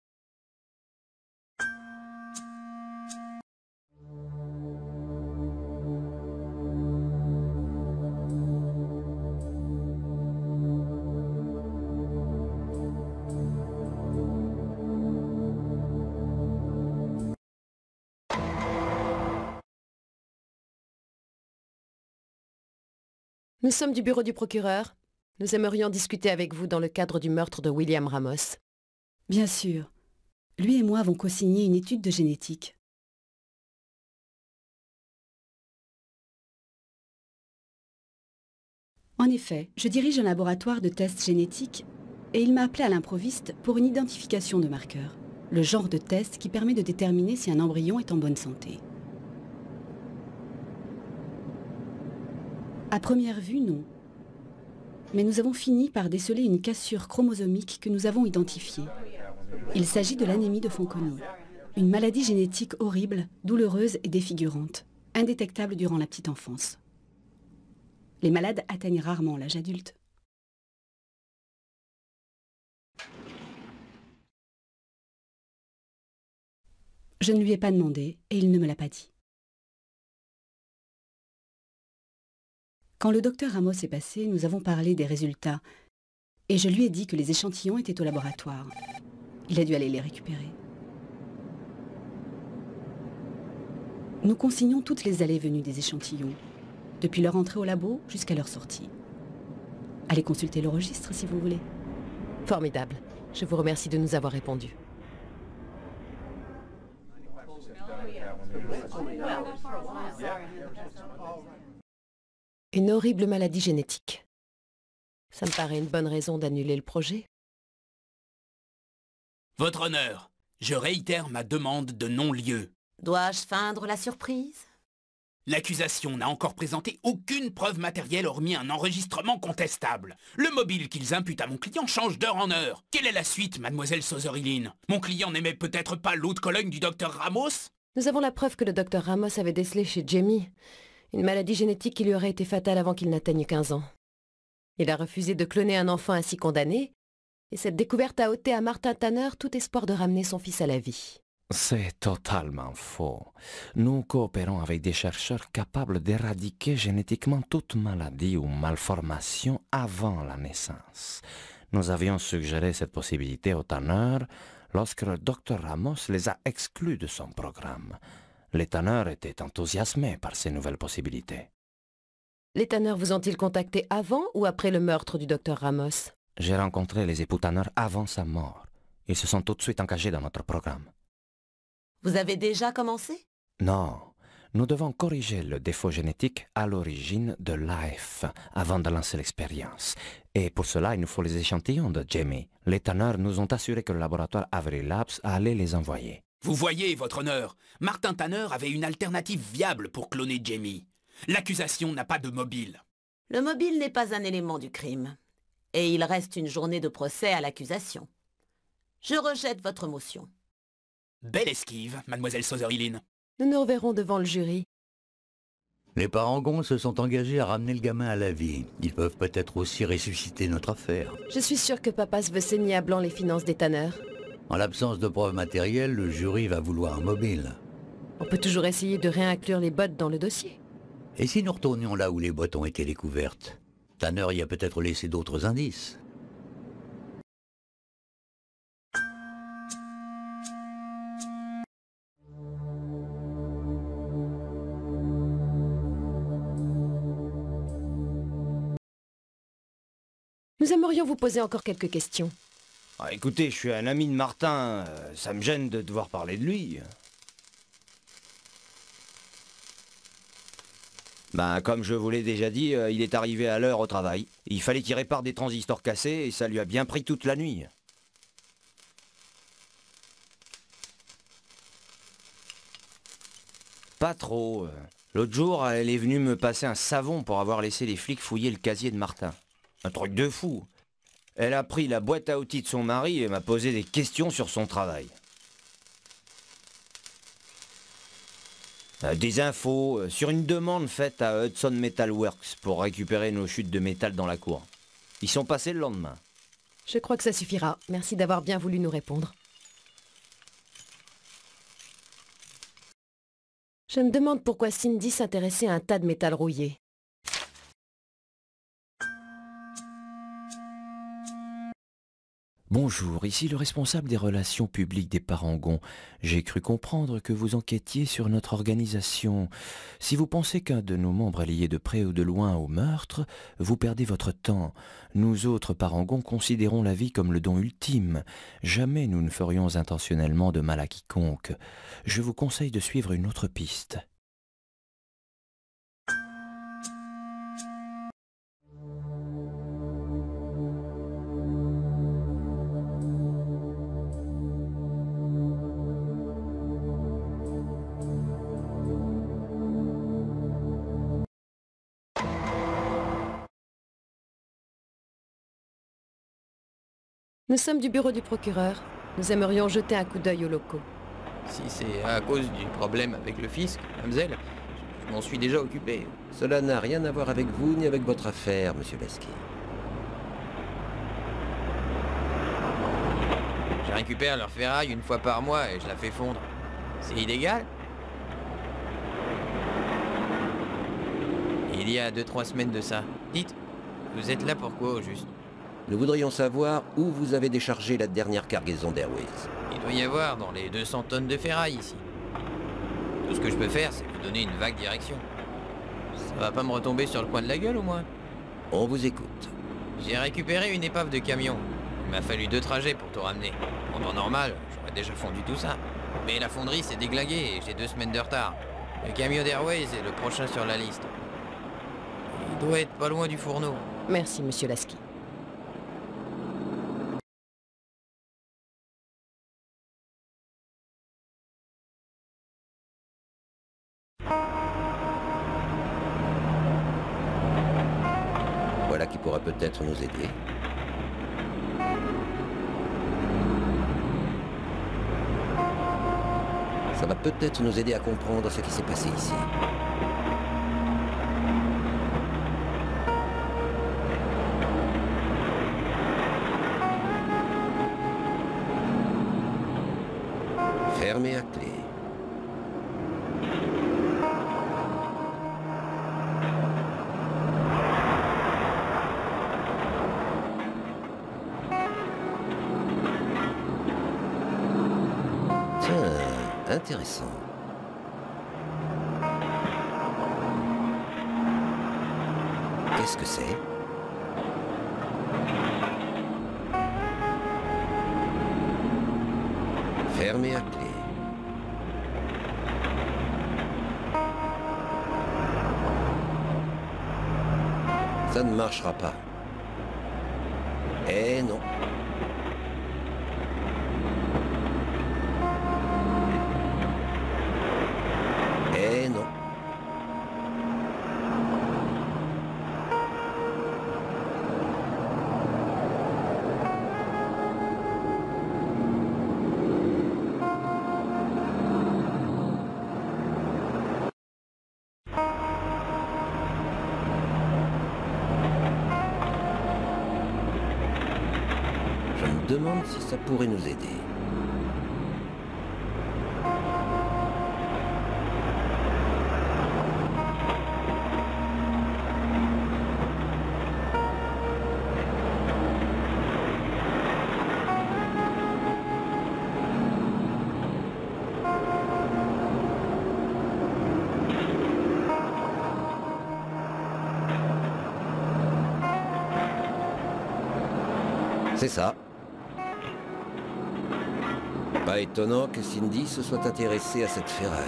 Nous sommes du bureau du procureur. Nous aimerions discuter avec vous dans le cadre du meurtre de William Ramos. Bien sûr. Lui et moi avons co-signé une étude de génétique. En effet, je dirige un laboratoire de tests génétiques et il m'a appelé à l'improviste pour une identification de marqueurs, le genre de test qui permet de déterminer si un embryon est en bonne santé. À première vue, non. Mais nous avons fini par déceler une cassure chromosomique que nous avons identifiée. Il s'agit de l'anémie de Fanconi, une maladie génétique horrible, douloureuse et défigurante, indétectable durant la petite enfance. Les malades atteignent rarement l'âge adulte. Je ne lui ai pas demandé et il ne me l'a pas dit. Quand le docteur Ramos est passé, nous avons parlé des résultats et je lui ai dit que les échantillons étaient au laboratoire. Il a dû aller les récupérer. Nous consignons toutes les allées et venues des échantillons, depuis leur entrée au labo jusqu'à leur sortie. Allez consulter le registre si vous voulez. Formidable. Je vous remercie de nous avoir répondu. Une horrible maladie génétique. Ça me paraît une bonne raison d'annuler le projet. Votre honneur, je réitère ma demande de non-lieu. Dois-je feindre la surprise? L'accusation n'a encore présenté aucune preuve matérielle hormis un enregistrement contestable. Le mobile qu'ils imputent à mon client change d'heure en heure. Quelle est la suite, mademoiselle Sotherlin? Mon client n'aimait peut-être pas l'eau de Cologne du docteur Ramos? Nous avons la preuve que le docteur Ramos avait décelé chez Jamie une maladie génétique qui lui aurait été fatale avant qu'il n'atteigne quinze ans. Il a refusé de cloner un enfant ainsi condamné, et cette découverte a ôté à Martin Tanner tout espoir de ramener son fils à la vie. C'est totalement faux. Nous coopérons avec des chercheurs capables d'éradiquer génétiquement toute maladie ou malformation avant la naissance. Nous avions suggéré cette possibilité aux Tanner lorsque le docteur Ramos les a exclus de son programme. Les Tanner étaient enthousiasmés par ces nouvelles possibilités. Les Tanner vous ont-ils contacté avant ou après le meurtre du docteur Ramos? J'ai rencontré les époux Tanner avant sa mort. Ils se sont tout de suite engagés dans notre programme. Vous avez déjà commencé? Non. Nous devons corriger le défaut génétique à l'origine de l'A F avant de lancer l'expérience. Et pour cela, il nous faut les échantillons de Jamie. Les Tanner nous ont assuré que le laboratoire Avery Labs allait les envoyer. Vous voyez, votre honneur, Martin Tanner avait une alternative viable pour cloner Jamie. L'accusation n'a pas de mobile. Le mobile n'est pas un élément du crime. Et il reste une journée de procès à l'accusation. Je rejette votre motion. Belle esquive, mademoiselle Sotherlin. Nous nous reverrons devant le jury. Les parangons se sont engagés à ramener le gamin à la vie. Ils peuvent peut-être aussi ressusciter notre affaire. Je suis sûre que papa se veut saigner à blanc les finances des Tanner. En l'absence de preuves matérielles, le jury va vouloir un mobile. On peut toujours essayer de réinclure les bottes dans le dossier. Et si nous retournions là où les bottes ont été découvertes? Tanner y a peut-être laissé d'autres indices. Nous aimerions vous poser encore quelques questions. Ah, écoutez, je suis un ami de Martin. Euh, ça me gêne de devoir parler de lui. Ben, comme je vous l'ai déjà dit, euh, il est arrivé à l'heure au travail. Il fallait qu'il répare des transistors cassés et ça lui a bien pris toute la nuit. Pas trop. euh. L'autre jour, elle est venue me passer un savon pour avoir laissé les flics fouiller le casier de Martin. Un truc de fou. Elle a pris la boîte à outils de son mari et m'a posé des questions sur son travail. Euh, des infos euh, sur une demande faite à Hudson Metal Works pour récupérer nos chutes de métal dans la cour. Ils sont passés le lendemain. Je crois que ça suffira. Merci d'avoir bien voulu nous répondre. Je me demande pourquoi Cindy s'intéressait à un tas de métal rouillé. Bonjour, ici le responsable des relations publiques des Parangons. J'ai cru comprendre que vous enquêtiez sur notre organisation. Si vous pensez qu'un de nos membres est lié de près ou de loin au meurtre, vous perdez votre temps. Nous autres Parangons considérons la vie comme le don ultime. Jamais nous ne ferions intentionnellement de mal à quiconque. Je vous conseille de suivre une autre piste. Nous sommes du bureau du procureur. Nous aimerions jeter un coup d'œil aux locaux. Si c'est à cause du problème avec le fisc, mademoiselle, je m'en suis déjà occupé. Cela n'a rien à voir avec vous ni avec votre affaire, monsieur Lasky. Je récupère leur ferraille une fois par mois et je la fais fondre. C'est illégal? Il y a deux trois semaines de ça. Dites, vous êtes là pourquoi au juste? Nous voudrions savoir où vous avez déchargé la dernière cargaison d'Airways. Il doit y avoir dans les deux cents tonnes de ferraille ici. Tout ce que je peux faire, c'est vous donner une vague direction. Ça va pas me retomber sur le coin de la gueule au moins? On vous écoute. J'ai récupéré une épave de camion. Il m'a fallu deux trajets pour tout ramener. En temps normal, j'aurais déjà fondu tout ça. Mais la fonderie s'est déglinguée et j'ai deux semaines de retard. Le camion d'Airways est le prochain sur la liste. Il doit être pas loin du fourneau. Merci, monsieur Lasky. Voilà qui pourra peut-être nous aider. Ça va peut-être nous aider à comprendre ce qui s'est passé ici. Fermé à clé. Intéressant. Qu'est-ce que c'est? Fermé à clé. Ça ne marchera pas. Eh non. Eh non. Je me demande si ça pourrait nous aider. C'est ça. Pas étonnant que Cindy se soit intéressée à cette ferraille.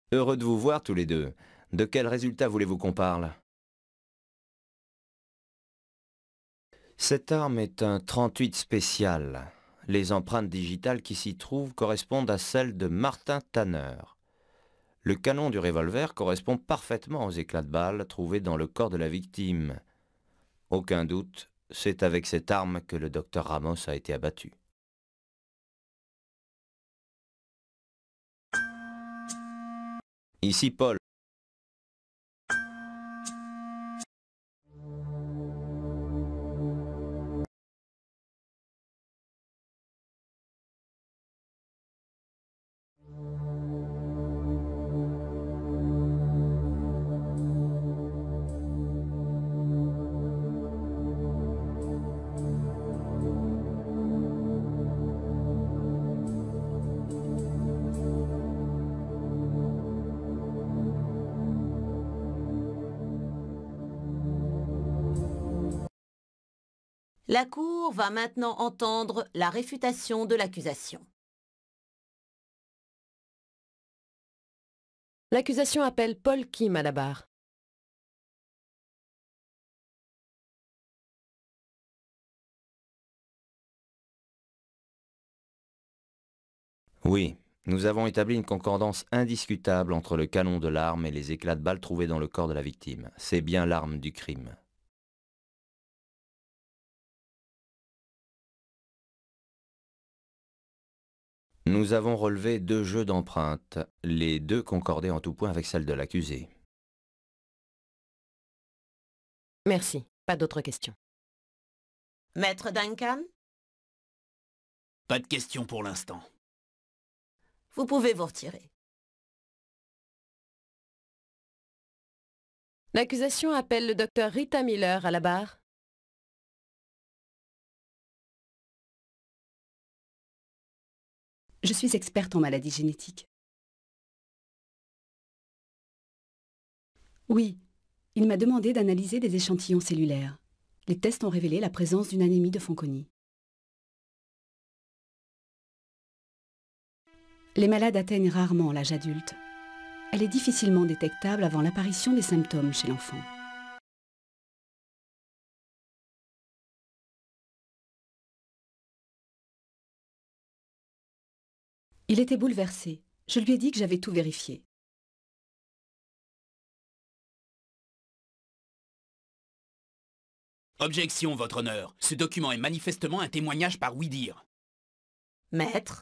Heureux de vous voir tous les deux. De quel résultat voulez-vous qu'on parle? Cette arme est un trente-huit spécial. Les empreintes digitales qui s'y trouvent correspondent à celles de Martin Tanner. Le canon du revolver correspond parfaitement aux éclats de balles trouvés dans le corps de la victime. Aucun doute, c'est avec cette arme que le docteur Ramos a été abattu. Ici Paul. La Cour va maintenant entendre la réfutation de l'accusation. L'accusation appelle Paul Kim à la barre. Oui, nous avons établi une concordance indiscutable entre le canon de l'arme et les éclats de balles trouvés dans le corps de la victime. C'est bien l'arme du crime. Nous avons relevé deux jeux d'empreintes. Les deux concordaient en tout point avec celle de l'accusé. Merci. Pas d'autres questions. Maître Duncan? Pas de questions pour l'instant. Vous pouvez vous retirer. L'accusation appelle le docteur Rita Miller à la barre. Je suis experte en maladies génétiques. Oui, il m'a demandé d'analyser des échantillons cellulaires. Les tests ont révélé la présence d'une anémie de Fanconi. Les malades atteignent rarement l'âge adulte. Elle est difficilement détectable avant l'apparition des symptômes chez l'enfant. Il était bouleversé. Je lui ai dit que j'avais tout vérifié. Objection, votre honneur. Ce document est manifestement un témoignage par oui-dire. Maître?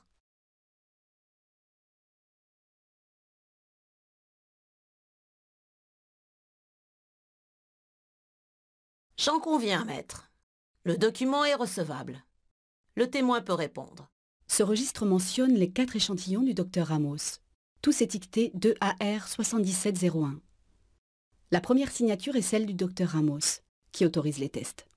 J'en conviens, maître. Le document est recevable. Le témoin peut répondre. Ce registre mentionne les quatre échantillons du docteur Ramos, tous étiquetés deux A R soixante-dix-sept zéro un. La première signature est celle du docteur Ramos, qui autorise les tests.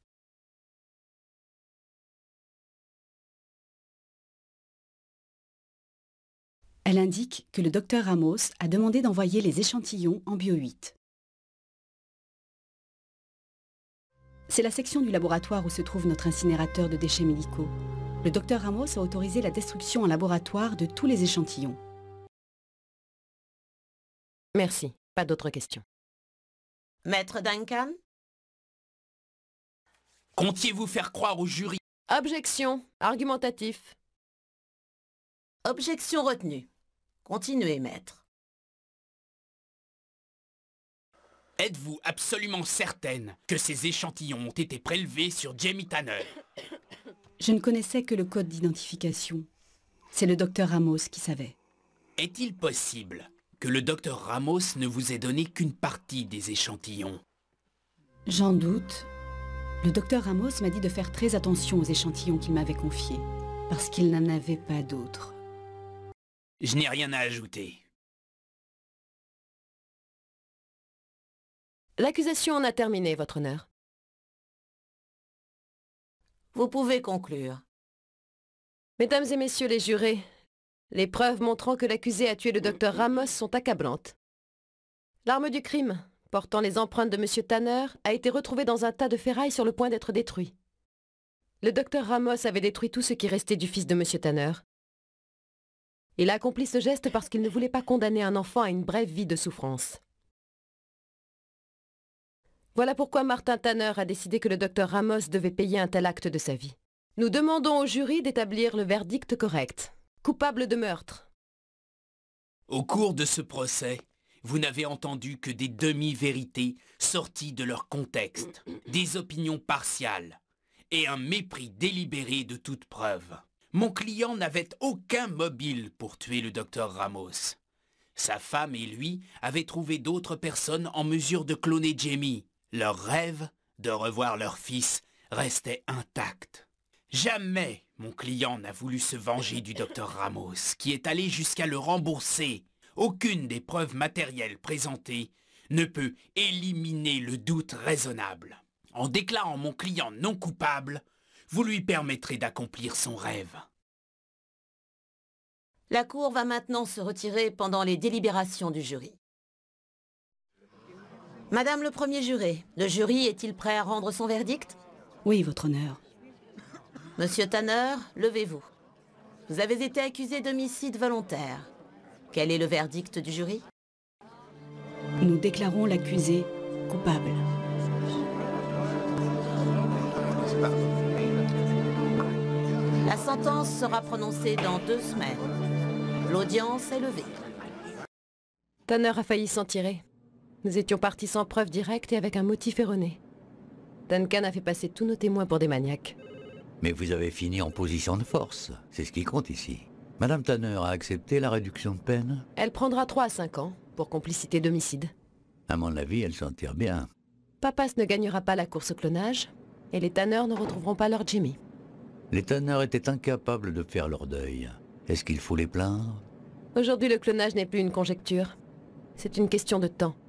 Elle indique que le docteur Ramos a demandé d'envoyer les échantillons en bio huit. C'est la section du laboratoire où se trouve notre incinérateur de déchets médicaux. Le docteur Ramos a autorisé la destruction en laboratoire de tous les échantillons. Merci. Pas d'autres questions. Maître Duncan? Comptiez-vous faire croire au jury? Objection. Argumentatif. Objection retenue. Continuez, maître. Êtes-vous absolument certaine que ces échantillons ont été prélevés sur Jamie Tanner? Je ne connaissais que le code d'identification. C'est le docteur Ramos qui savait. Est-il possible que le docteur Ramos ne vous ait donné qu'une partie des échantillons? J'en doute. Le docteur Ramos m'a dit de faire très attention aux échantillons qu'il m'avait confiés, parce qu'il n'en avait pas d'autres. Je n'ai rien à ajouter. L'accusation en a terminé, votre honneur. Vous pouvez conclure. Mesdames et messieurs les jurés, les preuves montrant que l'accusé a tué le docteur Ramos sont accablantes. L'arme du crime, portant les empreintes de monsieur Tanner, a été retrouvée dans un tas de ferraille sur le point d'être détruit. Le docteur Ramos avait détruit tout ce qui restait du fils de monsieur Tanner. Il a accompli ce geste parce qu'il ne voulait pas condamner un enfant à une brève vie de souffrance. Voilà pourquoi Martin Tanner a décidé que le docteur Ramos devait payer un tel acte de sa vie. Nous demandons au jury d'établir le verdict correct. Coupable de meurtre. Au cours de ce procès, vous n'avez entendu que des demi-vérités sorties de leur contexte, des opinions partiales et un mépris délibéré de toute preuve. Mon client n'avait aucun mobile pour tuer le docteur Ramos. Sa femme et lui avaient trouvé d'autres personnes en mesure de cloner Jamie. Leur rêve de revoir leur fils restait intact. Jamais mon client n'a voulu se venger du docteur Ramos, qui est allé jusqu'à le rembourser. Aucune des preuves matérielles présentées ne peut éliminer le doute raisonnable. En déclarant mon client non coupable, vous lui permettrez d'accomplir son rêve. La Cour va maintenant se retirer pendant les délibérations du jury. Madame le premier juré, le jury est-il prêt à rendre son verdict? Oui, votre honneur. Monsieur Tanner, levez-vous. Vous avez été accusé d'homicide volontaire. Quel est le verdict du jury? Nous déclarons l'accusé coupable. La sentence sera prononcée dans deux semaines. L'audience est levée. Tanner a failli s'en tirer. Nous étions partis sans preuve directe et avec un motif erroné. Duncan a fait passer tous nos témoins pour des maniaques. Mais vous avez fini en position de force. C'est ce qui compte ici. Madame Tanner a accepté la réduction de peine? Elle prendra trois à cinq ans pour complicité d'homicide. À mon avis, elle s'en tire bien. Papas ne gagnera pas la course au clonage et les Tanner ne retrouveront pas leur Jimmy. Les Tanner étaient incapables de faire leur deuil. Est-ce qu'il faut les plaindre? Aujourd'hui, le clonage n'est plus une conjecture. C'est une question de temps.